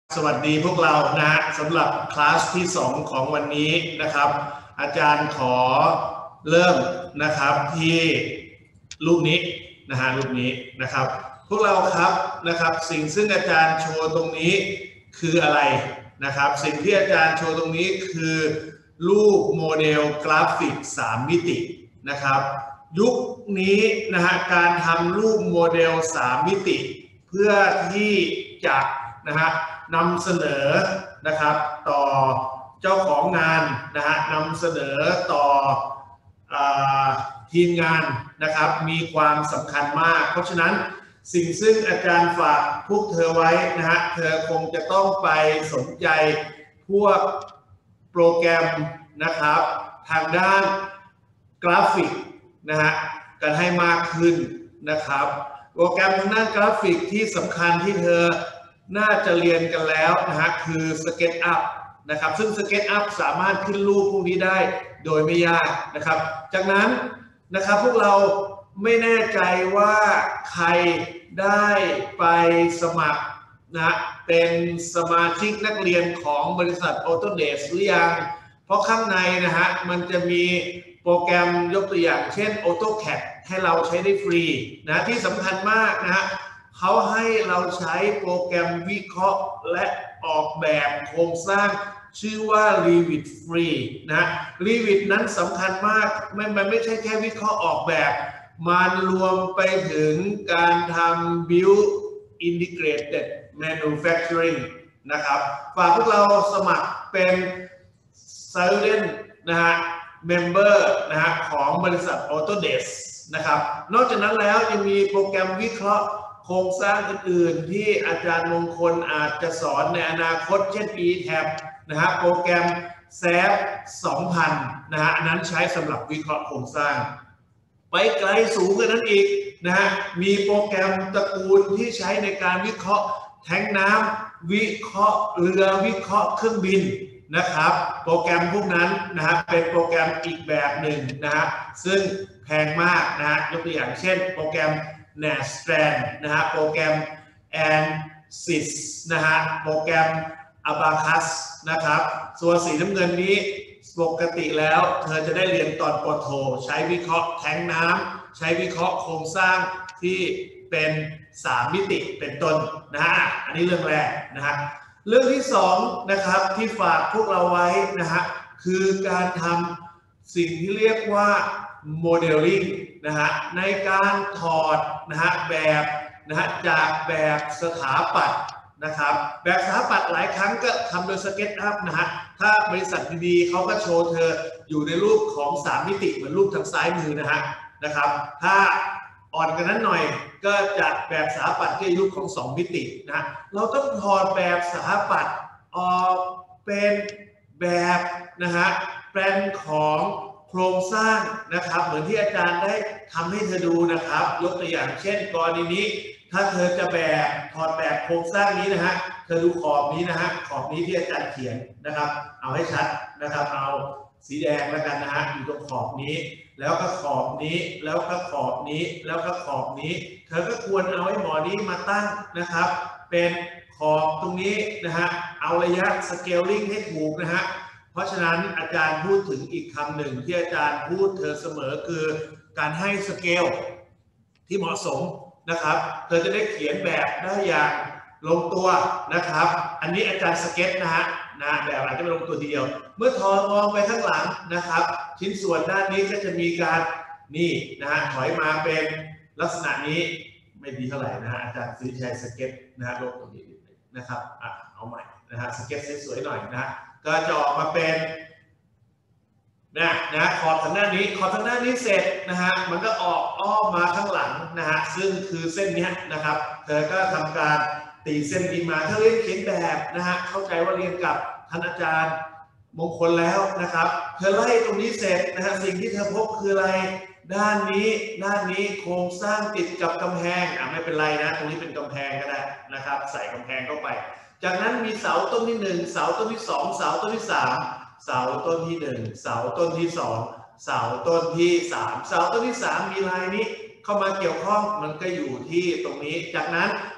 สวัสดีพวกเรานะฮะสำหรับคลาสที่2ของวันนี้นะครับอาจารย์ขอเริ่มนะครับที่รูปนี้นะฮะรูปนี้นะครับพวกเราครับนะครับสิ่งซึ่งอาจารย์โชว์ตรงนี้คืออะไรนะครับสิ่งที่อาจารย์โชว์ตรงนี้คือรูปโมเดลกราฟิก3มิตินะครับยุคนี้นะฮะการทำรูปโมเดล3มิติเพื่อที่จะนะฮะนำเสนอนะครับต่อเจ้าของงานนะฮะนำเสนอต่อทีมงานนะครับมีความสำคัญมากเพราะฉะนั้นสิ่งซึ่งอาจารย์ฝากพวกเธอไว้นะฮะเธอคงจะต้องไปสนใจพวกโปรแกรมนะครับทางด้านกราฟิกนะฮะกันให้มากขึ้นนะครับโปรแกรมทางด้านกราฟิกที่สำคัญที่เธอน่าจะเรียนกันแล้วนะฮะคือ SketchUp นะครับซึ่ง SketchUp สามารถขึ้นรูปพวกนี้ได้โดยไม่ยากนะครับจากนั้นนะครับพวกเราไม่แน่ใจว่าใครได้ไปสมัครนะเป็นสมาชิกนักเรียนของบริษัท Autodesk หรือยังเพราะข้างในนะฮะมันจะมีโปรแกรมยกตัวอย่างเช่น AutoCAD ให้เราใช้ได้ฟรีนะที่สำคัญมากนะฮะเขาให้เราใช้โปรแกรมวิเคราะห์และออกแบบโครงสร้างชื่อว่า Revit ฟรีนะ Revit นั้นสำคัญมากมันไม่ใช่แค่วิเคราะห์ออกแบบมันรวมไปถึงการทำ Build Integrated Manufacturing นะครับฝากพวกเราสมัครเป็น Student นะฮะ Member นะฮะของบริษัท Autodesk นะครับนอกจากนั้นแล้วยังมีโปรแกรมวิเคราะห์โครงสร้างอื่นๆที่อาจารย์มงคลอาจจะสอนในอนาคตเช่น ETAB นะฮะโปรแกรม SAP 2000 นะฮะอันนั้นใช้สำหรับวิเคราะห์โครงสร้างไปไกลสูงกว่านั้นอีกนะฮะมีโปรแกรมตระกูลที่ใช้ในการวิเคราะห์แท้งน้ำวิเคราะห์เรือวิเคราะห์เครื่องบินนะครับโปรแกรมพวกนั้นนะฮะเป็นโปรแกรมอีกแบบหนึ่งนะฮะซึ่งแพงมากนะฮะยกตัวอย่างเช่นโปรแกรมNastran นะฮะโปรแกรม ANSYS นะฮะโปรแกรม Abacus นะครับส่วนสีน้ำเงินนี้ปกติแล้วเธอจะได้เรียนตอนปโทใช้วิเคราะห์แท้งน้ำใช้วิเคราะห์โครงสร้างที่เป็น3มิติเป็นต้นนะฮะอันนี้เรื่องแรกนะฮะเรื่องที่2นะครับที่ฝากพวกเราไว้นะฮะคือการทำสิ่งที่เรียกว่าโมเดลลิ่งนะฮะในการถอดนะฮะแบบนะฮะจากแบบสถาปัตย์นะครับแบบสถาปัตย์หลายครั้งก็ทำโดย SketchUp นะฮะถ้าบริษัทดีๆเขาก็โชว์เธออยู่ในรูปของ3มิติเหมือนรูปทางซ้ายมือนะครับถ้าอ่อนกันนั้นหน่อยก็จัดแบบสถาปัตย์ที่รูปของ2มิตินะเราต้องถอดแบบสถาปัตย์ออกเป็นแบบนะฮะแปลนของโครงสร้างนะครับเหมือนที่อาจารย์ได้ทำให้เธอดูนะครับยกตัวอย่างเช่นกรณีนี้ถ้าเธอจะถอดแบบโครงสร้างนี้นะฮะเธอดูขอบนี้นะฮะขอบนี้ที่อาจารย์เขียนนะครับเอาให้ชัดนะครับเอาสีแดงแล้วกันนะฮะอยู่ตรงขอบนี้แล้วก็ขอบนี้แล้วก็ขอบนี้แล้วก็ขอบนี้เธอก็ควรเอาไอ้หมอนี้มาตั้งนะครับเป็นขอบตรงนี้นะฮะเอาระยะสเกลลิ่งให้ถูกนะฮะเพราะฉะนั้นอาจารย์พูดถึงอีกคำหนึ่งที่อาจารย์พูดเธอเสมอคือการให้สเกลที่เหมาะสมนะครับเธอจะได้เขียนแบบได้อย่างลงตัวนะครับอันนี้อาจารย์สเก็ตนะฮะแบบอาจจะไม่ลงตัวทีเดียวเมื่อมองไปข้างหลังนะครับชิ้นส่วนด้านนี้ก็จะมีการนี่นะฮะถอยมาเป็นลักษณะนี้ไม่ดีเท่าไหร่นะฮะอาจารย์ซื้อใช้สเก็ตนะฮะลงตรงนี้นะครับเอาใหม่นะฮะสเก็ตสวยๆหน่อยนะก็จะออกมาเป็นนะขอบทางด้านนี้เสร็จนะฮะมันก็ออกอ้อมมาข้างหลังนะฮะซึ่งคือเส้นนี้นะครับเธอก็ทำการตีเส้นนี้มาถ้าเรียนเขียนแบบนะฮะเข้าใจว่าเรียนกับท่านอาจารย์มงคลแล้วนะครับเธอไล่ตรงนี้เสร็จนะฮะสิ่งที่เธอพบคืออะไรด้านนี้โครงสร้างติดกับกำแพงไม่เป็นไรนะตรงนี้เป็นกำแพงก็ได้นะครับใส่กำแพงเข้าไปจากนั้นมีเสาต้นที่1เสาต้นที่2เสาต้นที่3เสาต้นที่1เสาต้นที่2เสาต้นที่3เสาต้นที่3มีลายนี้เข้ามาเกี่ยวข้องมันก็อยู่ที่ตรงนี้จากนั้น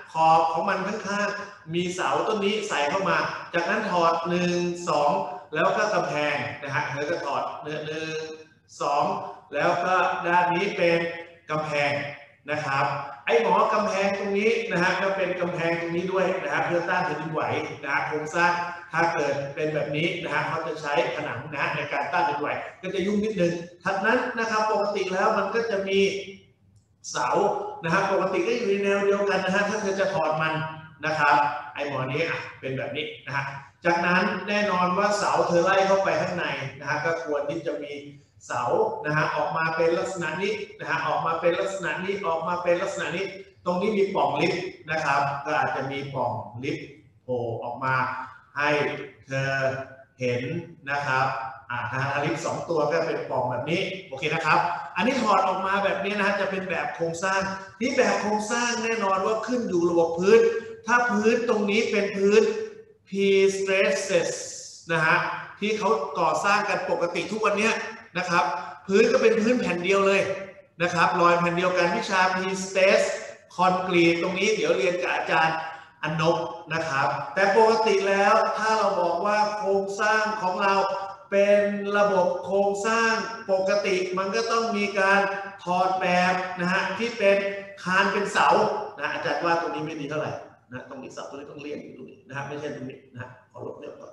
ขอบของมันข้างๆมีเสาต้นนี้ใส่เข้ามาจากนั้นถอด1 2แล้วก็กำแพงนะฮะเธอก็ถอด1 2แล้วก็ด้านนี้เป็นกำแพงนะครับไอ้หมอกำแพงตรงนี้นะฮะก็เป็นกำแพงตรงนี้ด้วยนะฮะเพื่อต้านแผ่นดินไหวนะฮะโครงสร้างถ้าเกิดเป็นแบบนี้นะฮะเขาจะใช้ผนังนะในการต้านแผ่นดินไหวก็จะยุ่งนิดนึงถัดนั้นนะครับปกติแล้วมันก็จะมีเสานะฮะปกติก็อยู่ในแนวเดียวกันนะฮะถ้าเธอจะถอดมันนะครับไอ้หมอนี้เป็นแบบนี้นะฮะจากนั้นแน่นอนว่าเสาเธอไล่เข้าไปข้างในนะฮะก็ควรที่จะมีเสานะฮะออกมาเป็นลักษณะนี้นะฮะออกมาเป็นลักษณะนี้ออกมาเป็นลักษณะนี้ตรงนี้มีปล่องลิฟต์นะครับก็อาจจะมีปล่องลิฟต์โผล่ออกมาให้เธอเห็นนะครับถ้าลิฟต์2 ตัวก็เป็นปล่องแบบนี้โอเคนะครับอันนี้ถอดออกมาแบบนี้นะฮะจะเป็นแบบโครงสร้างนี่แบบโครงสร้างแน่นอนว่าขึ้นอยู่ระบบพื้นถ้าพื้นตรงนี้เป็นพื้น P-stresses นะฮะที่เขาก่อสร้างกันปกติทุกวันนี้นะครับพื้นก็เป็นพื้นแผ่นเดียวเลยนะครับรอยแผ่นเดียวกันวิชา P-stress คอนกรีตตรงนี้เดี๋ยวเรียนกับอาจารย์อนบนะครับแต่ปกติแล้วถ้าเราบอกว่าโครงสร้างของเราเป็นระบบโครงสร้างปกติมันก็ต้องมีการถอดแบบนะฮะที่เป็นคานเป็นเสานะอาจารย์ว่าตรงนี้ไม่ดีเท่าไหร่นะตรงนี้เสาตรงนี้ต้องเลี่ยงอยู่ตรงนี้นะฮะไม่ใช่ตรงนี้นะขอลบเรียบก่อน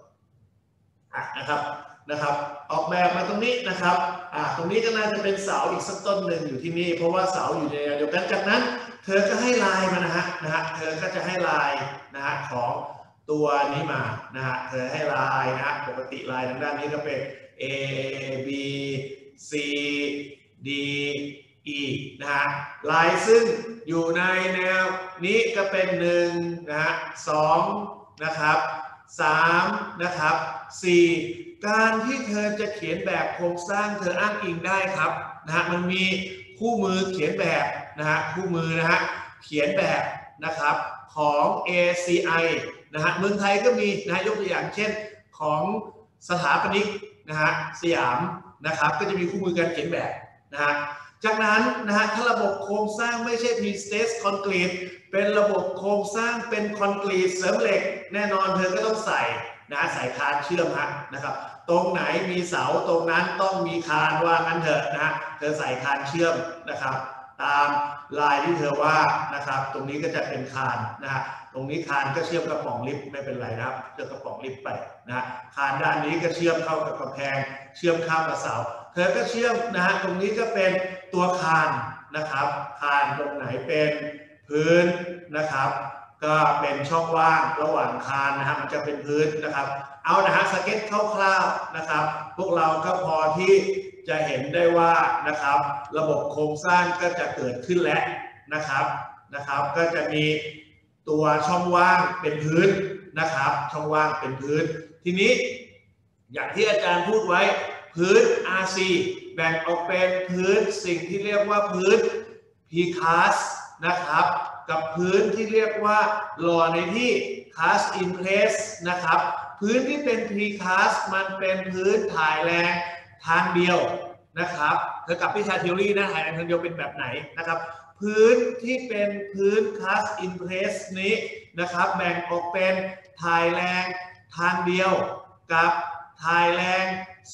นะครับออกแบบมาตรงนี้นะครับตรงนี้ก็น่าจะเป็นเสาอีกสักต้นหนึ่งอยู่ที่นี่เพราะว่าเสาอยู่ในแนวเดียวกันจากนั้นเธอก็ให้ลายมานะฮะเธอก็จะให้ลายนะฮะของตัวนี้มานะฮะเธอให้ลายนะปกติลายทางด้านนี้ก็เป็น A B C D E นะฮะลายซึ่งอยู่ในแนวนี้ก็เป็น1นะฮะ2นะครับ3นะครับ4การที่เธอจะเขียนแบบโครงสร้างเธออ้างอิงได้ครับนะฮะมันมีคู่มือเขียนแบบนะฮะคู่มือนะฮะเขียนแบบนะครับของ ACI นะฮะเมืองไทยก็มีนะยกตัวอย่างเช่นของสถาปนิกนะฮะสยามนะครับก็จะมีคู่มือการเขียนแบบนะฮะจากนั้นนะฮะถ้าระบบโครงสร้างไม่ใช่ P-stress คอนกรีตเป็นระบบโครงสร้างเป็นคอนกรีตเสริมเหล็กแน่นอนเธอก็ต้องใส่นะใส่คานเชื่อมนะครับตรงไหนมีเสาตรงนั้นต้องมีคานว่างั้นเถอะนะเธอใส่คานเชื่อมนะครับตามลายที่เธอว่านะครับตรงนี้ก็จะเป็นคานนะฮะตรงนี้คานก็เชื่อมกับปล่องลิฟต์ไม่เป็นไรนะครับเชื่อมกับปล่องลิฟต์ไปนะคานด้านนี้ก็เชื่อมเข้ากับกำแพงเชื่อมเข้ากับเสาเธอก็เชื่อมนะฮะตรงนี้ก็เป็นตัวคานนะครับคานตรงไหนเป็นพื้นนะครับก็เป็นช่องว่างระหว่างคานนะฮะมันจะเป็นพื้นนะครับเอานะฮะสเก็ตคร่าวๆนะครับพวกเราก็พอที่จะเห็นได้ว่านะครับระบบโครงสร้างก็จะเกิดขึ้นแล้วนะครับก็จะมีตัวช่องว่างเป็นพื้นนะครับช่องว่างเป็นพื้นทีนี้อย่างที่อาจารย์พูดไว้พื้น RC แบ่งออกเป็นพื้นสิ่งที่เรียกว่าพื้น Precast นะครับกับพื้นที่เรียกว่าหล่อในที่ Cast in place นะครับพื้นที่เป็น Precast มันเป็นพื้นถ่ายแรงทางเดียวนะครับเธอกับวิชา theory นะถ่ายแรงทางเดียวเป็นแบบไหนนะครับพื้นที่เป็นพื้น Cast in place นี้นะครับแบ่งออกเป็นถ่ายแรงทางเดียวกับถ่ายแรง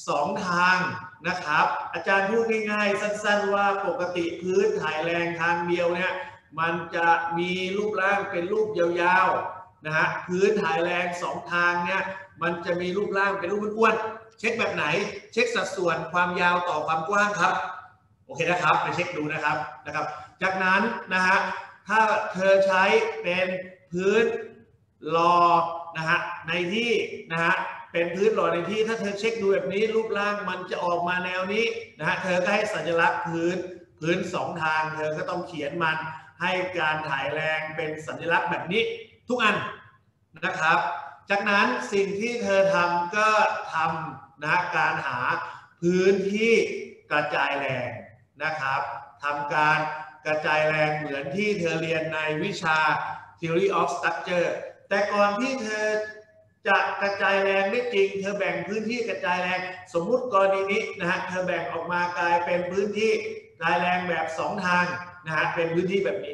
2 ทางนะครับอาจารย์พูดง่ายๆสั้นๆว่าปกติพื้นถ่ายแรงทางเดียวเนี่ยมันจะมีรูปร่างเป็นรูปยาวๆนะฮะพื้นถ่ายแรง2 ทางเนี่ยมันจะมีรูปร่างเป็นรูปอ้วนๆเช็คแบบไหนเช็คสัดส่วนความยาวต่อความกว้างครับโอเคนะครับไปเช็คดูนะครับจากนั้นนะฮะถ้าเธอใช้เป็นพื้นรอนะฮะในที่นะฮะเป็นพื้นหล่อในที่ถ้าเธอเช็คดูแบบนี้รูปร่างมันจะออกมาแนวนี้นะฮะเธอก็ให้สัญลักษณ์พื้น2 ทางเธอก็ต้องเขียนมันให้การถ่ายแรงเป็นสัญลักษณ์แบบนี้ทุกอันนะครับจากนั้นสิ่งที่เธอทำก็ทำนะการหาพื้นที่กระจายแรงนะครับทำการกระจายแรงเหมือนที่เธอเรียนในวิชา Theory of Structure แต่ก่อนที่เธอจะกระจายแรงได้จริงเธอแบ่งพื้นที่กระจายแรงสมมุติกรณีนี้นะฮะเธอแบ่งออกมากลายเป็นพื้นที่กระจายแรงแบบ2 ทางนะฮะเป็นพื้นที่แบบนี้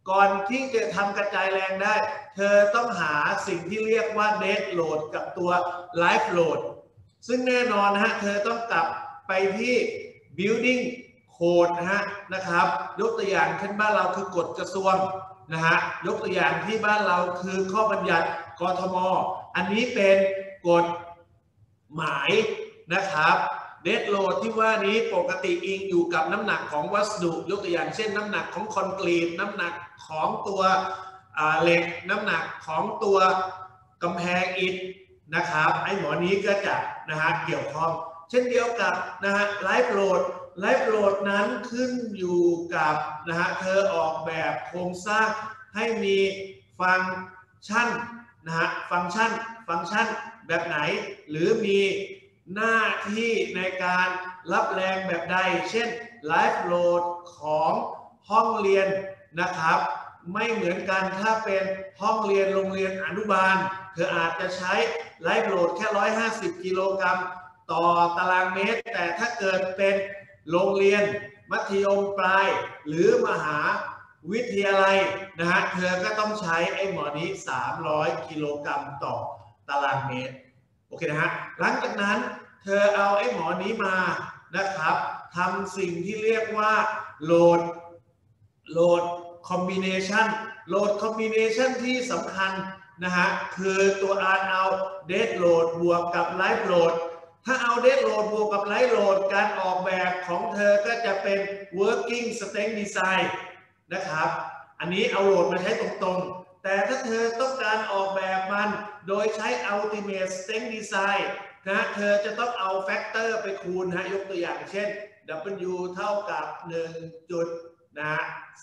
ก่อนที่จะทำกระจายแรงได้เธอต้องหาสิ่งที่เรียกว่า dead load กับตัว live load ซึ่งแน่นอนนะฮะเธอต้องกลับไปที่ building code นะครับยกตัวอย่างเช่นบ้านเราคือกฎกระทรวงนะฮะยกตัวอย่างที่บ้านเราคือข้อบัญญัติกทม.อันนี้เป็นกฎหมายนะครับเดดโหลดที่ว่านี้ปกติอิงอยู่กับน้ำหนักของวัสดุยกตัวอย่างเช่นน้ำหนักของคอนกรีตน้ำหนักของตัวเหล็กน้ำหนักของตัวกำแพงอิฐนะครับไอ้หมอนี้ก็จะนะฮะเกี่ยวข้องเช่นเดียวกับนะฮะไลฟ์โหลดนั้นขึ้นอยู่กับนะฮะเธอออกแบบโครงสร้างให้มีฟังก์ชันนะฮะฟังก์ชันแบบไหนหรือมีหน้าที่ในการรับแรงแบบใดเช่นไลฟ์โหลดของห้องเรียนนะครับไม่เหมือนกันถ้าเป็นห้องเรียนโรงเรียนอนุบาลเธออาจจะใช้ไลฟ์โหลดแค่150กิโลกรัมต่อตารางเมตรแต่ถ้าเกิดเป็นโรงเรียนมัธยมปลายหรือมหาวิทยาลัยนะฮะเธอก็ต้องใช้ไอ้หมอนี้300กิโลกรัมต่อตารางเมตรโอเคนะฮะหลังจากนั้นเธอเอาไอ้หมอนี้มานะครับทำสิ่งที่เรียกว่าโหลดคอมบิเนชันที่สำคัญนะฮะคือตัวเอาเดดโหลดบวกกับไลฟ์โหลดถ้าเอาเดดโหลดบวกกับไลฟ์โหลดการออกแบบของเธอก็จะเป็น working strength design นะครับอันนี้เอาโหลดมาใช้ตรงๆแต่ถ้าเธอต้องการออกแบบมันโดยใช้ ultimate strength design นะเธอจะต้องเอาแฟกเตอร์ไปคูณยกตัวอย่างเช่น W เท่ากับ1จุดนะ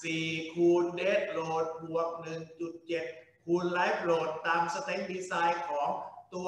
4คูณ dead load บวก 1.7 คูณ live load ตาม strength design ของตัว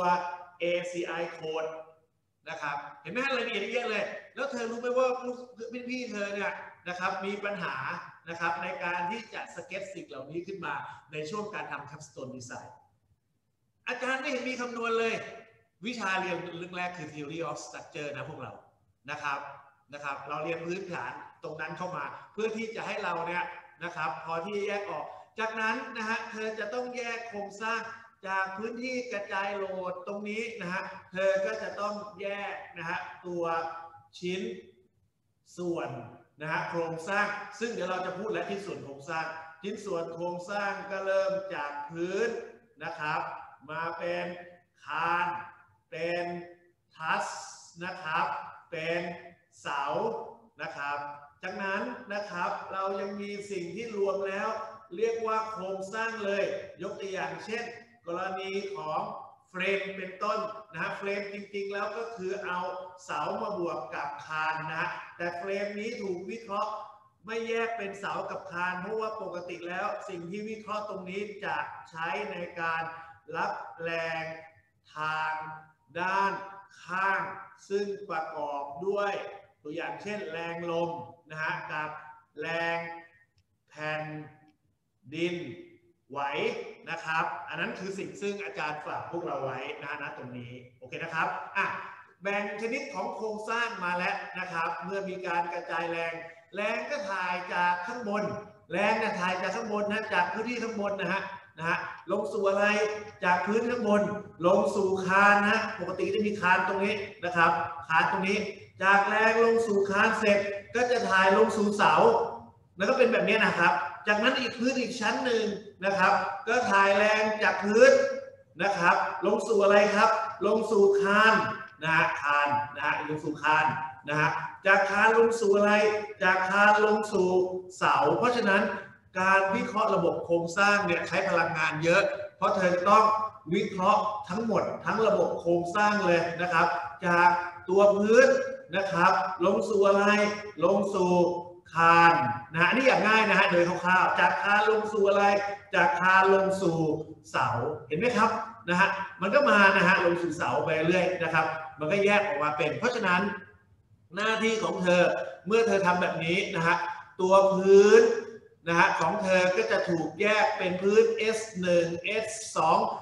ACI code นะครับเห็นไหมรายละเอียดเยอะเลยแล้วเธอรู้ไหมว่าพี่เธอเนี่ยนะครับมีปัญหานะครับในการที่จะสเก็ตสิ่งเหล่านี้ขึ้นมาในช่วงการทำ capstone design อาจารย์ไม่เห็นมีคำนวณเลยวิชาเรียนเรื่องแรกคือ theory of structure นะพวกเรานะครับเราเรียนพื้นฐานตรงนั้นเข้ามาเพื่อที่จะให้เราเนี่ยนะครับพอที่แยกออกจากนั้นนะฮะเธอจะต้องแยกโครงสร้างจากพื้นที่กระจายโหลดตรงนี้นะฮะเธอก็จะต้องแยกนะฮะตัวชิ้นส่วนนะฮะโครงสร้างซึ่งเดี๋ยวเราจะพูดและที่ส่วนโครงสร้างชิ้นส่วนโครงสร้างก็เริ่มจากพื้นนะครับมาเป็นคานเป็นทัสนะครับเป็นเสานะครับจากนั้นนะครับเรายังมีสิ่งที่รวมแล้วเรียกว่าโครงสร้างเลยยกตัวอย่างเช่นกรณีของเฟรมเป็นต้นนะฮะเฟรมจริงๆแล้วก็คือเอาเสามาบวกกับคานนะฮะแต่เฟรมนี้ถูกวิเคราะห์ไม่แยกเป็นเสากับคานเพราะว่าปกติแล้วสิ่งที่วิเคราะห์ตรงนี้จะใช้ในการรับแรงทางด้านข้างซึ่งประกอบด้วยตัวอย่างเช่นแรงลมนะฮะกับแรงแผ่นดินไหวนะครับอันนั้นคือสิ่งซึ่งอาจารย์ฝากพวกเราไว้นะตรงนี้โอเคนะครับแบ่งชนิดของโครงสร้างมาแล้วนะครับเมื่อมีการกระจายแรงก็ถ่ายจากข้างบนแรงถ่ายจากข้างบนนะจากพื้นที่ข้างบนนะฮะลงสู่อะไรจากพื้นข้างบนลงสู่คานนะปกติจะมีคานตรงนี้นะครับคานตรงนี้จากแรงลงสู่คานเสร็จก็จะถ่ายลงสู่เสาแล้วก็เป็นแบบนี้นะครับจากนั้นอีกพื้นอีกชั้นหนึ่งนะครับก็ถ่ายแรงจากพื้นนะครับลงสู่อะไรครับลงสู่คานคานลงสู่คานจากคานลงสู่อะไรจากคานลงสู่เสาเพราะฉะนั้นการวิเคราะห์ระบบโครงสร้างเนี่ยใช้พลังงานเยอะเพราะเธอต้องวิเคราะห์ทั้งหมดทั้งระบบโครงสร้างเลยนะครับจากตัวพื้นนะครับลงสู่อะไรลงสู่คานอันนี้อย่างง่ายนะฮะโดยคร่าวๆจากคานลงสู่อะไรจากคานลงสู่เสาเห็นไหมครับมันก็มาลงสู่เสาไปเรื่อยนะครับมันก็แยกออกมาเป็นเพราะฉะนั้นหน้าที่ของเธอเมื่อเธอทำแบบนี้ตัวพื้นของเธอก็จะถูกแยกเป็นพื้น S1 S2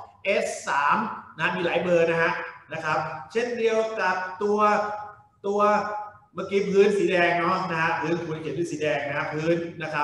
S3 มีหลายเบอร์นะครับเช่นเดียวกับตัวเมื่อกี้พื้นสีแดงเนาะพื้นควรเขียนด้วยสีแดงพื้นนะครับ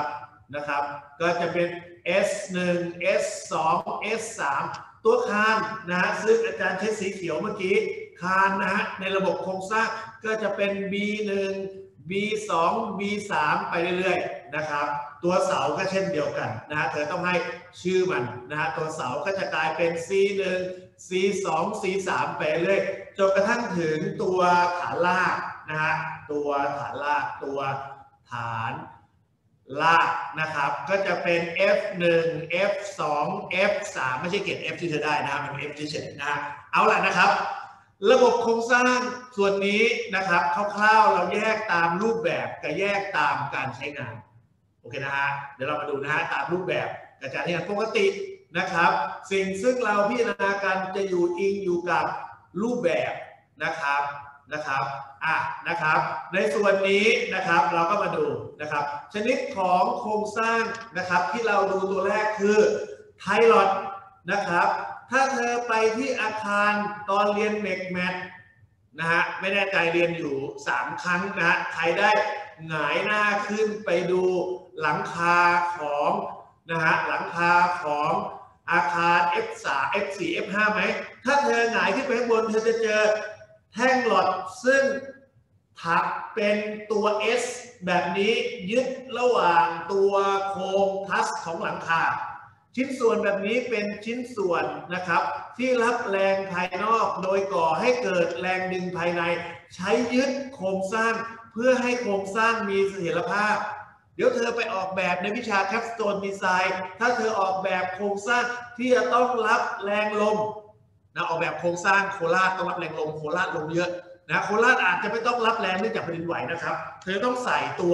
นะครับก็จะเป็น S1 S2 S3 ตัวคานนะฮะซึ่งอาจารย์ใช้สีเขียวเมื่อกี้คานนะฮะในระบบโครงสร้างก็จะเป็น B1 B2 B3 ไปเรื่อยๆนะครับตัวเสาก็เช่นเดียวกันนะฮะเธอต้องให้ชื่อมันนะฮะตัวเสาก็จะกลายเป็น C1 C2 C3 ไปเรื่อยจนกระทั่งถึงตัวฐานรากนะฮะตัวฐานรากตัวฐานลากนะครับก็จะเป็น F1 F2 F3 ไม่ใช่เกรด F ที่เธอได้นะครับมันเป็น F เฉยๆนะเอาล่ะนะครับระบบโครงสร้างส่วนนี้นะครับคร่าวๆเราแยกตามรูปแบบกับแยกตามการใช้งานโอเคนะฮะเดี๋ยวเรามาดูนะฮะตามรูปแบบกับการใช้งานปกตินะครับสิ่งซึ่งเราพิจารณากันจะอยู่อิงอยู่กับรูปแบบนะครับนะครับในส่วนนี้นะครับเราก็มาดูนะครับชนิดของโครงสร้างนะครับที่เราดูตัวแรกคือไทลอดนะครับถ้าเธอไปที่อาคารตอนเรียนเมกแมทนะฮะไม่แน่ใจเรียนอยู่3 ครั้งนะฮะใครได้หงายหน้าขึ้นไปดูหลังคาของนะฮะหลังคาของอาคาร F3 F4 F5 ไหมถ้าเธอหงายขึ้นไปข้างบนเธอจะเจอแท่งหลอดซึ่งถักเป็นตัว S แบบนี้ยึดระหว่างตัวโครงทัสของหลังคาชิ้นส่วนแบบนี้เป็นชิ้นส่วนนะครับที่รับแรงภายนอกโดยก่อให้เกิดแรงดึงภายในใช้ยึดโครงสร้างเพื่อให้โครงสร้างมีเสถียรภาพเดี๋ยวเธอไปออกแบบในวิชา Capstone Design ถ้าเธอออกแบบโครงสร้างที่จะต้องรับแรงลมนะออกแบบโครงสร้างโคราชต้องรับแรงลมโคราชลมเยอะนะโคราชอาจจะไม่ต้องรับแรงเนื่องจากแผ่นดินไหวนะครับเธอต้องใส่ตัว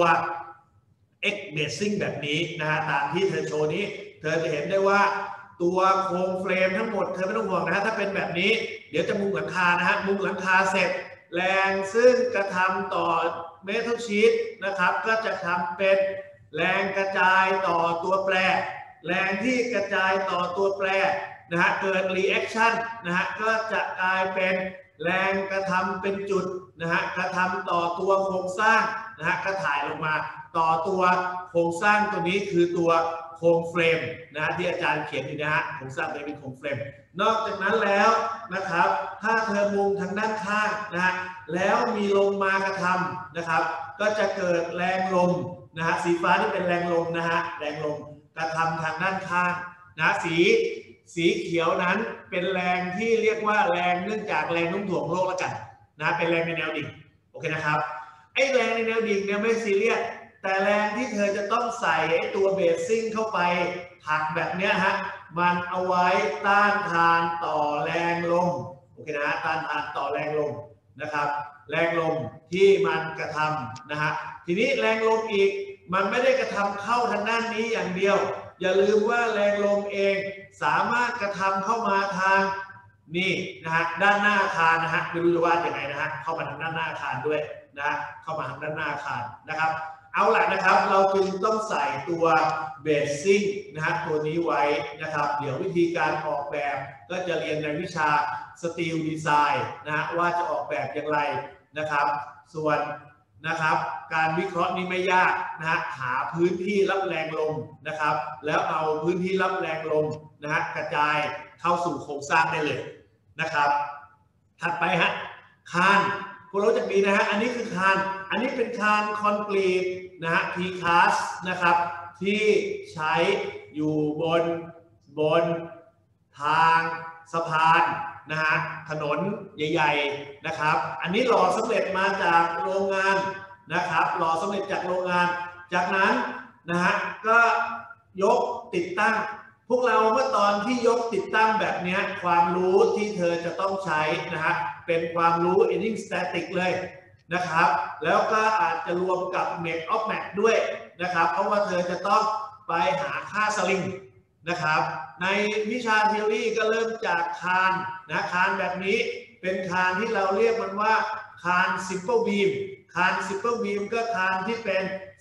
X bracing แบบนี้นะฮะตามที่เธอโชว์นี้เธอจะเห็นได้ว่าตัวโครงเฟรมทั้งหมดเธอไม่ต้องห่วงนะฮะถ้าเป็นแบบนี้เดี๋ยวจะมุงหลังคานะฮะมุงหลังคาเสร็จแรงซึ่งกระทำต่อเมทัลชีทนะครับก็จะทำเป็นแรงกระจายต่อตัวแปรแรงที่กระจายต่อตัวแปรนะฮะเกิดรีแอคชั่นนะฮะก็จะกลายเป็นแรงกระทำเป็นจุดนะฮะกระทำต่อตัวโครงสร้างนะฮะก็ถ่ายลงมาต่อตัวโครงสร้างตัวนี้คือตัวโครงเฟรมนะฮะที่อาจารย์เขียนอยู่นะฮะโครงสร้างตัวนี้เป็นโครงเฟรมนอกจากนั้นแล้วนะครับถ้าเธอมุงทางด้านข้างนะฮะแล้วมีลมมากระทำนะครับก็จะเกิดแรงลมนะฮะสีฟ้าที่เป็นแรงลมนะฮะแรงลมกระทำทางด้านข้างนะสีเขียวนั้นเป็นแรงที่เรียกว่าแรงเนื่องจากแรงโน้มถ่วงโลกแล้วกันนะเป็นแรงในแนวดิ่งโอเคนะครับไอ้แรงในแนวดิ่งเนี่ยไม่ซีเรียสแต่แรงที่เธอจะต้องใส่ไอ้ตัวเบสซิ่งเข้าไปถักแบบเนี้ยฮะมันเอาไว้ต้านทานต่อแรงลมโอเคนะต้านทานต่อแรงลมนะครับแรงลมที่มันกระทำนะฮะทีนี้แรงลมอีกมันไม่ได้กระทำเข้าทางด้านนี้อย่างเดียวอย่าลืมว่าแรงลมเองสามารถกระทำเข้ามาทางนี่นะฮะด้านหน้าอาคารนะฮะไม่รู้จะวาดยังไงนะฮะเข้ามาทางด้านหน้าอาคารด้วยนะเข้ามาทางด้านหน้าอาคารนะครับเอาล่ะนะครับเราจึงต้องใส่ตัวเบสซิ่งนะฮะตัวนี้ไว้นะครับเดี๋ยววิธีการออกแบบก็จะเรียนในวิชาสตีลดีไซน์นะฮะว่าจะออกแบบอย่างไรนะครับส่วนนะครับการวิเคราะห์นี้ไม่ยากนะฮะหาพื้นที่รับแรงลมนะครับแล้วเอาพื้นที่รับแรงลมนะฮะกระจายเข้าสู่โครงสร้างได้เลยนะครับถัดไปฮะคานพวกเราจะมีนะฮะอันนี้คือคานอันนี้เป็นคานคอนกรีตนะฮะทีคาสนะครับที่ใช้อยู่บนทางสะพานนะฮะถนนใหญ่ๆนะครับอันนี้หล่อสำเร็จมาจากโรงงานนะครับหล่อสำเร็จจากโรงงานจากนั้นนะฮะก็ยกติดตั้งพวกเราเมื่อตอนที่ยกติดตั้งแบบนี้ความรู้ที่เธอจะต้องใช้นะฮะเป็นความรู้ Ending Static เลยนะครับแล้วก็อาจจะรวมกับ Make of Max ด้วยนะครับเพราะว่าเธอจะต้องไปหาค่าสลิงนะครับในวิชาทฤษฎีก็เริ่มจากคานนะคานแบบนี้เป็นคานที่เราเรียกมันว่าคาน Simple Beam คาน Simple Beam ก็คานที่เป็น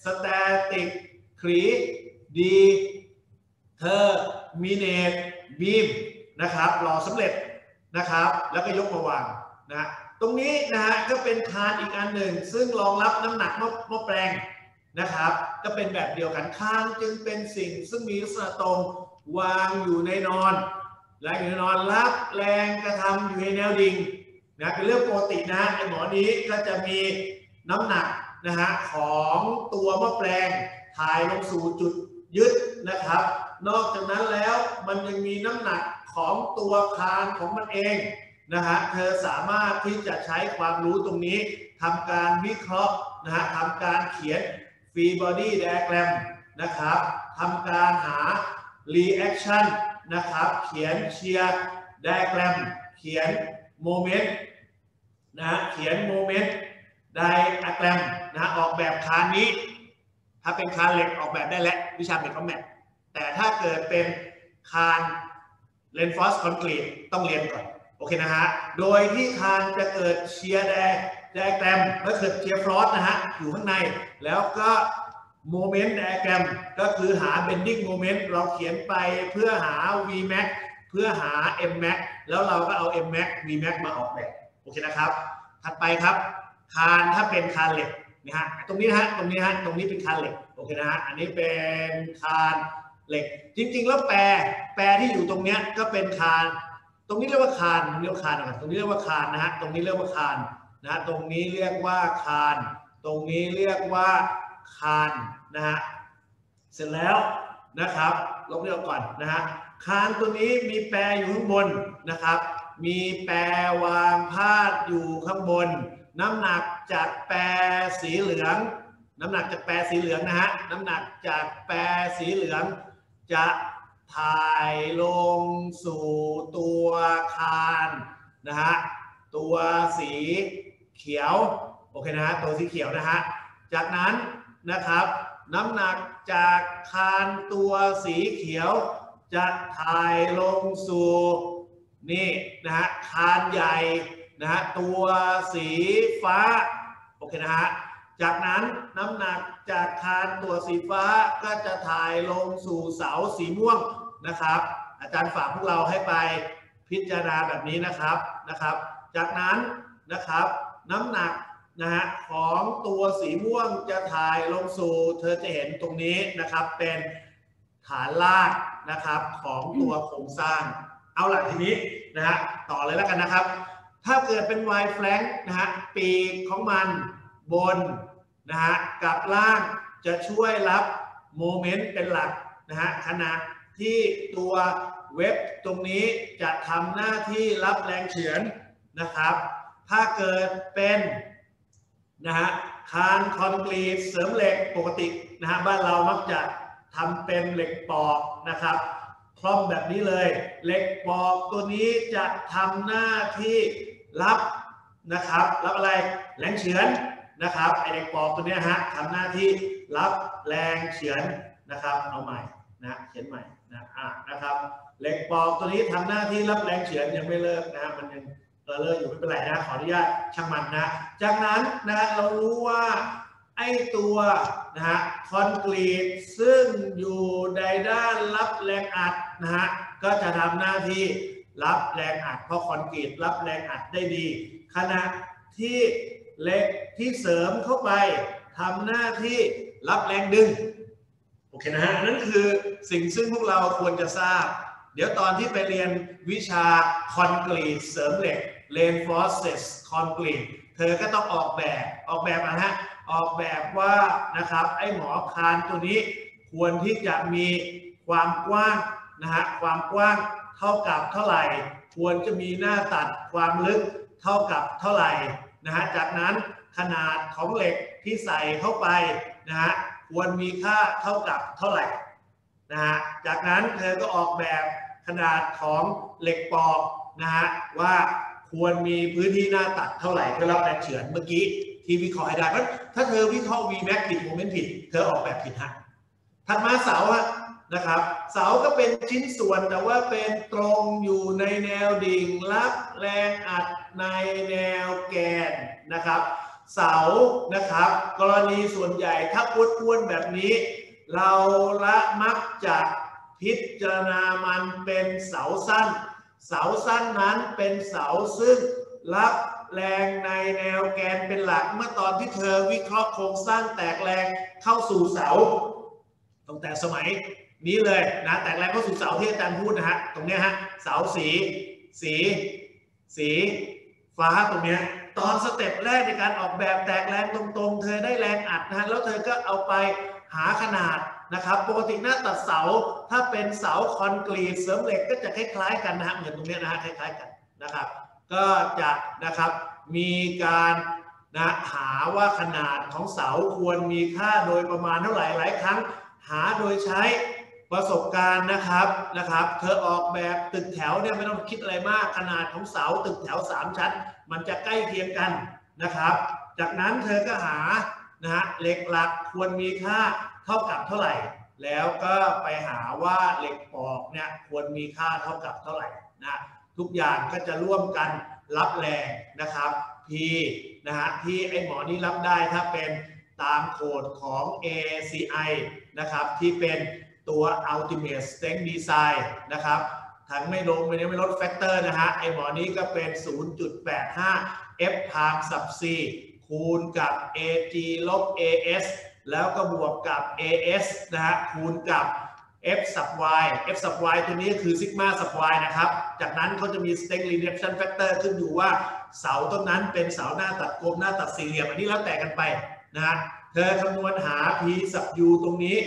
Static ดีเธอมีเนตบีมนะครับหล่อสำเร็จนะครับแล้วก็ยกมาวางนะตรงนี้นะฮะก็เป็นคานอีกอันหนึ่งซึ่งรองรับน้ำหนักหม้อแปลงนะครับก็เป็นแบบเดียวกันคานจึงเป็นสิ่งซึ่งมีลักษณะตรงวางอยู่ในนอนและอยู่ในนอนรับแรงกระทำอยู่ในแนวดิ่งนะเป็นเรื่องปกตินะไอ้หมอนี้ก็จะมีน้ำหนักนะฮะของตัวหม้อแปลงถ่ายลงสู่จุดยึดนะครับนอกจากนั้นแล้วมันยังมีน้ำหนักของตัวคานของมันเองนะฮะเธอสามารถที่จะใช้ความรู้ตรงนี้ทำการวิเคราะห์นะฮะทำการเขียน Free Body Diagram นะครับทำการหา Reaction นะครับเขียน Shear Diagram เขียน Moment นะฮะเขียน Moment Diagram นะออกแบบคานนี้ถ้าเป็นคานเหล็กออกแบบได้แล้ววิชาเมคานิกแต่ถ้าเกิดเป็นคานReinforced Concreteต้องเรียนก่อนโอเคนะฮะโดยที่คานจะเกิดเชียร์ไดอะแกรมก็คือเชียร์ฟลอสนะฮะอยู่ข้างในแล้วก็โมเมนต์ไดอะแกรมก็คือหา bending moment เราเขียนไปเพื่อหา Vmax เพื่อหา Mmax แล้วเราก็เอา Mmax Vmax มาออกแบบโอเคนะครับถัดไปครับคานถ้าเป็นคานเหล็กนะฮะตรงนี้นะฮะตรงนี้เป็นคานเหล็กโอเคนะฮะอันนี้เป็นคานเหล็กจริงๆแล้วแปรที่อยู่ตรงเนี้ยก็เป็นคานตรงนี้เรียกว่าคานตรงนี้เรียกว่าคานนะครับตรงนี้เรียกว่าคานนะฮะตรงนี้เรียกว่าคานนะตรงนี้เรียกว่าคานตรงนี้เรียกว่าคานนะฮะเสร็จแล้วนะครับลบเรียกก่อนนะฮะคานตัวนี้มีแปรอยู่ข้างบนนะครับมีแปรวางพาดอยู่ข้างบนน้ำหนักจากแปรสีเหลืองน้ำหนักจากแปรสีเหลืองนะฮะน้ำหนักจากแปรสีเหลืองจะถ่ายลงสู่ตัวคานนะฮะตัวสีเขียวโอเคนะฮะตัวสีเขียวนะฮะจากนั้นนะครับน้ำหนักจากคานตัวสีเขียวจะถ่ายลงสู่นี่นะฮะคานใหญ่นะฮะตัวสีฟ้าโอเคนะฮะจากนั้นน้ำหนักจากคานตัวสีฟ้าก็จะถ่ายลงสู่เสาสีม่วงนะครับอาจารย์ฝากพวกเราให้ไปพิจารณาแบบนี้นะครับจากนั้นนะครับน้ำหนักนะฮะของตัวสีม่วงจะถ่ายลงสู่เธอจะเห็นตรงนี้นะครับเป็นฐานลากนะครับของตัวโครงสร้างเอาล่ะทีนี้นะฮะต่อเลยแล้วกันนะครับถ้าเกิดเป็น Y flank นะฮะปีกของมันบนนะฮะกับล่างจะช่วยรับโมเมนต์เป็นหลักนะฮะขณะที่ตัวเว็บตรงนี้จะทำหน้าที่รับแรงเฉือนนะครับถ้าเกิดเป็นนะฮะคานคอนกรีตเสริมเหล็กปกตินะฮะบ้านเรามักจะทำเป็นเหล็กปอกนะครับคล่อมแบบนี้เลยเหล็กปอกตัวนี้จะทำหน้าที่รับนะครับรับอะไรแรงเฉือนนะครับไอเหล็กปอกตัวนี้ฮะทำหน้าที่รับแรงเฉือนนะครับเอาใหม่นะเขียนใหม่นะครับเหล็กปอกตัวนี้ทำหน้าที่รับแรงเฉือนยังไม่เลิกนะมันยังเลิกอยู่ไม่เป็นไรนะขออนุญาตช่างมันนะจากนั้นนะเรารู้ว่าไอ้ตัวนะฮะคอนกรีตซึ่งอยู่ในด้านรับแรงอัดนะฮะก็จะทำหน้าที่รับแรงอัดเพราะคอนกรีตรับแรงอัดได้ดีขณะที่เหล็กที่เสริมเข้าไปทำหน้าที่รับแรงดึงโอเคนะฮะนั่นคือสิ่งซึ่งพวกเราควรจะทราบเดี๋ยวตอนที่ไปเรียนวิชาคอนกรีตเสริมเหล็ก Reinforced Concrete เธอก็ต้องออกแบบนะฮะออกแบบว่านะครับไอ้หมอคานตัวนี้ควรที่จะมีความกว้างนะฮะความกว้างเท่ากับเท่าไหร่ควรจะมีหน้าตัดความลึกเท่ากับเท่าไหร่นะฮะจากนั้นขนาดของเหล็กที่ใส่เข้าไปนะฮะควรมีค่าเท่ากับเท่าไหร่นะฮะจากนั้นเธอก็ออกแบบขนาดของเหล็กปอกนะฮะว่าควรมีพื้นที่หน้าตัดเท่าไหร่เพื่อรับแรงเฉือนเมื่อกี้ที่วิเคราะห์ให้ได้เพราะถ้าเธอวิเคราะห์ Vmax ผิดโมเมนต์ผิดเธอออกแบบผิดฮะถัดมาเสานะครับเสาก็เป็นชิ้นส่วนแต่ว่าเป็นตรงอยู่ในแนวดิ่งรับแรงอัดในแนวแกนนะครับเสานะครับกรณีส่วนใหญ่ถ้าอ้วนๆแบบนี้เราละมักจะพิจารณามันเป็นเสาสั้นนั้นเป็นเสาซึ่งรับแรงในแนวแกนเป็นหลักเมื่อตอนที่เธอวิเคราะห์โครงสร้างแตกแรงเข้าสู่เสาตั้งแต่สมัยนี้เลยนะแตกแรงเข้าสู่เสาที่อาจารย์พูดนะฮะตรงนี้ฮะเสาสีฟ้าตรงนี้ตอนสเต็ปแรกในการออกแบบแตกแรงตรงๆเธอได้แรงอัดนะฮะแล้วเธอก็เอาไปหาขนาดนะครับปกติหน้าตัดเสาถ้าเป็นเสาคอนกรีตเสริมเหล็กก็จะคล้ายๆกันนะฮะเหมือนตรงนี้นะฮะคล้ายๆกันนะครับก็จะนะครับมีการนะหาว่าขนาดของเสาควรมีค่าโดยประมาณเท่าไหร่หลายครั้งหาโดยใช้ประสบการณ์นะครับเธอออกแบบตึกแถวเนี่ยไม่ต้องคิดอะไรมากขนาดของเสาตึกแถว3ชั้นมันจะใกล้เคียงกันนะครับจากนั้นเธอก็หานะฮะเหล็กหลักควรมีค่าเท่ากับเท่าไหร่แล้วก็ไปหาว่าเหล็กปอกเนี่ยควรมีค่าเท่ากับเท่าไหร่นะทุกอย่างก็จะร่วมกันรับแรงนะครับ P นะฮะที่ไอ้หมอนี้รับได้ถ้าเป็นตามโคดของ ACI นะครับที่เป็นตัว Ultimate Strength Design นะครับทั้งไม่ลดแฟกเตอร์นะฮะไอ้หมอนี้ก็เป็น 0.85 F times sub C คูณกับ AG ลบ AS แล้วก็บวกกับ AS นะฮะคูณกับ F sub y F sub y ตัวนี้คือ sigma sub y นะครับจากนั้นเขาจะมี strength reduction factor ขึ้นอยู่ว่าเสาต้นนั้นเป็นเสาหน้าตัดกลมหน้าตัดสี่เหลี่ยมอันนี้แล้วแต่กันไปนะฮะเธอคำนวณหา P sub u ตรงนี้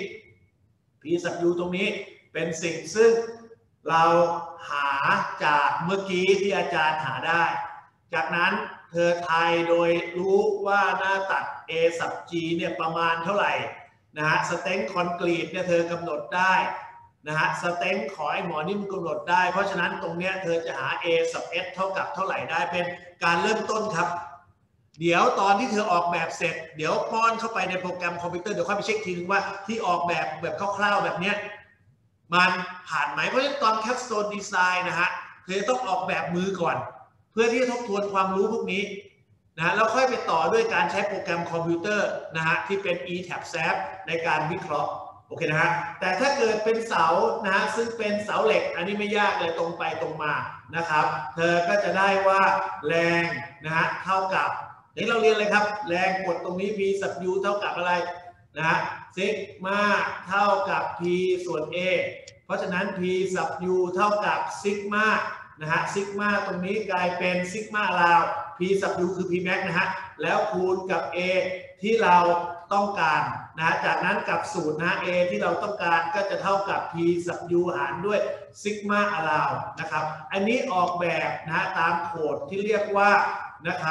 P sub u ตรงนี้เป็นสิ่งซึ่งเราหาจากเมื่อกี้ที่อาจารย์หาได้จากนั้นเธอทายโดยรู้ว่าหน้าตัด A sub G เนี่ยประมาณเท่าไหร่นะฮะสเต็งคอนกรีตเนี่ยเธอกำหนดได้นะฮะสเต็งขอไอ้หมอนี่มันกำหนดได้เพราะฉะนั้นตรงเนี้ยเธอจะหา A sub S เท่ากับเท่าไหร่ได้เป็นการเริ่มต้นครับเดี๋ยวตอนที่เธอออกแบบเสร็จเดี๋ยวป้อนเข้าไปในโปรแกรมคอมพิวเตอร์เดี๋ยวค่อยไปเช็คทีนึงว่าที่ออกแบบคร่าวๆแบบเนี้ยมันผ่านไหมเพราะฉะนั้นตอน Capstone Design นะฮะเธอต้องออกแบบมือก่อนเพื่อที่จะทบทวนความรู้พวกนี้นะแล้วค่อยไปต่อด้วยการใช้โปรแกรมคอมพิวเตอร์นะฮะที่เป็น ETABS ในการวิเคราะห์โอเคนะฮะแต่ถ้าเกิดเป็นเสานะฮะซึ่งเป็นเสาเหล็กอันนี้ไม่ยากเลยตรงไปตรงมานะครับเธอก็จะได้ว่าแรงนะฮะเท่ากับนี่เราเรียนเลยครับแรงกดตรงนี้ P sub u เท่ากับอะไรนะฮะซิกมาเท่ากับ P ส่วน A เพราะฉะนั้น P sub u เท่ากับซิกมานะฮะซิกมาตรงนี้กลายเป็นซิกมาลาว P sub u คือ P max นะฮะแล้วคูณกับ A ที่เราต้องการนะจากนั้นกับสูตรนะ A ที่เราต้องการก็จะเท่ากับ P sub u หารด้วยซิกมาลาวนะครับอันนี้ออกแบบนะตามโคดที่เรียกว่านะครับ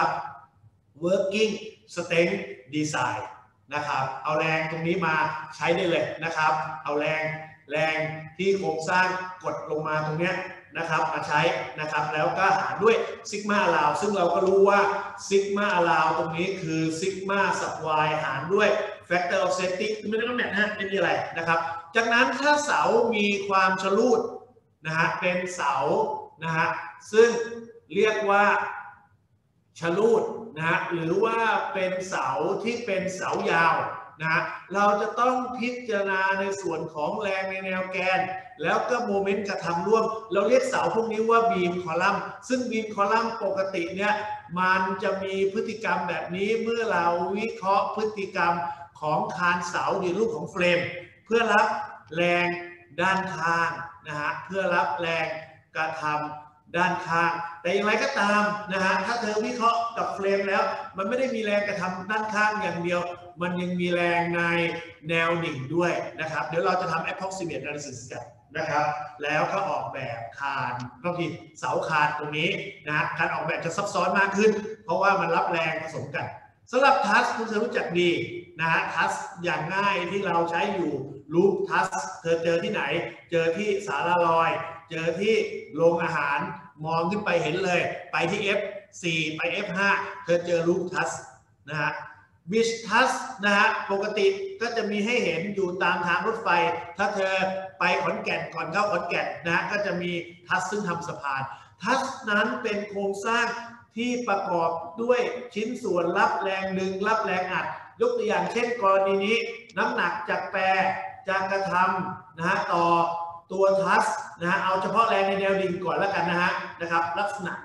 working strength design นะครับเอาแรงตรงนี้มาใช้ได้เลยนะครับเอาแรงที่โครงสร้างกดลงมาตรงนี้นะครับมาใช้นะครับแล้วก็หารด้วยซิกมาลาวซึ่งเราก็รู้ว่าซิกมาลาวตรงนี้คือซิกมาสับ y หารด้วย factor of safety ไม่ได้ต้องแน่นะไม่มีอะไรนะครับจากนั้นถ้าเสามีความชะลูดนะฮะเป็นเสานะฮะซึ่งเรียกว่าชะลูดนะฮะหรือว่าเป็นเสาที่เป็นเสายาวนะเราจะต้องพิจารณาในส่วนของแรงในแนวแกนแล้วก็โมเมนต์กระทำร่วมเราเรียกเสาพวกนี้ว่าบีมคอลัมน์ซึ่งบีมคอลัมน์ปกติเนี่ยมันจะมีพฤติกรรมแบบนี้เมื่อเราวิเคราะห์พฤติกรรมของคานเสาในรูปของเฟรมเพื่อรับแรงด้านข้างนะฮะเพื่อรับแรงกระทำด้านข้างแต่อย่างไรก็ตามนะฮะถ้าเธอวิเคราะห์กับเฟรมแล้วมันไม่ได้มีแรงกระทำด้านข้างอย่างเดียวมันยังมีแรงในแนวดิ่งด้วยนะครับเดี๋ยวเราจะทำ approximate analysis กันนะครับแล้วก็ออกแบบคานก็คือเสาคานตรงนี้นะการออกแบบจะซับซ้อนมากขึ้นเพราะว่ามันรับแรงผสมกันสำหรับทัสคุณจะรู้จักดีนะฮะทัสอย่างง่ายที่เราใช้อยู่รูปทัสเธอเจอที่ไหนเจอที่ศาลาลอยเจอที่โรงอาหารมองขึ้นไปเห็นเลยไปที่ F4 ไป F5 เธอเจอรูปทัสนะฮะวิชทัสนะฮะปกติก็จะมีให้เห็นอยู่ตามทางรถไฟถ้าเธอไปขอนแก่นก่อนเข้าขอนแก่นนะก็จะมีทัสซึ่งทำสะพานทัสนั้นเป็นโครงสร้างที่ประกอบด้วยชิ้นส่วนรับแรงดึงรับแรงอัดยกตัวอย่างเช่นกรณีนี้น้ำหนักจากแปรจากกระทำนะฮะต่อตัวทัสนะฮะเอาเฉพาะแรงในแนวดิ่งก่อนแล้วกันนะครับลักษณะนี้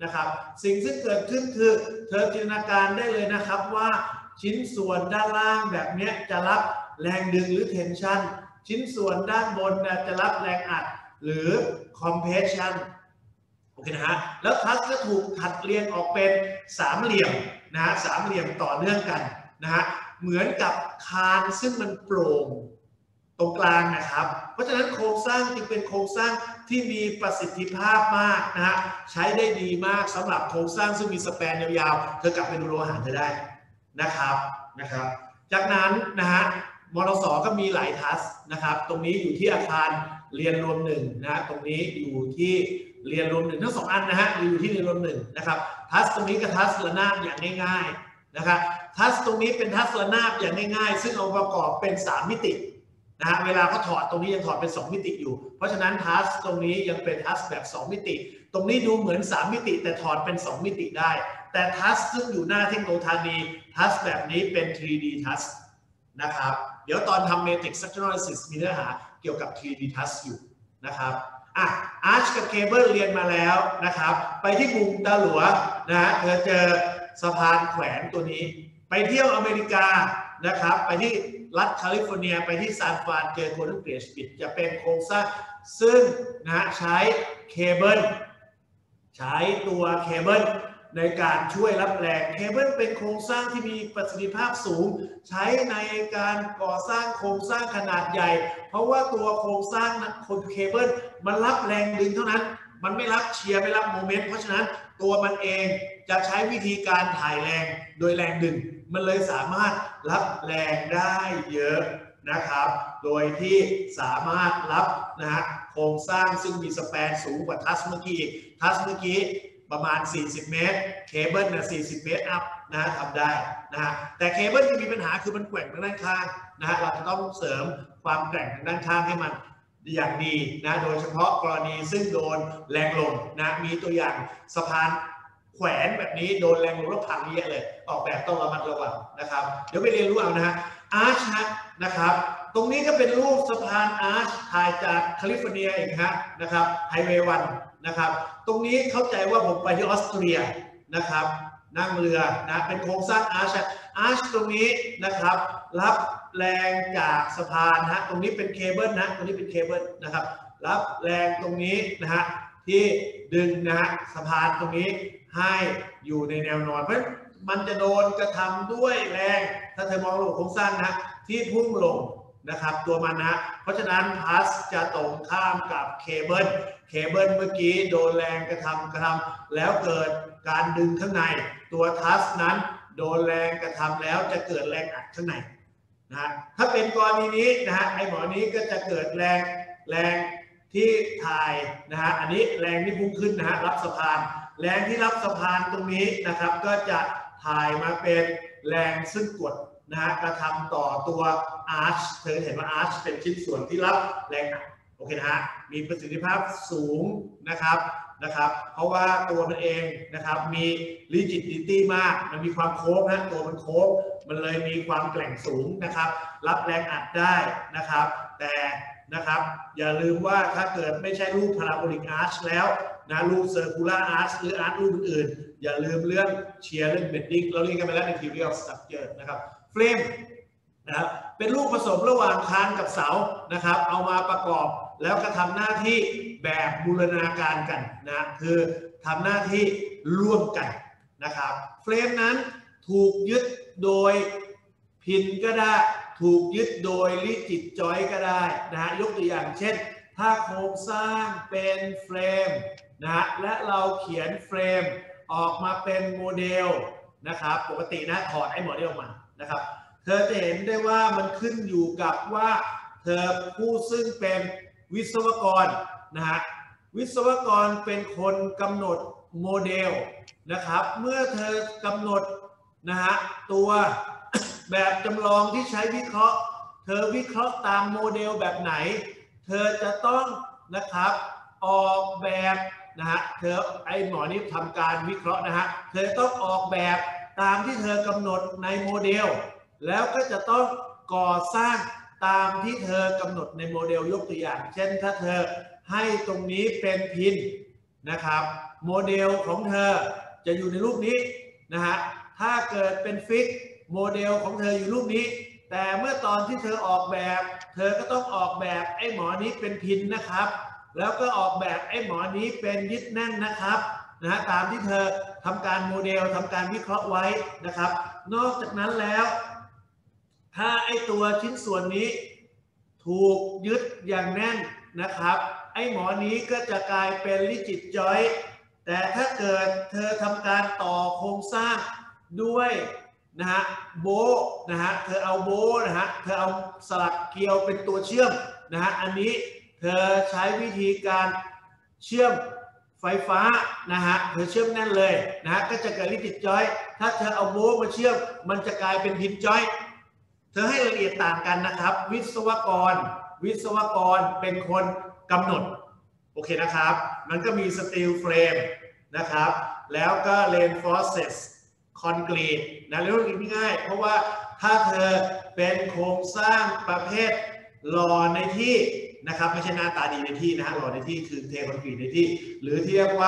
นะครับสิ่งที่เกิดขึ้นคือเธอจินตนาการได้เลยนะครับว่าชิ้นส่วนด้านล่างแบบนี้จะรับแรงดึงหรือ tension ชิ้นส่วนด้านบนจะรับแรงอัดหรือ compression โอเคนะฮะแล้วทัสก็ถูกถัดเรียงออกเป็นสามเหลี่ยมนะฮะสามเหลี่ยมต่อเนื่องกันนะฮะเหมือนกับคานซึ่งมันโปร่งตรงกลางนะครับเพราะฉะนั้นโครงสร้างจึงเป็นโครงสร้างที่มีประสิทธิภาพมากนะฮะใช้ได้ดีมากสำหรับโครงสร้างซึ่งมีสแปนยาวๆเธอกลับไปดูโลหะเธอได้นะครับจากนั้นนะฮะมรส.ก็มีหลายทัสนะครับตรงนี้อยู่ที่อาคารเรียนรวมหนึ่งนะฮะตรงนี้อยู่ที่เรียนรวมหนึ่งทั้งสองอันนะฮะอยู่ที่เรียนรวมหนึ่งนะครับทัสตรงนี้กับทัสระนาบอย่างง่ายๆนะครับทัสตรงนี้เป็นทัสระนาบอย่างง่ายๆซึ่งองค์ประกอบเป็น3มิตินะฮะเวลาเขาถอดตรงนี้ยังถอดเป็น2มิติอยู่เพราะฉะนั้นทัสตรงนี้ยังเป็นทัสแบบ2มิติตรงนี้ดูเหมือน3มิติแต่ถอดเป็น2มิติได้แต่ทัสซึ่งอยู่หน้าเทคโนโลยีทัสแบบนี้เป็น 3D ทัสนะครับเดี๋ยวตอนทำ Matrix Structural Analysis มีเนื้อหาเกี่ยวกับ 3D ทัสอยู่นะครับอาร์ชกับเคเบิลเรียนมาแล้วนะครับไปที่กรุงตาหลัวนะฮะเธอเจอสะพานแขวนตัวนี้ไปเที่ยวอเมริกานะครับไปที่รัฐแคลิฟอร์เนียไปที่ซานฟรานเจอโกลเด้นเกตบิดจะเป็นโครงสร้างซึ่งนะฮะใช้เคเบิลใช้ตัวเคเบิลในการช่วยรับแรงเคเบิลเป็นโครงสร้างที่มีประสิทธิภาพสูงใช้ในการก่อสร้างโครงสร้างขนาดใหญ่เพราะว่าตัวโครงสร้างคนเคเบิลมันรับแรงดึงเท่านั้นมันไม่รับเชียร์ไม่รับโมเมนต์เพราะฉะนั้นตัวมันเองจะใช้วิธีการถ่ายแรงโดยแรงดึงมันเลยสามารถรับแรงได้เยอะนะครับโดยที่สามารถรับนะฮะโครงสร้างซึ่งมีสแปนสูงกว่าทัสเมื่อกี้ทัสเมื่อกี้ประมาณ40เมตรเคเบิล40เมตรอัพนะทำได้นะฮะแต่เคเบิลจะมีปัญหาคือมันแกว่งทางด้านข้างนะฮะเราจะต้องเสริมความแกว่งทางด้านข้างให้มันอย่างดีนะโดยเฉพาะกรณีซึ่งโดนแรงลมนะมีตัวอย่างสะพานแขวนแบบนี้โดนแรงลมแล้วพังเยอะเลยออกแบบต้องระมัดระวังนะครับเดี๋ยวไปเรียนรู้เอานะฮะอาร์ชนะครับตรงนี้ก็เป็นรูปสะพานอาร์ชถ่ายจากแคลิฟอร์เนียอีกนะครับไฮเวย์วันนะครับตรงนี้เข้าใจว่าผมไปที่ออสเตรียนะครับนั่งเรือนะเป็นโครงสร้างอาร์ชตรงนี้นะครับรับแรงจากสะพานตรงนี้เป็นเคเบิลตรงนี้เป็นเคเบิลนะครับรับแรงตรงนี้ที่ดึงสะพานตรงนี้ให้อยู่ในแนวนอนเพราะมันจะโดนกระทำด้วยแรงถ้าเธอมองโครงสร้างที่พุ่งลงนะครับตัวมันเพราะฉะนั้นพัสจะตรงข้ามกับเคเบิลเมื่อกี้โดนแรงกระทำแล้วเกิดการดึงข้างในตัวทัสนั้นโดนแรงกระทำแล้วจะเกิดแรงอัดข้างในถ้าเป็นกรณีนี้ไอ้หมอนี้ก็จะเกิดแรงที่ถ่ายอันนี้แรงที่พุ่งขึ้นรับสะพานแรงที่รับสะพานตรงนี้นะครับก็จะถ่ายมาเป็นแรงซึ่งกดกระทำต่อตัวอาร์ชเธอเห็นว่าอาร์ชเป็นชิ้นส่วนที่รับแรงอัดโอเคมีประสิทธิภาพสูงนะครับเพราะว่าตัวมันเองนะครับมี rigidity มากมันมีความโค้งตัวมันโค้งมันเลยมีความแกร่งสูงนะครับรับแรงอัดได้นะครับแต่นะครับอย่าลืมว่าถ้าเกิดไม่ใช่รูป parabolic arch แล้วรูป circular arch หรือ arch รูปอื่นๆอย่าลืมเรื่องเชียร์เรื่อง bending เราเรียนกันไปแล้วใน theory of structure นะครับเฟรมนะครับเป็นรูปผสมระหว่างคานกับเสานะครับเอามาประกอบแล้วก็ทำหน้าที่แบบบูรณาการกันคือทำหน้าที่ร่วมกันนะครับเฟรมนั้นถูกยึดโดยพินก็ได้ถูกยึดโดยลิจิตจอยก็ได้ยกตัวอย่างเช่นถ้าโครงสร้างเป็นเฟรมและเราเขียนเฟรมออกมาเป็นโมเดลนะครับปกติถอดไอ้โมเดลมานะครับเธอจะเห็นได้ว่ามันขึ้นอยู่กับว่าเธอผู้ซึ่งเป็นวิศวกรวิศวกรเป็นคนกำหนดโมเดลนะครับเมื่อเธอกำหนดตัวแบบจำลองที่ใช้วิเคราะห์เธอวิเคราะห์ตามโมเดลแบบไหนเธอจะต้องนะครับออกแบบเธอไอ้หมอนี่ทำการวิเคราะห์เธอต้องออกแบบตามที่เธอกำหนดในโมเดลแล้วก็จะต้องก่อสร้างตามที่เธอกำหนดในโมเดลยกตัวอย่างเช่นถ้าเธอให้ตรงนี้เป็นพินนะครับโมเดลของเธอจะอยู่ในรูปนี้นะฮะถ้าเกิดเป็นฟิกโมเดลของเธออยู่รูปนี้แต่เมื่อตอนที่เธอออกแบบเธอก็ต้องออกแบบไอ้หมอนี้เป็นพินนะครับแล้วก็ออกแบบไอ้หมอนี้เป็นยึดแน่นนะครับนะฮะตามที่เธอทำการโมเดลทำการวิเคราะห์ไว้นะครับนอกจากนั้นแล้วถ้าไอ้ตัวชิ้นส่วนนี้ถูกยึดอย่างแน่นนะครับไอ้หมอนี้ก็จะกลายเป็นริจิดจอยแต่ถ้าเกิดเธอทำการต่อโครงสร้างด้วยนะฮะโบนะฮะเธอเอาโบนะฮะเธอเอาสลักเกลียวเป็นตัวเชื่อมนะฮะอันนี้เธอใช้วิธีการเชื่อมไฟฟ้านะฮะเธอเชื่อมแน่นเลยนะฮะก็จะเกิดริจิดจอยถ้าเธอเอาโบมาเชื่อมมันจะกลายเป็นพินจอยเธอให้รายละเอียดต่างกันนะครับวิศวกรเป็นคนกำหนดโอเคนะครับมันก็มีสตีลเฟรมนะครับแล้วก็เรนฟอร์เซสคอนกรีตนะเรื่องนี้ง่ายเพราะว่าถ้าเธอเป็นโครงสร้างประเภทหล่อในที่นะครับไม่ใช่หน้าตาดีในที่นะฮะหล่อในที่คือเทคอนกรีตในที่หรือที่เรียกว่า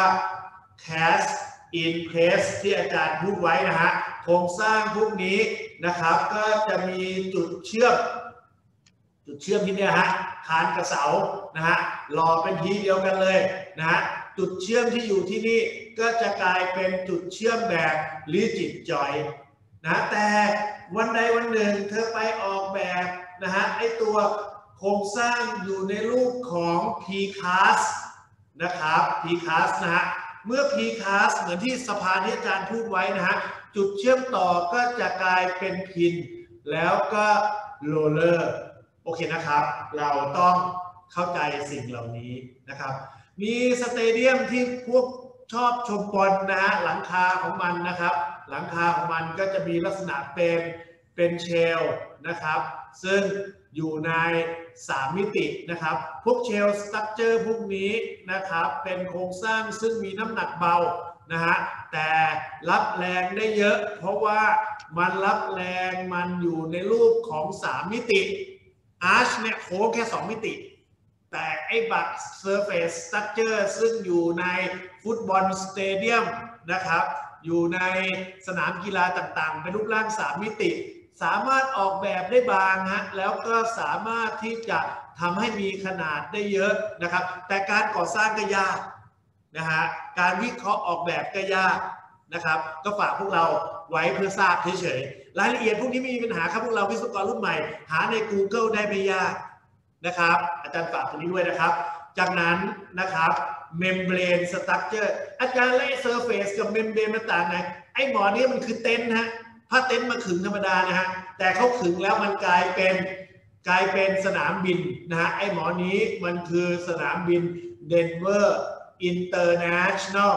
cast in place ที่อาจารย์พูดไว้นะฮะโครงสร้างพวกนี้นะครับก็จะมีจุดเชื่อมที่เนี่ยฮะคานกับเสานะฮะหล่อเป็นทีเดียวกันเลยนะฮะจุดเชื่อมที่อยู่ที่นี่ก็จะกลายเป็นจุดเชื่อมแบบริจิดจอยนะแต่วันใดวันหนึ่งเธอไปออกแบบนะฮะไอตัวโครงสร้างอยู่ในรูปของ Precast นะครับ Precast นะฮะเมื่อ Precast เหมือนที่สะพานที่อาจารย์พูดไว้นะฮะจุดเชื่อมต่อก็จะกลายเป็นพินแล้วก็โรลเลอร์โอเคนะครับเราต้องเข้าใจสิ่งเหล่านี้นะครับมีสเตเดียมที่พวกชอบชมบอลนะฮะหลังคาของมันนะครับหลังคาของมันก็จะมีลักษณะเป็นเชลนะครับซึ่งอยู่ใน3มิตินะครับพวกเชลสตั๊กเจอร์พวกนี้นะครับเป็นโครงสร้างซึ่งมีน้ำหนักเบานะฮะแต่รับแรงได้เยอะเพราะว่ามันรับแรงมันอยู่ในรูปของ3มิติอาร์ชเนี่ยโค้งแค่2มิติแต่ไอ้บัตร Surface Structure ซึ่งอยู่ในฟุตบอลสเตเดียมนะครับอยู่ในสนามกีฬาต่างๆเป็นรูปร่าง3มิติสามารถออกแบบได้บางฮะแล้วก็สามารถที่จะทำให้มีขนาดได้เยอะนะครับแต่การก่อสร้างก็ยากนะฮะการวิเคราะห์ออกแบบก็ยากนะครับก็ฝากพวกเราไว้เพื่อทราบเฉยๆรายละเอียดพวกนี้ไม่มีปัญหาครับพวกเราวิศวกรรุ่นใหม่หาใน Google ได้ไม่ยากนะครับอาจารย์ฝากตรงนี้ด้วยนะครับจากนั้นนะครับ Membrane Structure อาจารย์และ Surface กับ Membrane มันต่างไงไอ้หมอนี้มันคือเต็นท์ฮะผ้าเต็นท์มาขึงธรรมดานะฮะแต่เขาขึงแล้วมันกลายเป็นสนามบินนะฮะไอ้หมอนี้มันคือสนามบินเดนเวอร์international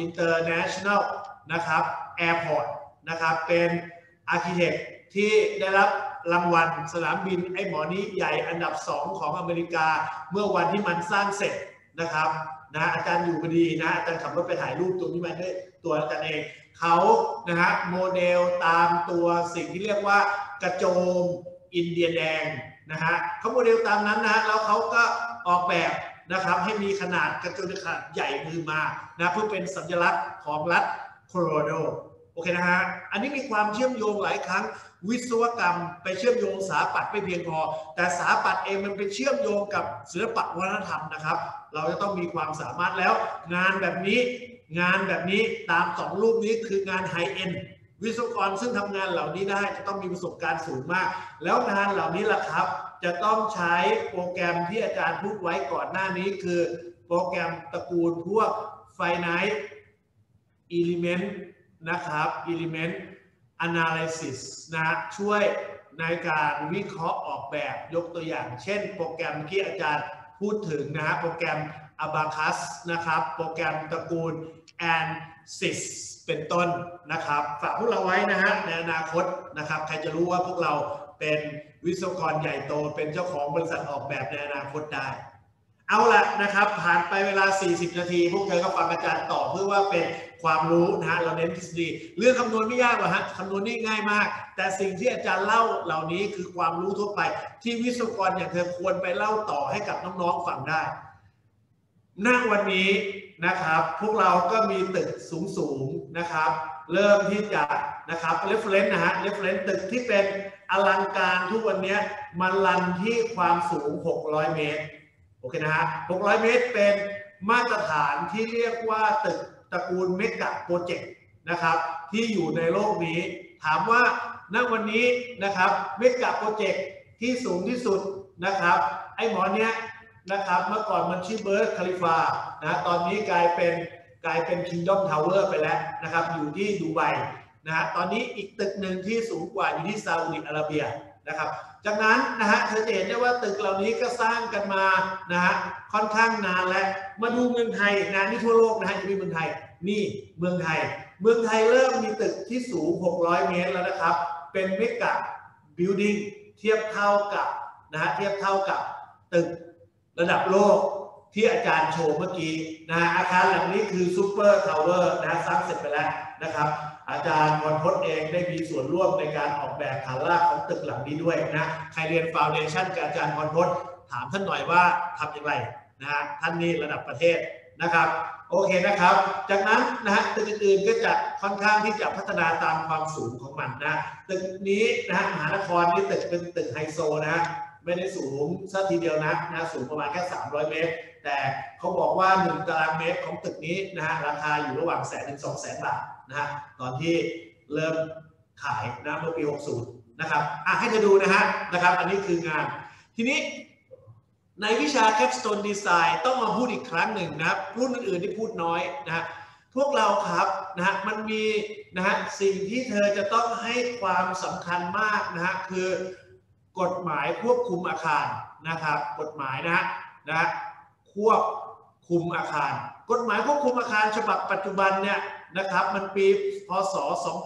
นะครับแอร์พอร์ตนะครับเป็นอาร์คิเทคที่ได้รับรางวัลสนามบินไอ้หมอนี้ใหญ่อันดับ2ของอเมริกาเมื่อวันที่มันสร้างเสร็จนะครับนะอาจารย์อยู่พอดีนะอาจารย์ขับรถไปถ่ายรูปตรงนี้มาด้วยตัวอาจารย์เองเขานะฮะโมเดลตามตัวสิ่งที่เรียกว่ากระโจมอินเดียแดงนะฮะเขาโมเดลตามนั้นนะแล้วเขาก็ออกแบบนะครับให้มีขนาดกระโจมขนาดใหญ่มือมานะเพื่อเป็นสัญลักษณ์ของรัฐโคโลราโดโอเคนะฮะอันนี้มีความเชื่อมโยงหลายครั้งวิศวกรรมไปเชื่อมโยงสถาปัตย์ไม่เพียงพอแต่สถาปัตย์เองมันไปเชื่อมโยงกับศิลปะวัฒนธรรมนะครับเราจะต้องมีความสามารถแล้วงานแบบนี้ตาม2รูปนี้คืองานไฮเอ็นด์วิศวกรซึ่งทำงานเหล่านี้ได้จะต้องมีประสบการณ์สูงมากแล้วงานเหล่านี้ล่ะครับจะต้องใช้โปรแกรมที่อาจารย์พูดไว้ก่อนหน้านี้คือโปรแกรมตระกูลพวก Finite Element นะครับ Element Analysis นะช่วยในการวิเคราะห์ออกแบบยกตัวอย่างเช่นโปรแกรมที่อาจารย์พูดถึงนะฮะโปรแกรม Abacus นะครับโปรแกรมตระกูล ANSYS เป็นต้นนะครับฝากพวกเราไว้นะฮะในอนาคตนะครับใครจะรู้ว่าพวกเราเป็นวิศวกรใหญ่โตเป็นเจ้าของบริษัทออกแบบในอนาคตได้เอาละนะครับผ่านไปเวลา40นาทีพวกเธอก็ฟังอาจารย์ต่อเพื่อว่าเป็นความรู้นะฮะเราเน้นทฤษฎีเรื่องคำนวณไม่ยากหรอกฮะคำนวณนี่ง่ายมากแต่สิ่งที่อาจารย์เล่าเหล่านี้คือความรู้ทั่วไปที่วิศวกรอย่างเธอควรไปเล่าต่อให้กับน้องๆฟังได้ณวันนี้นะครับพวกเราก็มีตึกสูงนะครับเริ่มที่จะนะครับ reference นะฮะ reference ตึกที่เป็นอลังการทุกวันนี้มันรันที่ความสูง600 เมตรโอเคนะฮะ600 เมตรเป็นมาตรฐานที่เรียกว่าตึกตระกูลเมกะโปรเจกต์นะครับที่อยู่ในโลกนี้ถามว่าณวันนี้นะครับเมกะโปรเจกต์ที่สูงที่สุดนะครับไอ้หมอเนี้ยนะครับเมื่อก่อนมันชื่อเบิร์จคาลิฟานะตอนนี้กลายเป็นคิงดอมทาวเวอร์ไปแล้วนะครับอยู่ที่ดูไบนะฮะตอนนี้อีกตึกหนึ่งที่สูงกว่าอยู่ที่ซาอุดิอาระเบียนะครับจากนั้นนะฮะเธอจะเห็นได้ว่าตึกเหล่านี้ก็สร้างกันมานะฮะค่อนข้างนานแล้วมาดูเมืองไทยนะนี่ทั่วโลกนะฮะจะมีเมืองไทยนี่เมืองไทยเริ่มมีตึกที่สูง600 เมตรแล้วนะครับเป็นเมกะบิลดิ้งเทียบเท่ากับนะฮะเทียบเท่ากับตึกระดับโลกที่อาจารย์โชว์เมื่อกี้นะอาคารหลังนี้คือซูเปอร์ทาวเวอร์นะสร้างเสร็จไปแล้วนะครับอาจารย์พรพจน์เองได้มีส่วนร่วมในการออกแบบฐานรากของตึกหลังนี้ด้วยนะใครเรียนฟาวเดชั่นกับอาจารย์พรพจน์ถามท่านหน่อยว่าทำอย่างไรนะฮะท่านนี่ระดับประเทศนะครับโอเคนะครับจากนั้นนะฮะตึกอื่นๆก็จะค่อนข้างที่จะพัฒนาตามความสูงของมันนะตึกนี้นะฮะมหานครนี่ตึกเป็นตึกไฮโซนะไม่ได้สูงซะทีเดียวนะสูงประมาณแค่300 เมตรแต่เขาบอกว่า1 ตารางเมตรของตึกนี้นะฮะราคาอยู่ระหว่าง100,000 ถึง 200,000 บาทนะฮะตอนที่เริ่มขายนะเมื่อปี60นะครับให้ดูนะครับอันนี้คืองานทีนี้ในวิชา Capstone Design ต้องมาพูดอีกครั้งหนึ่งนะครับรุ่นอื่นๆที่พูดน้อยนะพวกเราครับนะมันมีนะสิ่งที่เธอจะต้องให้ความสำคัญมากนะคือกฎหมายควบคุมอาคารนะครับกฎหมายนะควบคุมอาคารกฎหมายควบคุมอาคารฉบับปัจจุบันเนี่ยนะครับมันปีพ.ศ.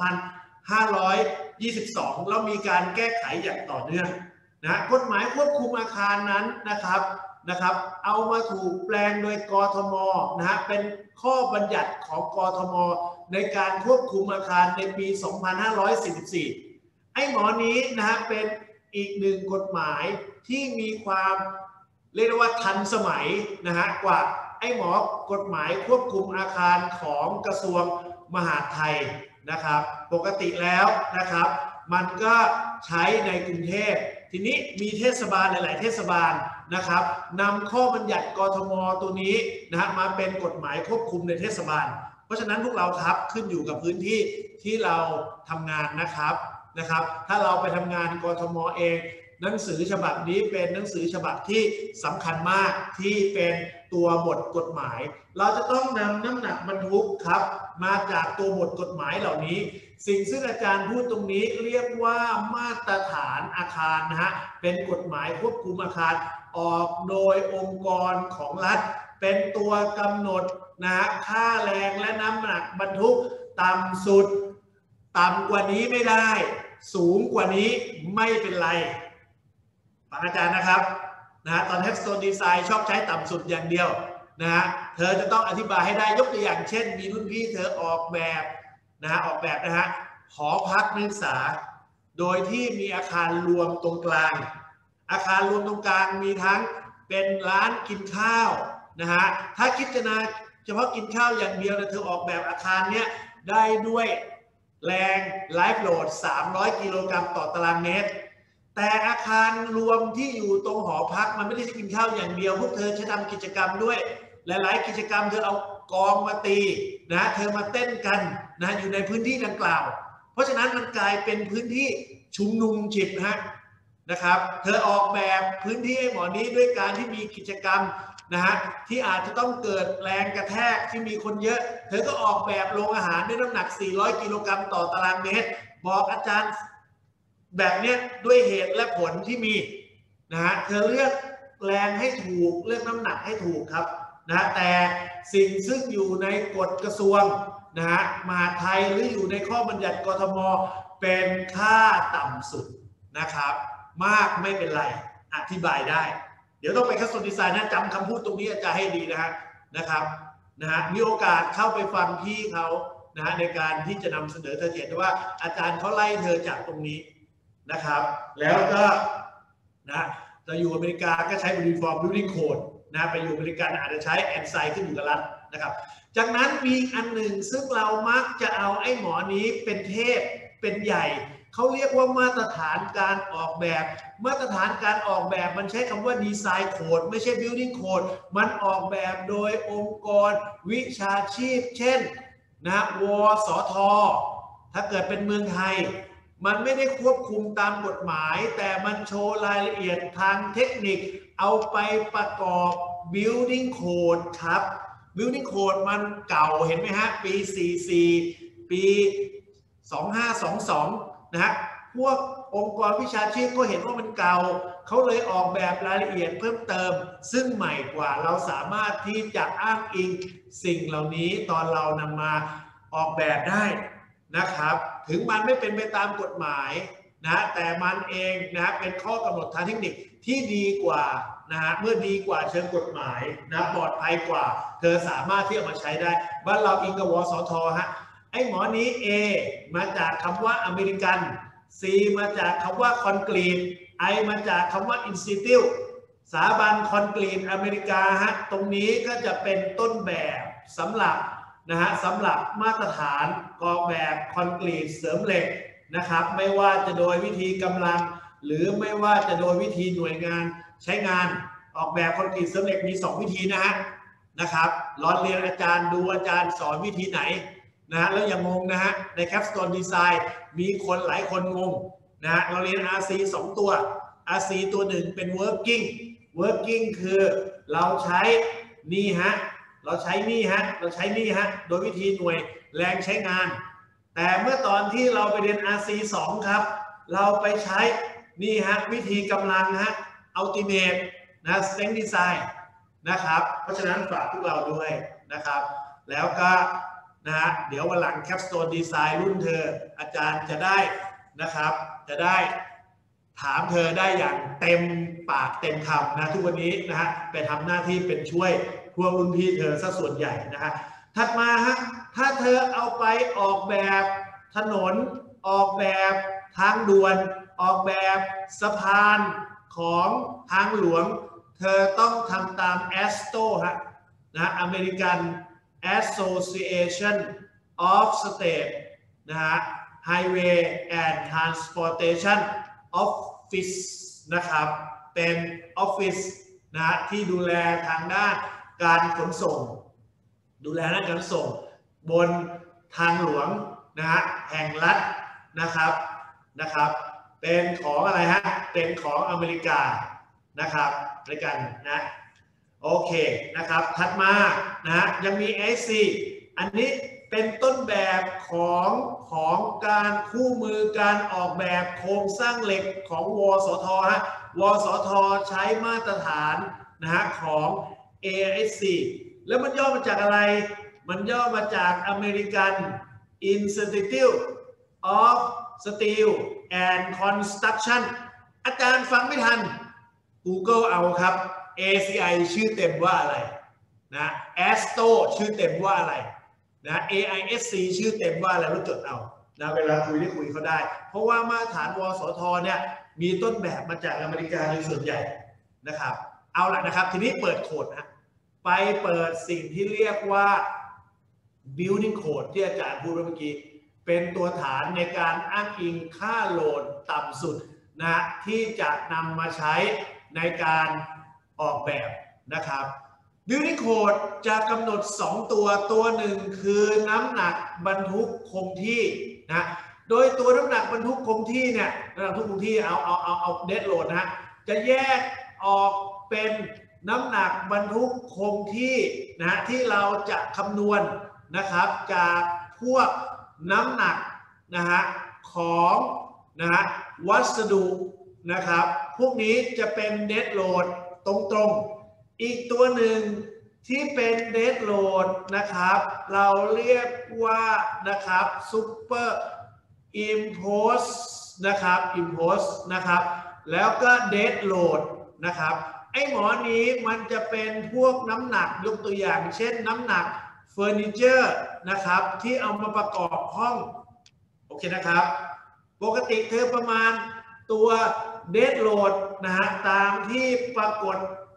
2522แล้วมีการแก้ไขอย่างต่อเนื่องนะกฎหมายควบคุมอาคารนั้นนะครับเอามาถูกแปลงโดยกทมนะเป็นข้อบัญญัติของกทมในการควบคุมอาคารในปี 2544ไอ้หมอนี้นะเป็นอีกหนึ่งกฎหมายที่มีความเรียกว่าทันสมัยกว่าไอ้หมอกฎหมายควบคุมอาคารของกระทรวงมหาดไทยนะครับปกติแล้วนะครับมันก็ใช้ในกรุงเทพทีนี้มีเทศบาลหลายๆเทศบาลนะครับนำข้อบัญญัติกทมตัวนี้มาเป็นกฎหมายควบคุมในเทศบาลเพราะฉะนั้นพวกเราครับขึ้นอยู่กับพื้นที่ที่เราทำงานนะครับถ้าเราไปทำงานกทมเองหนังสือฉบับนี้เป็นหนังสือฉบับที่สำคัญมากที่เป็นตัวบทกฎหมายเราจะต้องนำน้ำหนักบรรทุกครับมาจากตัวบทกฎหมายเหล่านี้สิ่งซึ่งอาจารย์พูดตรงนี้เรียกว่ามาตรฐานอาคารเป็นกฎหมายควบคุมอาคารออกโดยองค์กรของรัฐเป็นตัวกำหนดค่าแรงและน้ำหนักบรรทุกต่ำสุดต่ำกว่านี้ไม่ได้สูงกว่านี้ไม่เป็นไรฟังอาจารย์นะครับตอน Capstone Design ชอบใช้ต่ำสุดอย่างเดียวเธอจะต้องอธิบายให้ได้ยกตัวอย่างเช่นมีรุ่นพี่เธอออกแบบหอพักนักศึกษาโดยที่มีอาคารรวมตรงกลางอาคารรวมตรงกลางมีทั้งเป็นร้านกินข้าวถ้าคิดจะเฉพาะกินข้าวอย่างเดียวเธอออกแบบอาคารเนี้ยได้ด้วยแรงไลฟ์โหลด300 กิโลกรัมต่อตารางเมตรแต่อาคารรวมที่อยู่ตรงหอพักมันไม่ได้กินข้าวอย่างเดียวพวกเธอจะทำกิจกรรมด้วยหลายๆกิจกรรมเธอเอากองมาตีเธอมาเต้นกันอยู่ในพื้นที่ดังกล่าวเพราะฉะนั้นมันกลายเป็นพื้นที่ชุมนุมจิตนะครับเธอออกแบบพื้นที่ให้หมอนี้ด้วยการที่มีกิจกรรมที่อาจจะต้องเกิดแรงกระแทกที่มีคนเยอะเธอก็ออกแบบโรงอาหารด้วยน้ำหนัก400 กิโลกรัมต่อตารางเมตรบอกอาจารย์แบบนี้ด้วยเหตุและผลที่มีเธอเลือกแรงให้ถูกเลือกน้ำหนักให้ถูกครับแต่สิ่งซึ่งอยู่ในกฎกระทรวงมหาดไทยหรืออยู่ในข้อบัญญัติกทมเป็นค่าต่ำสุดนะครับมากไม่เป็นไรอธิบายได้เดี๋ยวต้องไปCapstone Designจำคำพูดตรงนี้อาจารย์ให้ดีนะครับมีโอกาสเข้าไปฟังพี่เขาในการที่จะนำเสนอเธอเห็นว่าอาจารย์เขาไล่เธอจากตรงนี้นะครับแล้วก็จะอยู่อเมริกาก็ใช้ Uniform Building Code นะไปอยู่อเมริกันอาจจะใช้แอนไซม์ขึ้นอยู่กับรัฐนะครับจากนั้นมีอันหนึ่งซึ่งเรามักจะเอาไอ้หมอนี้เป็นเทพเป็นใหญ่เขาเรียกว่ามาตรฐานการออกแบบมาตรฐานการออกแบบมันใช้คำว่าดีไซน์โค้ดไม่ใช่ building code มันออกแบบโดยองค์กรวิชาชีพเช่นนะวสท.ถ้าเกิดเป็นเมืองไทยมันไม่ได้ควบคุมตามกฎหมายแต่มันโชว์รายละเอียดทางเทคนิคเอาไปประกอบ building code ครับ building code มันเก่าเห็นไหมฮะปี44ปี2522นะฮะพวกองค์กรวิชาชีพก็เห็นว่ามันเก่าเขาเลยออกแบบรายละเอียดเพิ่มเติมซึ่งใหม่กว่าเราสามารถที่จะอ้างอิงสิ่งเหล่านี้ตอนเรานำมาออกแบบได้นะครับถึงมันไม่เป็นไปตามกฎหมายนะแต่มันเองนะเป็นข้อกำหนดทางเทคนิคที่ดีกว่านะฮะเมื่อดีกว่าเชิงกฎหมายนะปลอดภัยกว่าเธอสามารถที่จะมาใช้ได้บ้านเราอิงกับวสท.ฮะไอ้หมอนี้ A มาจากคำว่าอเมริกัน C มาจากคำว่าคอนกรีต I มาจากคำว่า Institute สถาบันคอนกรีตอเมริกาฮะตรงนี้ก็จะเป็นต้นแบบสำหรับนะฮะสำหรับมาตรฐานออกแบบคอนกรีตเสริมเหล็กนะครับไม่ว่าจะโดยวิธีกำลังหรือไม่ว่าจะโดยวิธีหน่วยงานใช้งานออกแบบคอนกรีตเสริมเหล็กมี2วิธีนะครับลองเรียนอาจารย์ดูอาจารย์สอนวิธีไหนนะฮะแล้วอย่างงงนะฮะใน Capstone Design มีคนหลายคนงงนะฮะเราเรียน RC 2 ตัว RC ตัวหนึ่งเป็น working คือเราใช้นี่ฮะเราใช้นี่ฮะโดยวิธีหน่วยแรงใช้งานแต่เมื่อตอนที่เราไปเรียน RC 2 ครับเราไปใช้นี่ฮะวิธีกำลังฮะ Ultimate นะ Strength Design นะครับเพราะฉะนั้นฝากพวกเราด้วยนะครับแล้วก็นะฮะเดี๋ยววันหลัง Capstone Design รุ่นเธออาจารย์จะได้นะครับจะได้ถามเธอได้อย่างเต็มปากเต็มคำนะทุกวันนี้นะฮะไปทำหน้าที่เป็นช่วยพวกรุ่นพี่เธอซะส่วนใหญ่นะฮะถัดมาฮะถ้าเธอเอาไปออกแบบถนนออกแบบทางด่วนออกแบบสะพานของทางหลวงเธอต้องทำตาม ASTO ฮะนะ American Association of State นะฮะ Highway and Transportation Office นะครับเป็นออฟฟิศนะที่ดูแลทางด้านการขนส่งดูแลด้านการขนส่งบนทางหลวงนะฮะแห่งรัฐนะครับเป็นของอะไรฮะเป็นของอเมริกานะครับด้วยกันนะโอเคนะครับถัดมานะฮะยังมี AC อันนี้เป็นต้นแบบของการคู่มือการออกแบบโครงสร้างเหล็กของวสท.ฮะวสท.ใช้มาตรฐานนะฮะของ AISC แล้วมันย่อมาจากอะไรมันย่อมาจาก American Institute of Steel and Construction อาจารย์ฟังไม่ทัน Google เอาครับ ACI ชื่อเต็มว่าอะไรนะ ASTO ชื่อเต็มว่าอะไรนะ AISC ชื่อเต็มว่าอะไรรู้จดเอานะเวลาคุยได้คุยเขาได้เพราะว่ามาตรฐานวสทเนี่ยมีต้นแบบมาจากอเมริกาในส่วนใหญ่นะครับเอาล่ะนะครับทีนี้เปิดโคดนะไปเปิดสิ่งที่เรียกว่า building code ที่อาจารย์พูดเมื่อกี้เป็นตัวฐานในการอ้างอิงค่าโหลดต่ำสุดนะที่จะนำมาใช้ในการออกแบบนะครับ Building Code จะกำหนด2ตัวหนึ่งคือน้ำหนักบรรทุกคงที่นะโดยตัวน้ำหนักบรรทุกคงที่เนี่ยน้ำหนักบรรทุกคงที่เอาเดดโหลดนะจะแยกออกเป็นน้ำหนักบรรทุกคงที่นะที่เราจะคำนวณนะครับจากพวกน้ำหนักนะฮะของนะฮะวัสดุนะครับพวกนี้จะเป็นเดดโหลดตรงๆอีกตัวหนึ่งที่เป็นเดดโหลดนะครับเราเรียกว่านะครับซูเปอร์อิมโพสนะครับแล้วก็เดดโหลดนะครับไอ้หมอนี้มันจะเป็นพวกน้ำหนักยกตัวอย่างเช่นน้ำหนักเฟอร์นิเจอร์นะครับที่เอามาประกอบห้องโอเคนะครับปกติเธอประมาณตัวเดดโหลดนะฮะตามที่ปรากฏ